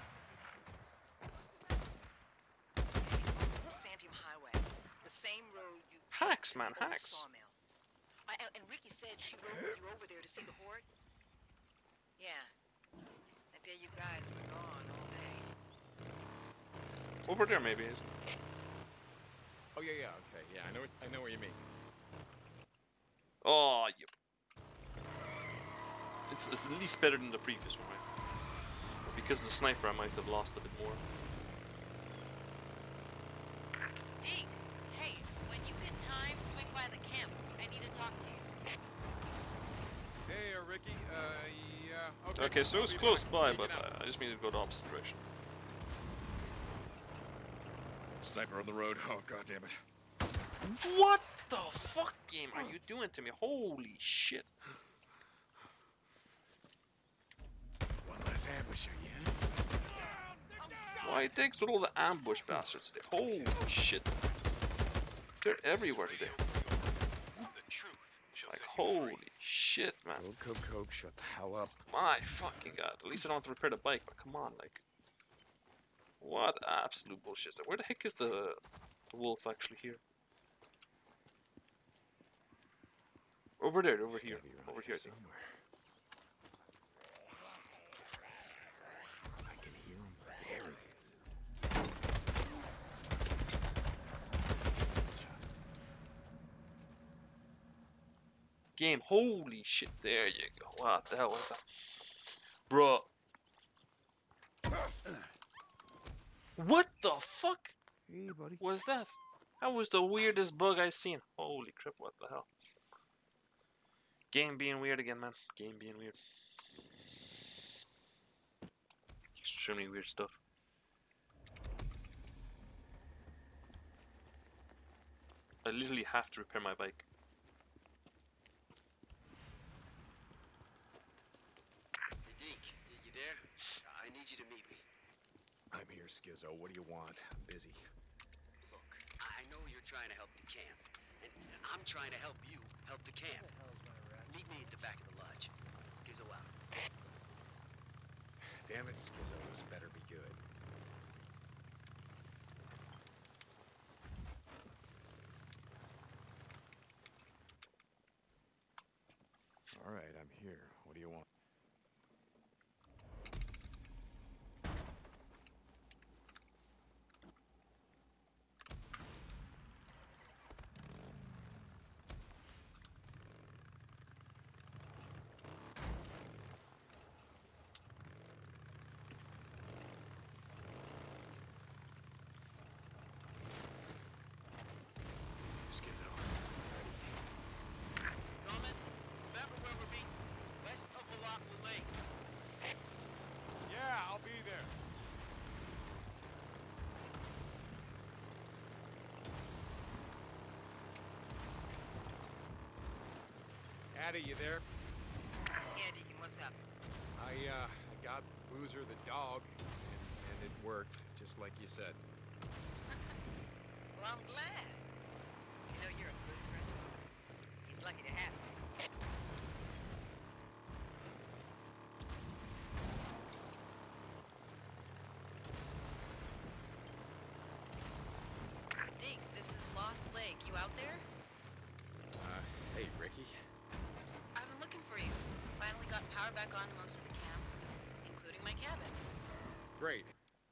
Santiam Highway. The same road you take Hacks, to man, the old hacks. sawmill. I, and- and Ricky said she rode with you over there to see the horde. Yeah. That day you guys were gone all day. Over there, maybe. Oh yeah, yeah, okay, yeah. I know, what, I know what you mean. Oh, yep. It's, it's at least better than the previous one, right? Because of the sniper, I might have lost a bit more. Deke, hey, when you get time, swing by the camp. I need to talk to you. Hey, uh, Ricky. Uh, yeah. Okay. Okay, so I'll it's be close back. by, Take but it out. uh, I just need to go the opposite direction. Sniper on the road. Oh god damn it. What the fuck game are you doing to me? Holy shit. One last ambusher, yeah? Why it takes with all the ambush bastards today? Holy shit. They're everywhere today. The truth shall Like, set you free. holy shit. shit, man. Coke, coke, coke, shut the hell up. My fucking god. At least I don't have to repair the bike, but come on, like. What absolute bullshit. Where the heck is the, the wolf actually here? Over there, over here. Over here, I think. I can hear him. There he is. Game, holy shit, there you go. What the hell was that? Bro. What the fuck? Hey, buddy. Was that? That was the weirdest bug I've seen. Holy crap, what the hell? Game being weird again, man. Game being weird. Extremely weird stuff. I literally have to repair my bike. Hey, Deke, you there? I need you to meet me. I'm here, Skizzo. What do you want? I'm busy. Look, I know you're trying to help the camp, and I'm trying to help you help the camp. Meet me at the back of the lodge. Skizzo out. Damn it, Skizzo. This better be good. All right, I'm here. What do you want? Skizzo. Coming. Remember where we're meeting? West of Malacca Lake. Yeah, I'll be there. Addie, you there? Yeah, Deacon, what's up? I, uh, I got Boozer the dog, and, and it worked, just like you said. Well, I'm glad. You know you're a good friend. He's lucky to have you. Deke, this is Lost Lake. You out there? Uh, hey, Ricky. I've been looking for you. Finally got power back on to most of the camp, including my cabin. Great.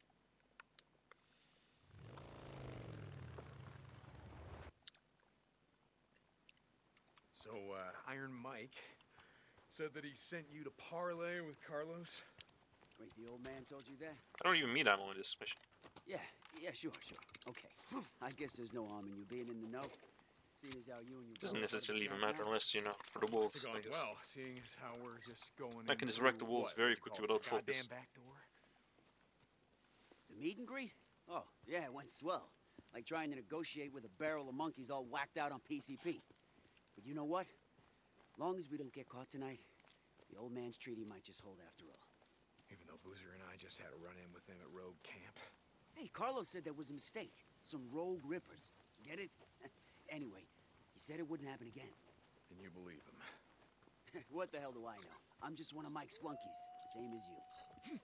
So, uh, Iron Mike said that he sent you to parlay with Carlos? Wait, the old man told you that? I don't even meet ammo in this mission. Yeah, yeah, sure, sure. Okay. I guess there's no harm in you being in the know. Seeing as how you and your Doesn't brother necessarily even got matter down. unless, you know, for the wolves. It's I going guess. well, seeing as how we're just going I can into disrupt the wolves what, very what you quickly call it, without focus. goddamn back door? The meet and greet? Oh, yeah, it went swell. Like trying to negotiate with a barrel of monkeys all whacked out on P C P. But you know what? Long as we don't get caught tonight, the old man's treaty might just hold after all. Even though Boozer and I just had a run-in with them at Rogue Camp. Hey, Carlos said there was a mistake. Some rogue rippers. Get it? Anyway, he said it wouldn't happen again. And you believe him? What the hell do I know? I'm just one of Mike's flunkies, same as you.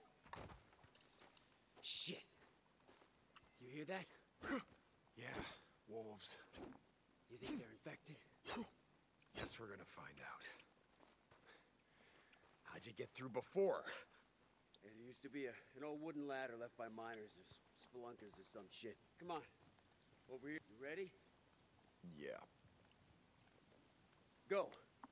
Shit. You hear that? Yeah, wolves. You think they're infected? Guess we're gonna find out. How'd you get through before? Yeah, there used to be a, an old wooden ladder left by miners or s- spelunkers or some shit. Come on. Over here. You ready? Yeah. Go.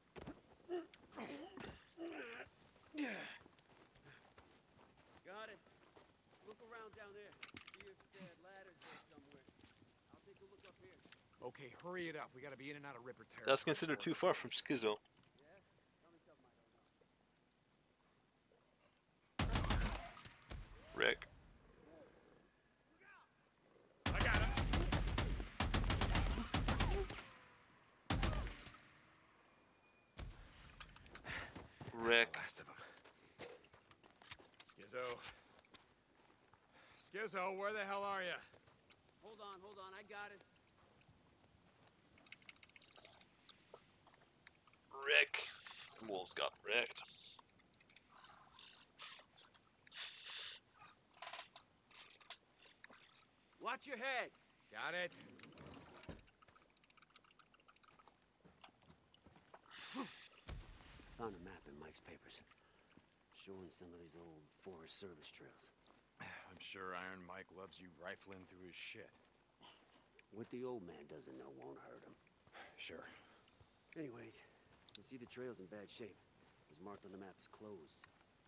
Got it. Look around down there. See if the ladder's there somewhere. I'll take a look up here. Okay, hurry it up. We gotta be in and out of Ripper territory. That's considered too far from Skizzo. Rick. I got him. Rick. Last of them. Skizzo. Skizzo, where the hell are you? Hold on, hold on. I got it. Rick. Wolves got wrecked. Watch your head. Got it. Found a map in Mike's papers, showing some of these old Forest Service trails. I'm sure Iron Mike loves you rifling through his shit. What the old man doesn't know won't hurt him. Sure. Anyways, you see the trail's in bad shape. It's marked on the map as closed.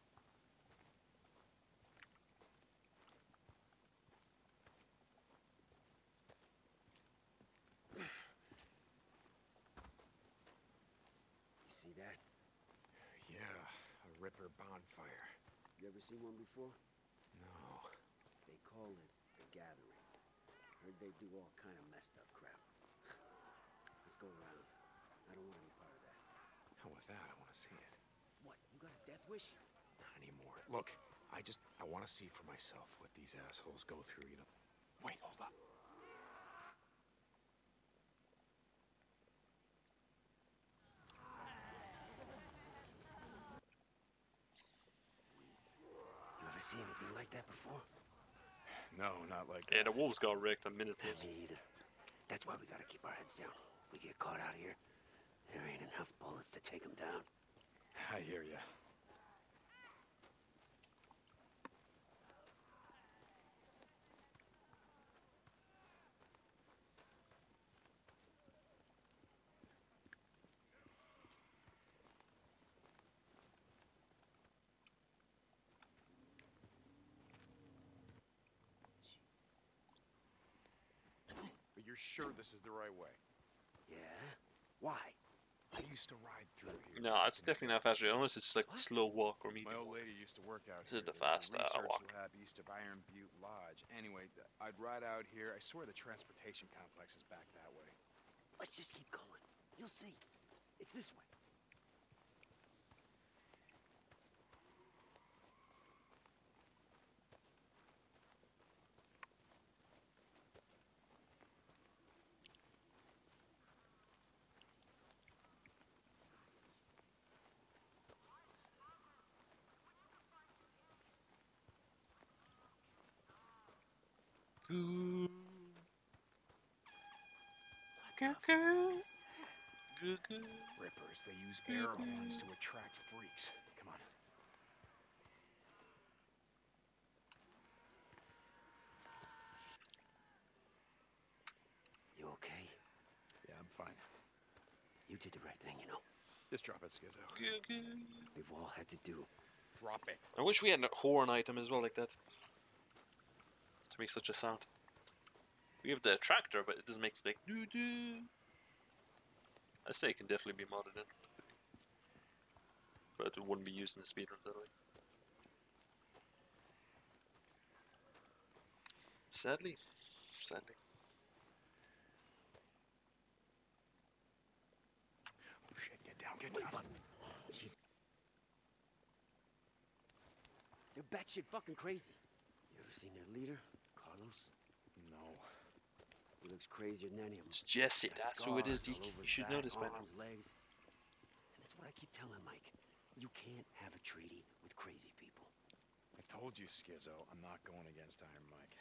You see that? Yeah, a Ripper bonfire. You ever seen one before? No. They call it the Gathering. Heard they do all kind of messed up crap. Let's go around. I don't want any part of that. Hell with that, I want to see it. What, you got a death wish? Not anymore. Look, I just, I want to see for myself what these assholes go through, you know. Wait, hold up. You ever see anything like that before? No, not like Yeah, that. the Wolves got wrecked a minute ago. Me either. That's why we gotta keep our heads down. We get caught out here, there ain't enough bullets to take them down. I hear ya. But you're sure this is the right way? Yeah? Why? I used to ride through here. No, it's definitely not faster, unless it's like a slow walk or medium My old walk. lady used to work out This here. is the There was fast, a uh, research walk. lab east of Iron Butte Lodge. Anyway, th- I'd ride out here. I swear the transportation complex is back that way. Let's just keep going. You'll see. It's this way. Rippers, they use air horns to attract freaks. Come on. You okay? Yeah, I'm fine. You did the right thing, you know. Just drop it, Skizzo. We've all had to do. Drop it. I wish we had a horn item as well like that. To make such a sound. We have the tractor, but it doesn't make like doo doo. I say it can definitely be modded in. But it wouldn't be used in the speedruns that way. Sadly. Sadly. Oh shit, get down, get down. Jeez. They're batshit fucking crazy. You ever seen their leader, Carlos? No. He looks crazier than any of them. It's Jesse, Got that's who it is, scars Deke. all over You his should back, know this by now. arms, legs. And that's what I keep telling Mike. You can't have a treaty with crazy people. I told you, Skizzo, I'm not going against Iron Mike.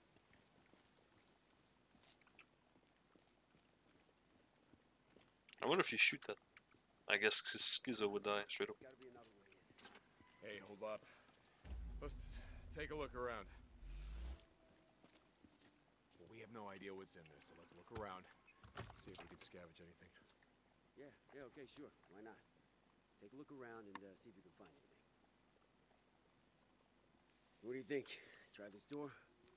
I wonder if you shoot that. I guess 'cause Skizzo would die straight up. Hey, hold up. Let's take a look around. Well, we have no idea what's in there, so let's look around. See if we can scavenge anything. Yeah, yeah, okay, sure. Why not? Take a look around and uh, see if you can find anything. What do you think? Try this door?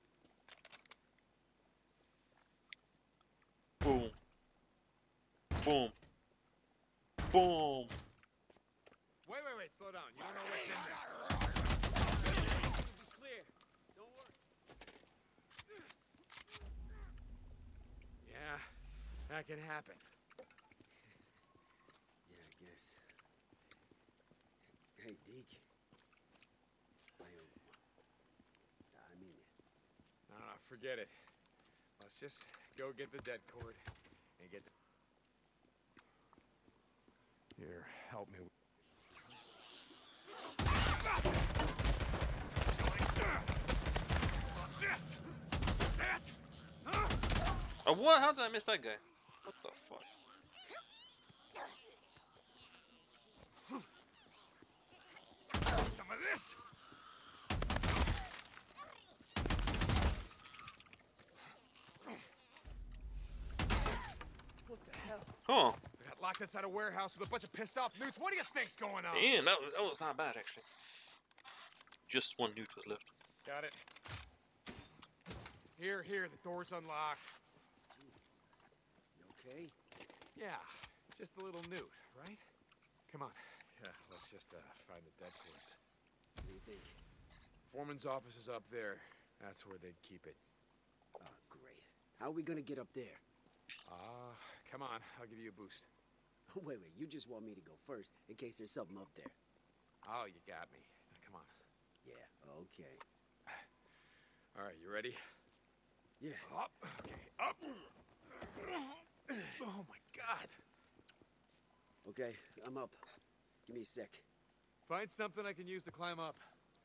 Boom. Boom. Boom. Wait, wait, wait, slow down. You don't know what's in there. Clear. Don't worry. Yeah, that can happen. Yeah, I guess. Hey, Deke. I, uh, I mean it. No, no, forget it. Let's just go get the dead cord and get the... Here, help me. Oh, what? How did I miss that guy? What the fuck? Some of this. What the hell? Oh, We got locked inside a warehouse with a bunch of pissed off newts. What do you think's going on? damn, that was, that was not bad actually. Just one newt was left. Got it. Here, here, the door's unlocked. You okay? Yeah, just a little newt, right? Come on. Yeah, let's just uh, find the dead cords. What do you think? Foreman's office is up there. That's where they'd keep it. Oh, great. How are we gonna get up there? Ah, uh, come on. I'll give you a boost. Wait, wait. You just want me to go first in case there's something up there. Oh, you got me. Now, come on. Yeah. Okay. All right, you ready? Yeah. Up. Okay, up. Oh my God. Okay, I'm up. Give me a sec. Find something I can use to climb up.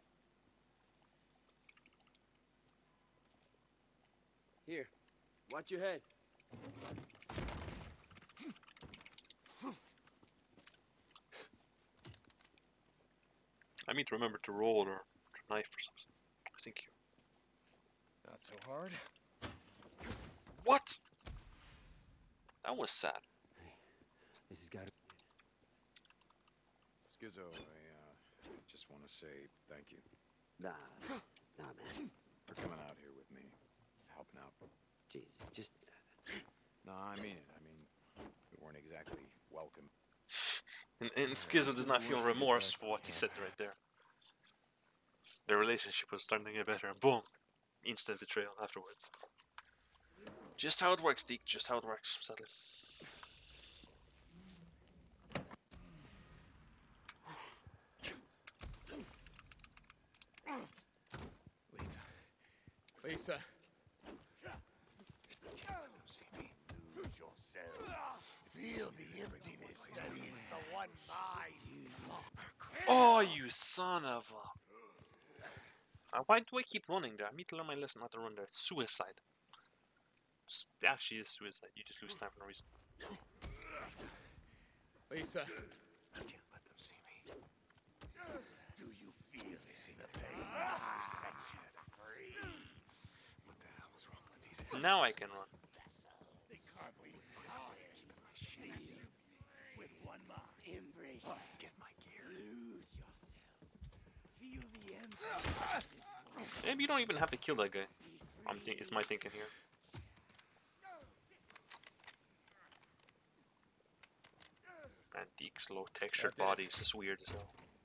Here. Watch your head. I need to remember to roll or to knife or something. I think you. Not so hard. What? That was sad. Hey, this has got to. Skizzo, I uh, just want to say thank you. Nah, nah, man. For coming out here with me, helping out. Jesus, just. No, I mean it. I mean, we weren't exactly welcome. And, and Skizzo does not feel remorse for what he said right there. Their relationship was starting to get better, and boom, instant betrayal afterwards. Just how it works, Deke. Just how it works, sadly. Lisa. Lisa. Lose yourself. Feel the emptiness that is the one mind. Oh, you son of a... Uh, why do I keep running there? I need to learn my lesson not to run there. It's suicide. It's, it actually is suicide. You just lose time for no reason. Lisa. I can't let them see me. Do you feel this in the pain that sets you free? What the hell is wrong with these? Now I can run. They can't wait for my shit. With one mind. Embrace. Get my gear. Lose yourself. Feel the emptiness. Maybe you don't even have to kill that guy. I'm think it's my thinking here. And Deke's low textured body is just weird as hell.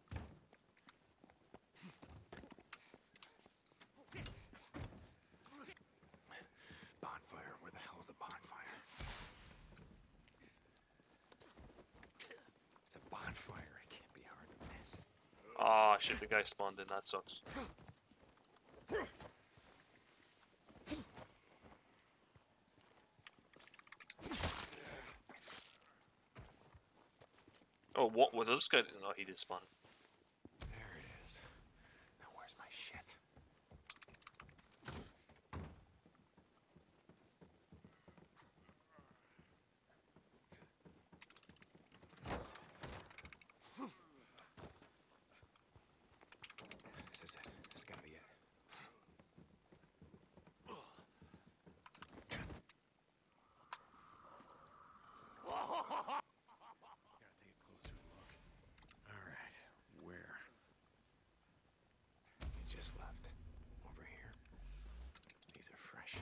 Bonfire. Where the hell is the bonfire? It's a bonfire. It can't be hard to miss. Ah, shit, the guy spawned in. That sucks. Oh, what was this guy? No, he did spawn. There it is. Now where's my shit? This is it. This has gotta be it. Gotta take a closer look. Alright, where? You just left. Over here. These are fresh.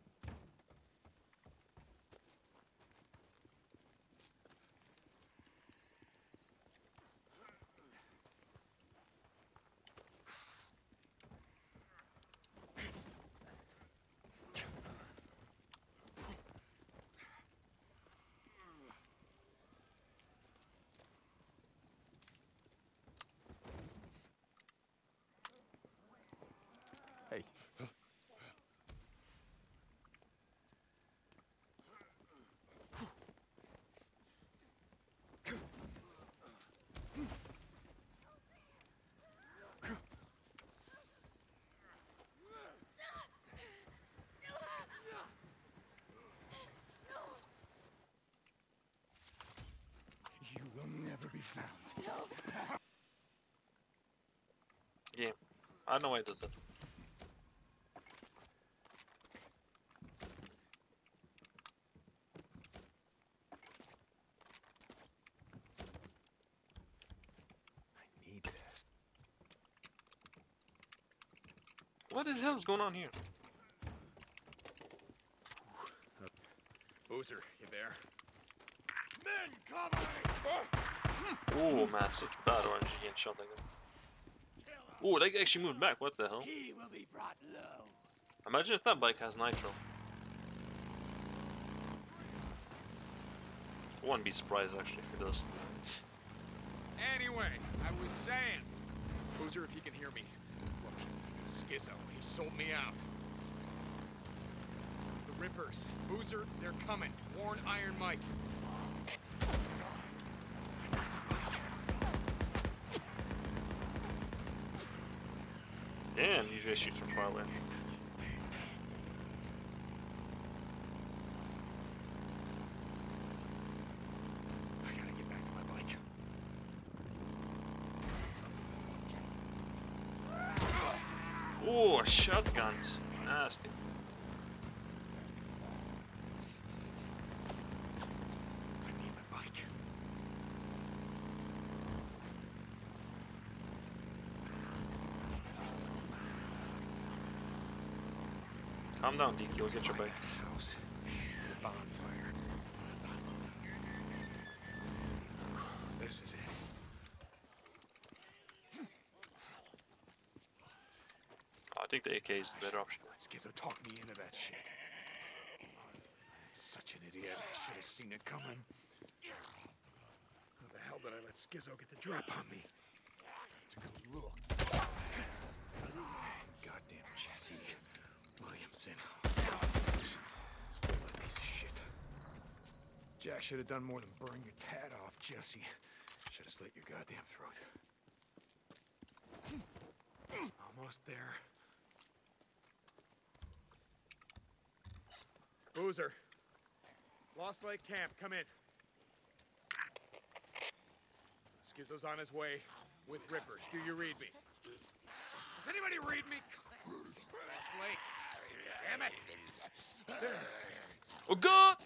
Hey. found. Yeah, I know why it does that. I need this. What the hell is going on here? Boozer, you there? Men coming! Oh man, such bad orange getting shot like that. Oh, they actually moved back. What the hell? He will be brought low. Imagine if that bike has nitro. I wouldn't be surprised actually if it does. Anyway, I was saying, Boozer, if you can hear me, look, it's Skizzo. He sold me out. The Rippers, Boozer, they're coming. Warn Iron Mike. Damn, these guys shoot from far away. I gotta get back to my bike. Oh, shotguns. Nasty. I need my bike. Calm down, D K. You'll get your bike. House. The bonfire. This is it. Oh, I think the A K is the better option. Skizzo talked me into that shit. Such an idiot. I should have seen it coming. How the hell did I let Skizzo get the drop on me? It's a good look. Goddamn Jesse Williamson. Stole that piece of shit. Jack should have done more than burn your tat off, Jesse. Should have slit your goddamn throat. Almost there. Boozer. Lost Lake Camp, come in. Skizzo's on his way with Rippers. Do you read me? Does anybody read me? Lost Lake. Damn it. There. Oh god!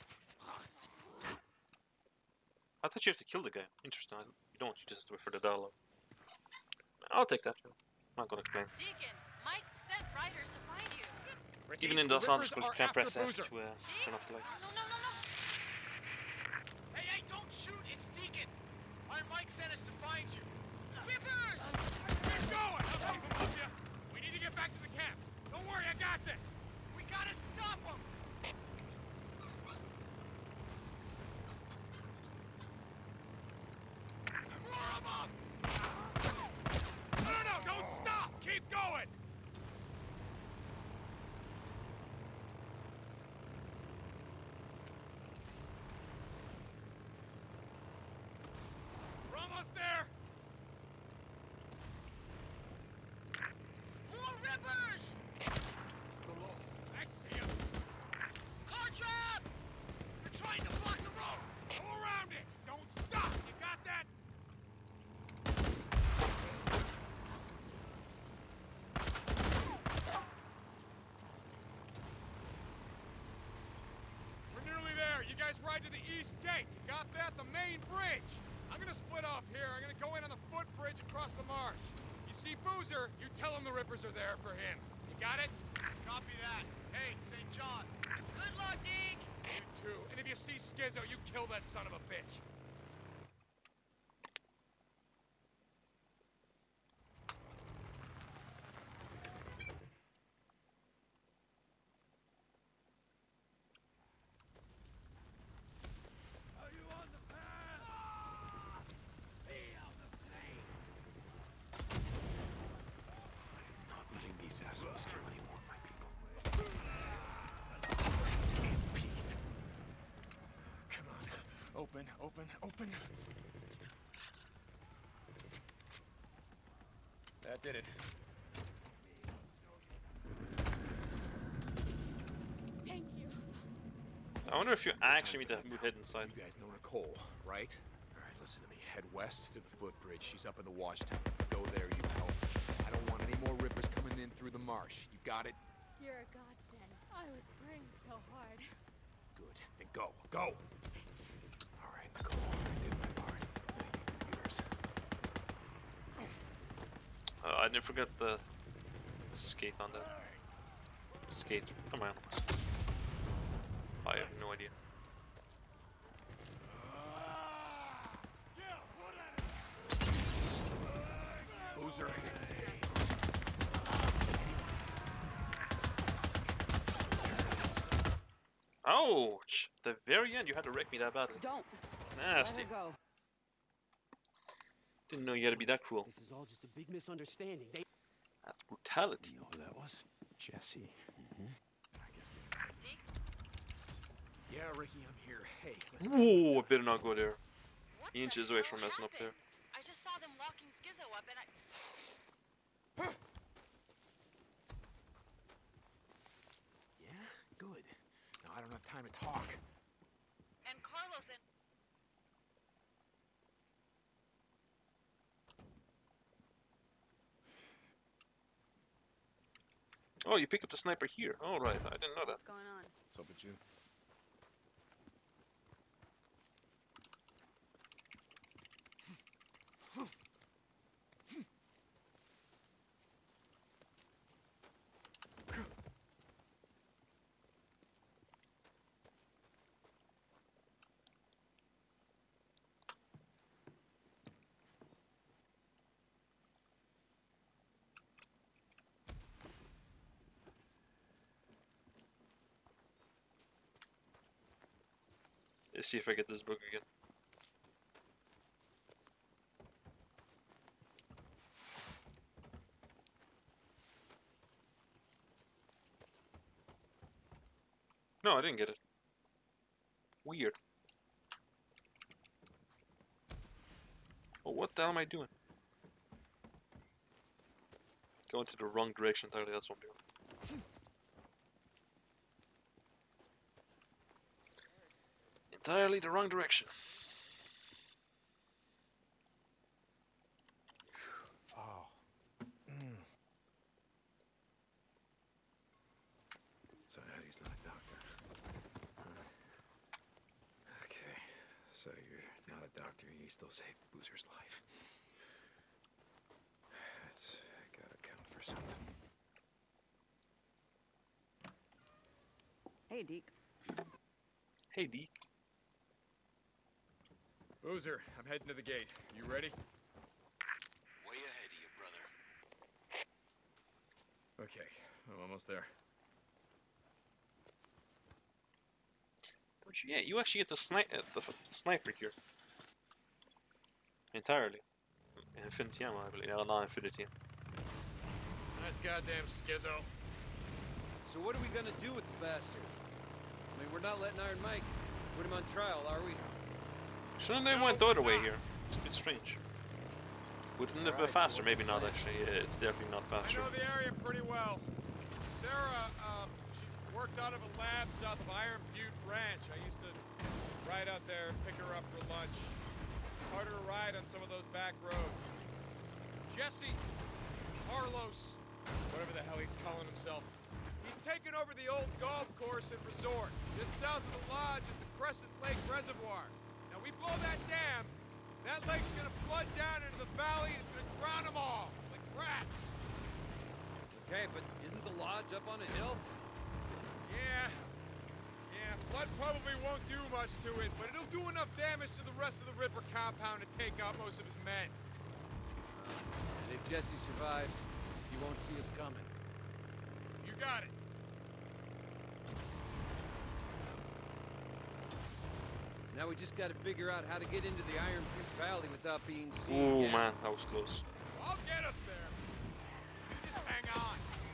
I thought you have to kill the guy. Interesting. You don't. You just wait for the dialogue. I'll take that. I'm not gonna complain. Deacon, Mike sent riders to find you. Ricky, Even in the the sound Rippers school, are you can't press after F Boozer. to uh, turn off the light. No, no, no, no. Hey, hey, don't shoot! It's Deacon! Our Mike sent us to find you. Rippers! Keep going! I'll keep him up ya. We need to get back to the camp. Don't worry, I got this. We gotta stop him! More of them! No, no, no! Don't stop! Keep going! We're almost there! More Rippers! I see him! Car trap! They're trying to block the road! Go around it! Don't stop! You got that? We're nearly there. You guys ride to the east gate. You got that? The main bridge. I'm gonna split off here. I'm gonna go in on the footbridge across the marsh. You see Boozer, you tell him the Rippers are there for him. You got it? Copy that. Hey, Saint John. Good luck, Deke! You too. And if you see Skizzo, you kill that son of a bitch. Are you on the path? Be on the plane. Not letting these assholes kill any more of my people. Rest in peace. Come on. Open, open, open. That did it. Thank you. I wonder if you actually need to move head inside. You guys know Nicole, right? All right, listen to me. Head west to the footbridge. She's up in the wash tower. Go there, you help. I don't want any more rippers coming in through the marsh. You got it? You're a godsend. I was praying so hard. Good. Then go. Go! All right, Nicole. I did my part. Now you do yours. Uh, I didn't forget the skate on the skate. Come on. I have no idea. Boozer. Ouch! The very end, you had to wreck me that badly. Don't. Nasty. Let her go. Didn't know you had to be that cruel. This is all just a big misunderstanding. They That's brutality. You know who that was? Jesse. Mm-hmm. I guess. Deke? Yeah, Ricky, I'm here. Hey. Whoa! I better not go there. What Inches the away hell from messing up happened? there. I just saw them locking Skizzo up and I... Yeah? Good. Now, I don't have time to talk. And Carlos and... Oh, you pick up the sniper here. All right, I didn't know that. What's going on? What's up with you? Let's see if I get this book again. No, I didn't get it. Weird. Oh, what the hell am I doing? Going to the wrong direction entirely, that's what I'm doing. Entirely the wrong direction. Oh. Mm. So Eddie's not a doctor. Huh. Okay. So you're not a doctor, you still saved Boozer's life. That's gotta count for something. Hey, Deke. Hey, Deke. Boozer, I'm heading to the gate. You ready? Way ahead of you, brother. Okay, I'm almost there. But yeah, you actually get the, sni uh, the f sniper here. Entirely. Infinity ammo, I believe. No, not Infinity. That goddamn Skizzo. So what are we gonna do with the bastard? I mean, we're not letting Iron Mike put him on trial, are we? Shouldn't they went the other way here? It's a bit strange. Wouldn't it be faster? Maybe not, actually. Yeah, it's definitely not I faster. know the area pretty well. Sarah, um, she worked out of a lab south of Iron Butte Ranch. I used to ride out there, pick her up for lunch. Harder to ride on some of those back roads. Jesse, Carlos, whatever the hell he's calling himself, he's taken over the old golf course and resort. Just south of the lodge is the Crescent Lake Reservoir. Now we blow that dam, that lake's gonna flood down into the valley and it's gonna drown them all, like rats. Okay, but isn't the lodge up on a hill? Yeah, yeah, flood probably won't do much to it, but it'll do enough damage to the rest of the Ripper compound to take out most of his men. And if Jesse survives, he won't see us coming. You got it. Now we just gotta figure out how to get into the Iron Butte Valley without being seen. Oh yeah. man, that was close. I'll get us there. You just hang on.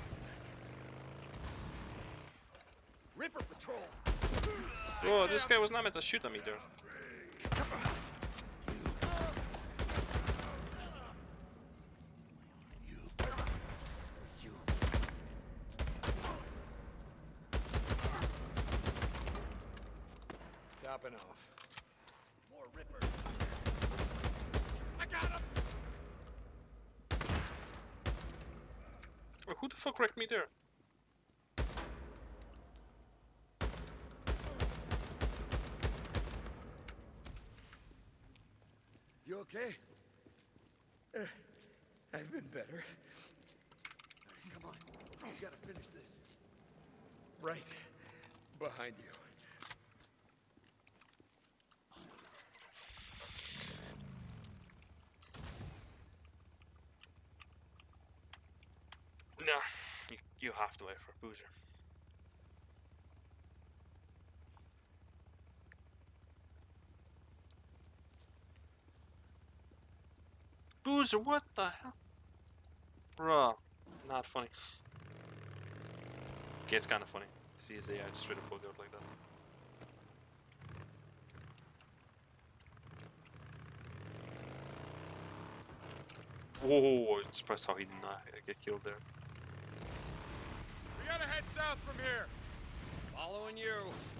Ripper Patrol! Oh, this guy was not meant to shoot at me there. Topping off. More Rippers! fuck wrecked me there? You okay? Uh, I've been better. Come on, we gotta finish this. Right behind you. Nah, you, you have to wait for Boozer. Boozer, what the hell? Bruh, not funny. Okay, it's kind of funny. See his A I just straight up bug out like that. Whoa, I'm surprised how he did not get killed there. We gotta head south from here. Following you.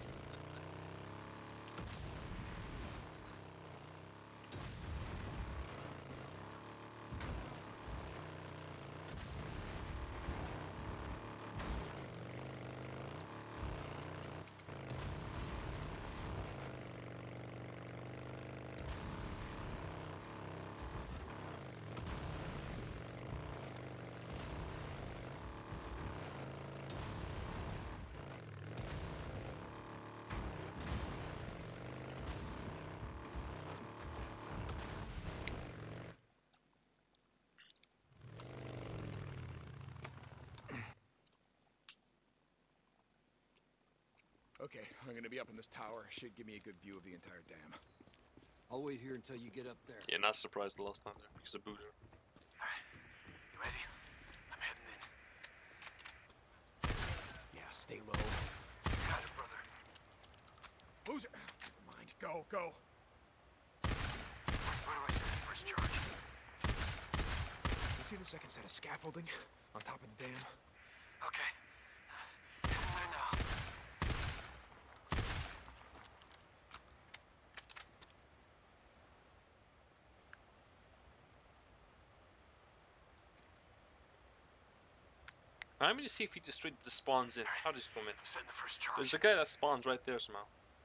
Okay, I'm gonna be up in this tower. Should give me a good view of the entire dam. I'll wait here until you get up there. Yeah, not surprised the last time there because of Boozer. You ready? I'm heading in. Yeah, stay low. Got it, brother. Boozer! Never mind. Go, go. Where do I send the first charge? You see the second set of scaffolding on top of the dam? Okay. Heading there now. I'm gonna see if he just straight the spawns in. How does he come in? Send the first charge. There's a guy that spawns right there somehow.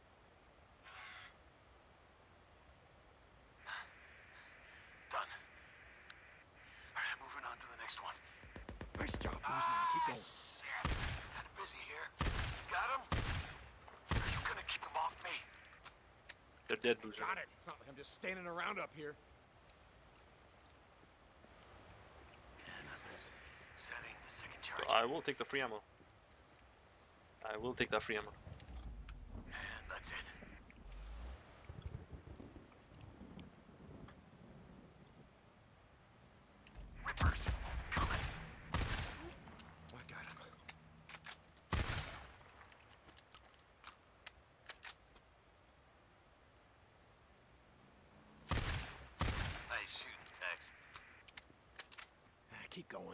Done. Alright, moving on to the next one. Nice job, Boozman. Keep going. Kind of busy here. Got him? Are you gonna keep him off me? They're dead, Boozer. Got it. It's not like I'm just standing around up here. Setting the second charge. I will take the free ammo. I will take that free ammo. And that's it. Rippers, coming. I got him. Nice shooting, Tex. Ah, keep going.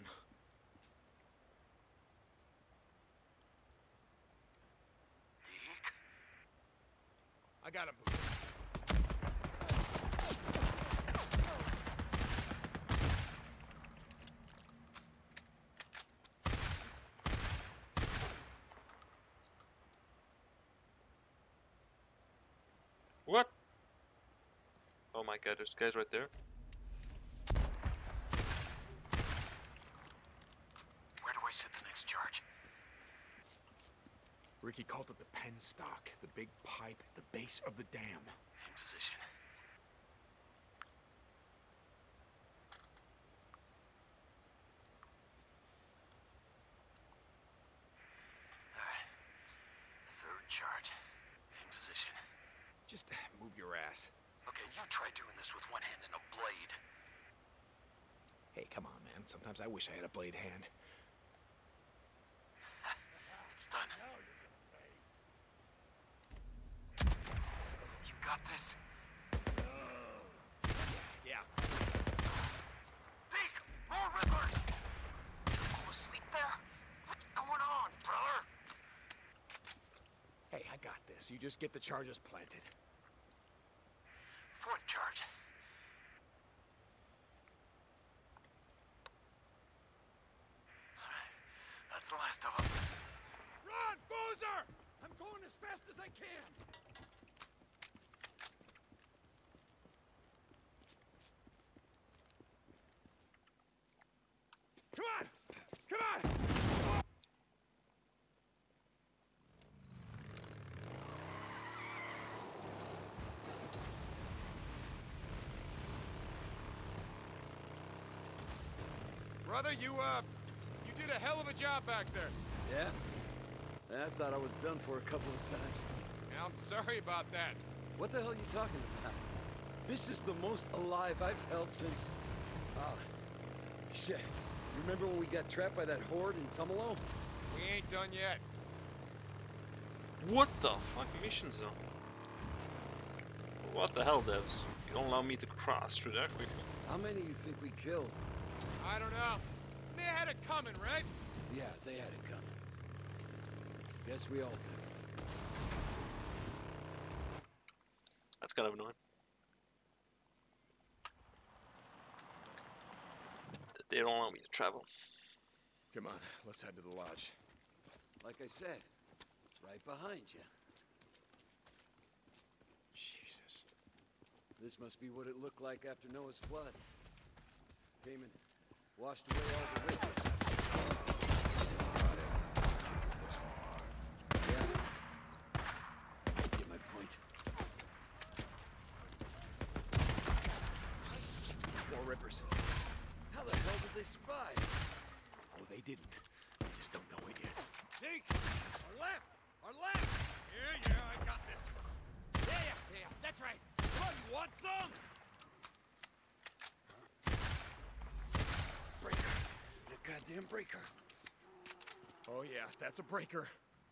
Deke? I got him, Boozer. What? Oh my god, there's guys right there. Where do I set the next charge? Ricky called it the penstock, the big pipe at the base of the dam. In position. Alright. Third charge. In position. Just move your ass. Okay, you try doing this with one hand and a blade. Hey, come on, man. Sometimes I wish I had a blade hand. It's done. You got this? Yeah. Deke! More rippers! All asleep there? What's going on, brother? Hey, I got this. You just get the charges planted. Fourth charge. Alright. rest of them. Run, Boozer! I'm going as fast as I can. Come on! Come on! Brother, you, uh, you did a hell of a job back there. Yeah? I thought I was done for a couple of times. I'm sorry about that. What the hell are you talking about? This is the most alive I've felt since... Ah, shit. You remember when we got trapped by that horde in Tumalo? We ain't done yet. What the fuck mission zone? What the hell, devs? You don't allow me to cross through that quickly. How many you think we killed? I don't know. They had it coming, right? Yeah, they had it coming. Guess we all did. That's kind of annoying. That they don't allow me to travel. Come on, let's head to the lodge. Like I said, right behind you. Jesus. This must be what it looked like after Noah's flood. Cayman washed away all the rippers. Yeah. Get my point. More rippers. How the hell did they survive? Oh, they didn't. They just don't know it yet. Zeke! Our left! Our left! Yeah, yeah, I got this. Yeah, yeah, yeah, that's right. Come on, you want some? Breaker. The goddamn breaker. Oh yeah, that's a breaker.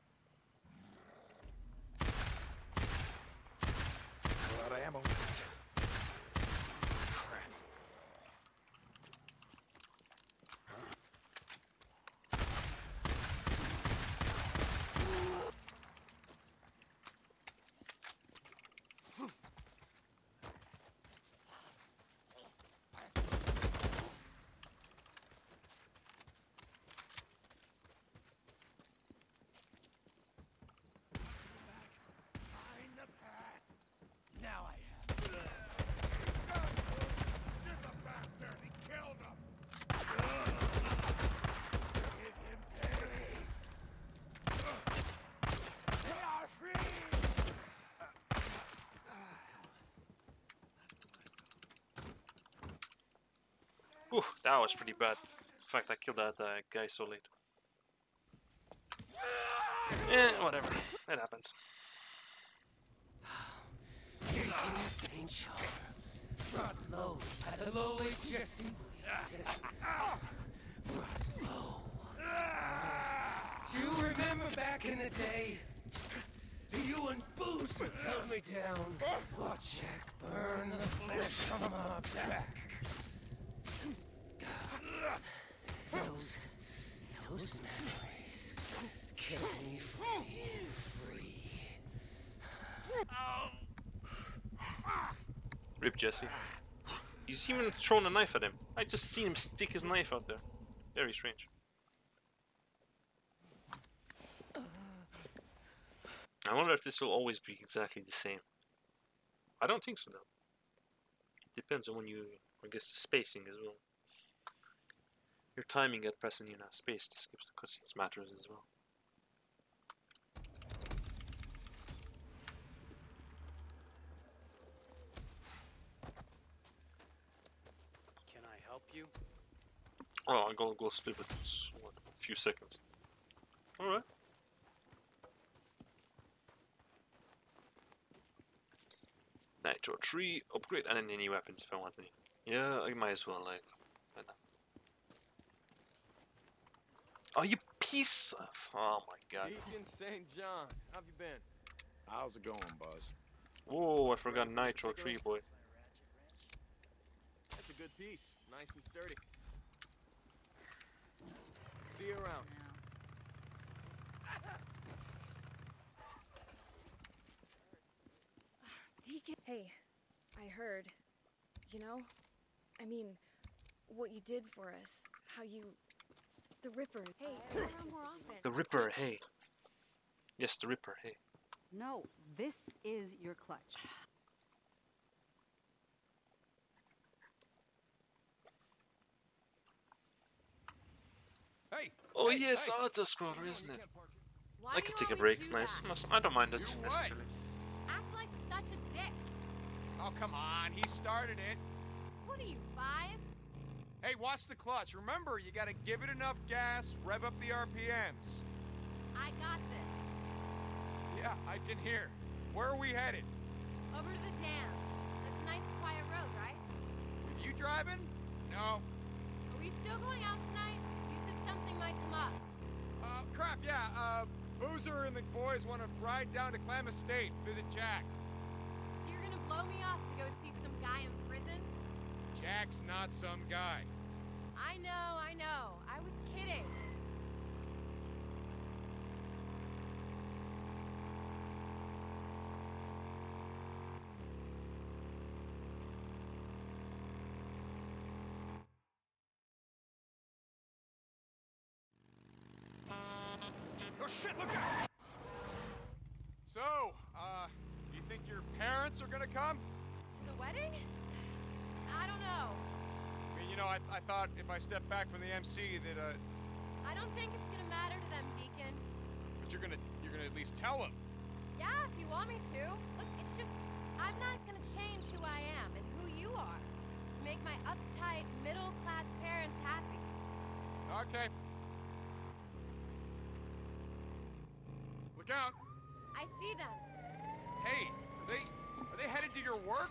A lot of ammo left. Crap. Find the path. Now I have. Get the bastard! He killed him! Give him pay! They are free! Whew, that was pretty bad. In fact, I killed that uh, guy so late. Eh, whatever. It happens. Saint Charles, brought low by the lowly Jesse Williams. Brought low. Do you remember back in the day? You and Boozer held me down. Watch Jack burn the flesh from my back. Those, those memories kept me free, free. Rip Jesse. He's even thrown a knife at him. I just seen him stick his knife out there. Very strange. I wonder if this will always be exactly the same. I don't think so though. It depends on when you, I guess, the spacing as well. Your timing at pressing in a space to skip the cutscenes matters as well. Can I help you? Oh, I'm gonna go split with this, what, a few seconds. Alright. Nitro three, upgrade, and then any weapons if I want any. Yeah, I might as well, like, right now. Oh, you piece of... Oh my god. Deacon Saint John, how have you been? How's it going, Buzz? Whoa, I forgot Nitro three, boy. That's a good piece, nice and sturdy. See you around. Deacon. Hey, I heard. You know? I mean, what you did for us. How you... The Ripper. Hey, come around more often. The Ripper, hey. Yes, the Ripper, hey. No, this is your clutch. Hey. Oh hey, yes, hey. auto scroller, isn't it? Why I do can you take a always break. do Nice. that? Nice. I don't mind it Do what? necessarily. Act like such a dick. Oh, come on. He started it. What are you, five? Hey, watch the clutch. Remember, you gotta give it enough gas, rev up the R P Ms. I got this. Yeah, I can hear. Where are we headed? Over to the dam. That's a nice, quiet road, right? With you driving? No. Are we still going out tonight? You said something might come up. Uh, crap, yeah. Uh, Boozer and the boys want to ride down to Clam Estate, visit Jack. So you're gonna blow me off to go see some guy in prison? Jack's not some guy. I know, I know. I was kidding. Oh shit, look out! So, uh, you think your parents are gonna come? To the wedding? I don't know. I mean, you know, I, I thought if I step back from the M C that, uh, I don't think it's gonna matter to them, Deacon. but you're gonna, you're gonna at least tell them. Yeah, if you want me to. Look, it's just, I'm not gonna change who I am and who you are to make my uptight, middle-class parents happy. Okay. Look out! I see them. Hey, are they, are they headed to your work?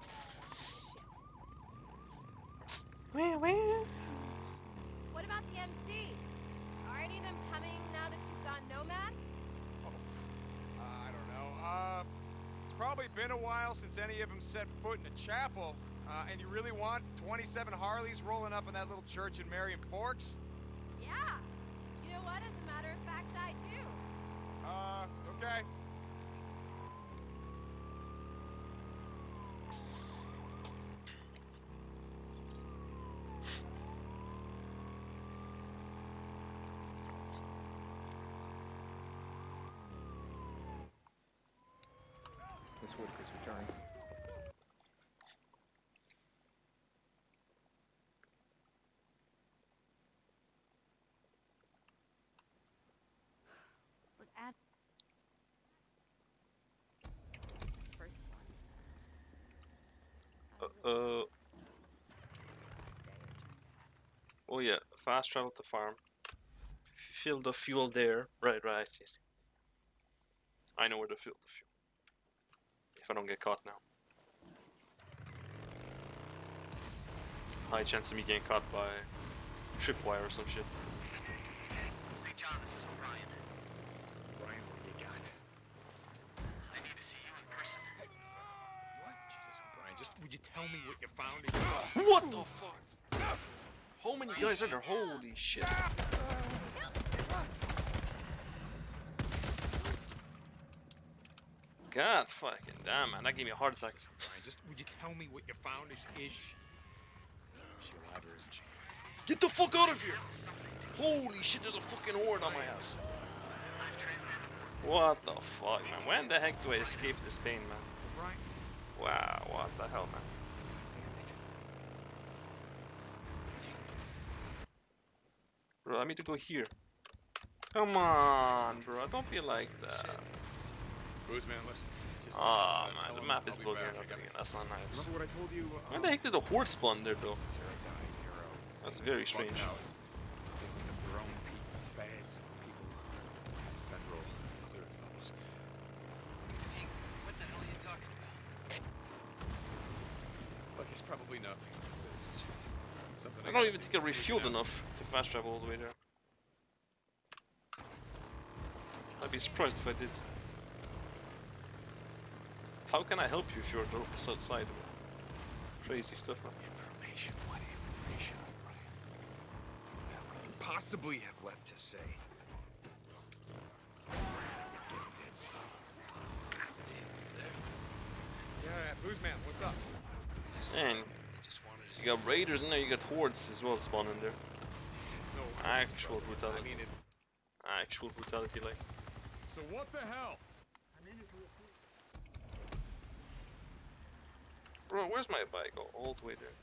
Where, where? What about the M C? Are any of them coming now that you've gone nomad? Uh, I don't know. Uh, it's probably been a while since any of them set foot in a chapel. Uh, and you really want twenty-seven Harleys rolling up in that little church in Marion Forks? Yeah. You know what? As a matter of fact, I do. Uh, okay. Miss Whitaker's returning. Look at first one. Uh, uh. Oh yeah, fast travel to farm. F fill the fuel there. Right, right. I see. see. I know where to fill the fuel. If I don't get caught now. High chance of me getting caught by tripwire or some shit. Saint John, this is O'Brien. Brian, what do you got? I need to see you in person. What? Jesus, O'Brien, just would you tell me what you found in your... What the fuck? How many guys are there? Holy shit. God fucking damn, man. That gave me a heart attack. O'Brien, just would you tell me what you found is... Is she... Is she alive or isn't she? Get the fuck out of here! Holy shit, there's a fucking horde on my ass. What the fuck, man? When the heck do I escape this pain, man? O'Brien? Wow, what the hell, man? Bro, I need to go here. Come on, bro. Don't be like that. Booze, man, listen. Just, Oh uh, man, tell the him map I'll is be bugging back. up I gotta- again. That's not nice. Remember what I told you? When um, the heck did the horde spawn there, though? Sarah died, Hero. That's very strange. Bugged out. Victims of their own people, fads, people who have federal clearance levels. Deke, what the hell are you talking about? Look, it's probably nothing. There's something I I don't gotta even do. think I refueled Figure it out. enough to fast travel all the way there. I'd be surprised if I did. How can I help you if you're on the opposite side of it? Crazy stuff, man. Information, what information, O'Brien? What could you possibly have left to say? Yeah, Booze Man, what's up? And you got raiders in there, you got hordes as well spawning there. It's no, Actual brutality. I mean it. Actual brutality, like. So what the hell? Bro, where's my bike? Oh, all the way there.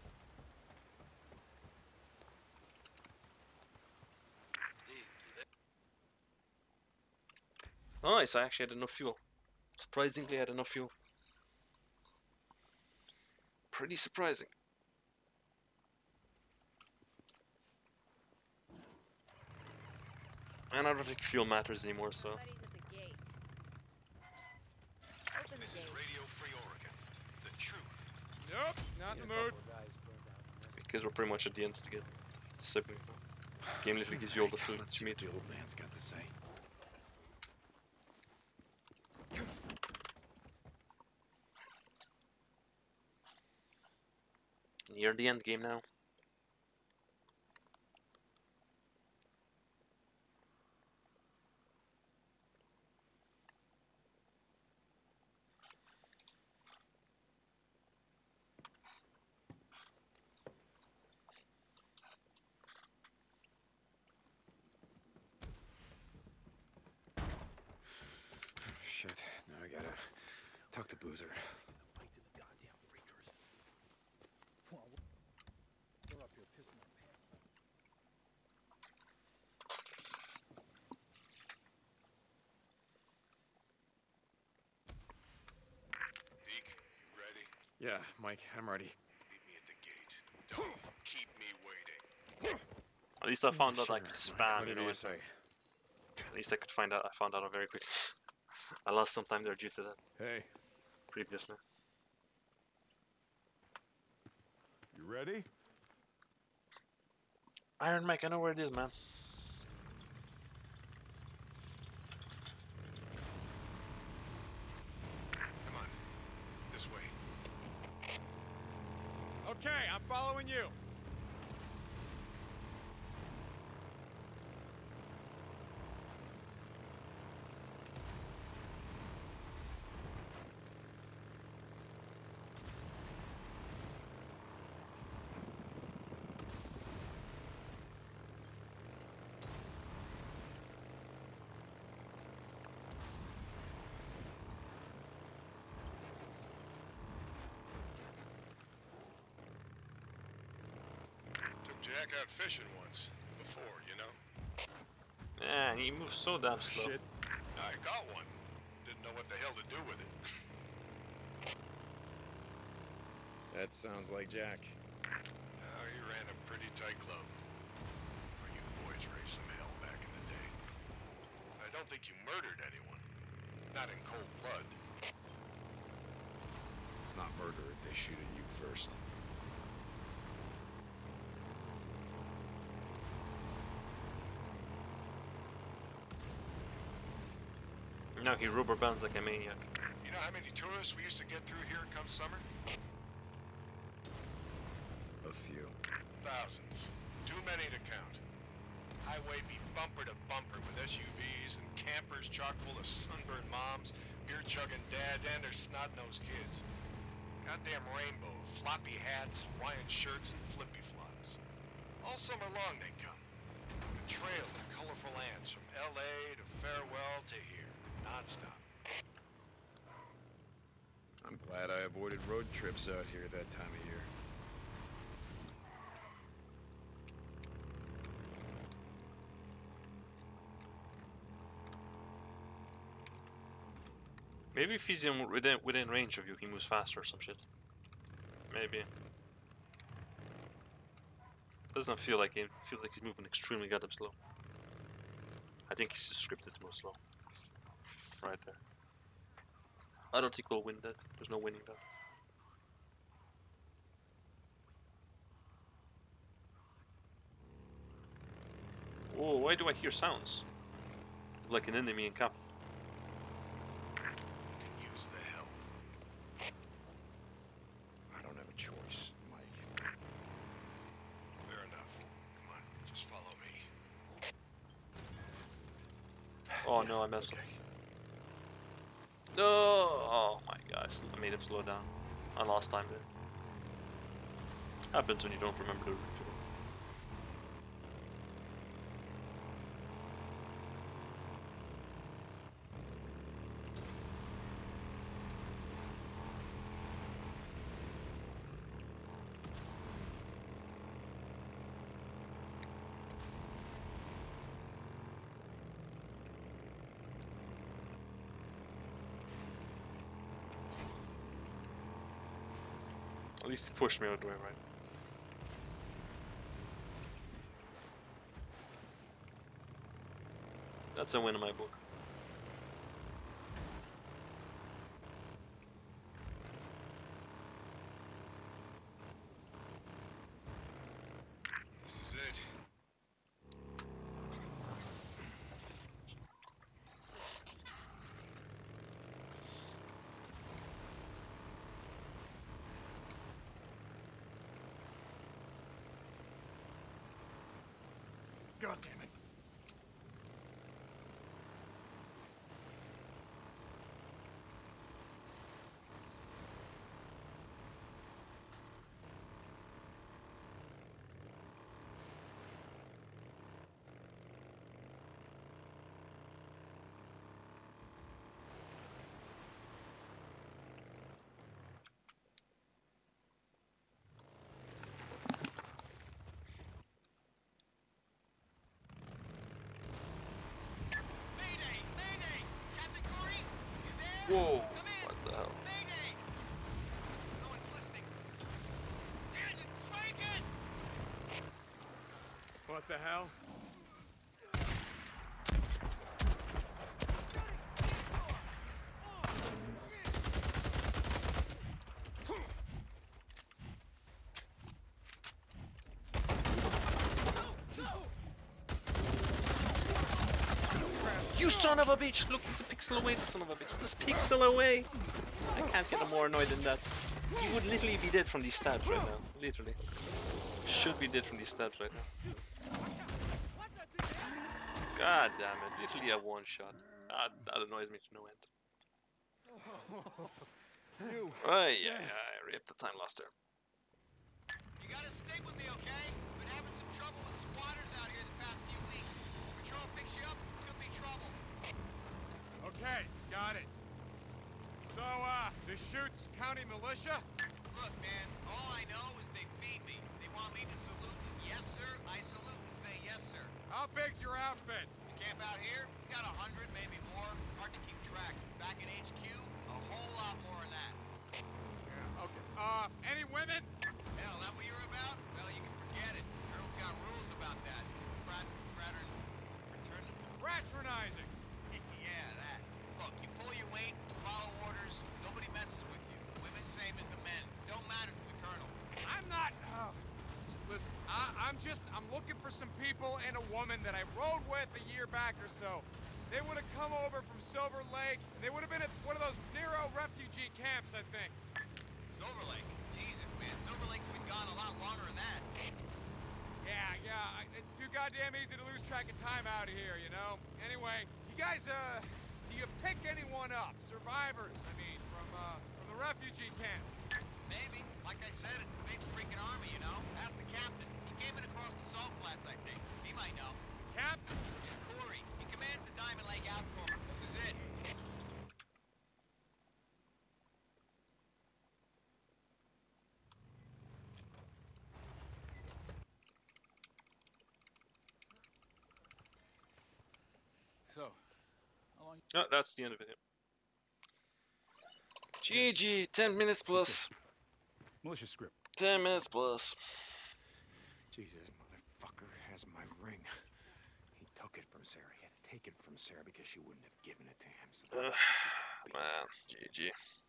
Nice, I actually had enough fuel. Surprisingly, I had enough fuel. Pretty surprising. And I don't think fuel matters anymore, so. This is Radio Free Oregon. The truth. Nope, not in the mood. Because we're pretty much at the end to get the segment. Game literally gives you all the food Let's see what the old man's got to say. Near the end game now. Shit, now I gotta talk to Boozer. Deke, you ready? Yeah, Mike, I'm ready. Meet me at the gate. Don't keep me waiting. At least I found out Sure, I could Mike, spam, what you did know. you it- say? At least I could find out. I found out very quickly. I lost some time there due to that. Hey, Previously. you ready? Iron Mike, I know where it is, man. Come on. This way. Okay, I'm following you. Took Jack out fishing once. Before, you know? Yeah, he moves so damn slow. Shit. I got one. Didn't know what the hell to do with it. That sounds like Jack. Oh, he ran a pretty tight club. Well, you boys raised some hell back in the day. I don't think you murdered anyone. Not in cold blood. It's not murder if they shoot at you first. No, he rubber bands like a maniac. You know how many tourists we used to get through here come summer? A few. Thousands. Too many to count. Highway be bumper to bumper with S U Vs and campers chock full of sunburned moms, beer-chugging dads, and their snot-nosed kids. Goddamn rainbow of floppy hats, Hawaiian shirts, and flippy-flops. All summer long they come. A trail of colorful ants from L A to Farewell to here. Non-stop. I'm glad I avoided road trips out here that time of year. Maybe if he's in within within range of you, he moves faster or some shit. Maybe. Doesn't feel like it. Feels like he's moving extremely goddamn slow. I think he's scripted to move slow. Right there. I don't think we'll win that. There's no winning that. Whoa, why do I hear sounds? Like an enemy in camp. Use the help. I don't have a choice, Mike. Fair enough. Come on, just follow me. Oh no, I messed up. No! Oh my gosh, I made him slow down. I lost time there. Happens when you don't remember the route. At least it pushed me out of the way, right? That's a win in my book. This is it. God damn it. Whoa! What the hell? No one's listening. Damn it, try again! What the hell? You son of a bitch! Look, he's a pixel away, the son of a bitch. This pixel away! I can't get more annoyed than that. You would literally be dead from these stabs right now. Literally. Should be dead from these stabs right now. God damn it. Literally a one shot. That, that annoys me to no end. Right, yeah, yeah, I ripped the time lost there. You gotta stay with me, okay? Been having some trouble with squatters out here the past few weeks. Patrol picks you up, could be trouble. Okay, got it. So, uh, the Chutes County Militia? Look, man, all I know is they feed me. They want me to salute and yes, sir. I salute and say yes, sir. How big's your outfit? The camp out here, we got a hundred, maybe more. Hard to keep track. Back at H Q, a whole lot more than that. Yeah, okay. Uh, any women? Hell, that what you're about? Well, you can forget it. Colonel's got rules about that. Frat, fratern, fraternity. Fraternizing. Yeah, that. Look, you pull your weight, follow orders, nobody messes with you. Women same as the men. Don't matter to the colonel. I'm not... Oh. Listen, I, I'm just... I'm looking for some people and a woman that I rode with a year back or so. They would have come over from Silver Lake, and they would have been at one of those Nero refugee camps, I think. Silver Lake? Jesus, man. Silver Lake's been gone a lot longer than that. Yeah, yeah. I- It's too goddamn easy to lose track of time out here, you know? Anyway, you guys, uh... do you pick anyone up? Survivors, I mean, from, uh, from the refugee camp? Maybe. Like I said, it's a big freaking army, you know? Ask the captain. He came in across the salt flats, I think. He might know. Captain? Yeah, Corey. He commands the Diamond Lake Outpost. This is it. So, how long? Oh, that's the end of it. G G, ten minutes plus. Militia script. ten minutes plus. Jesus, motherfucker has my ring. He took it from Sarah. He had to take it from Sarah because she wouldn't have given it to him. So Uh, man, G G.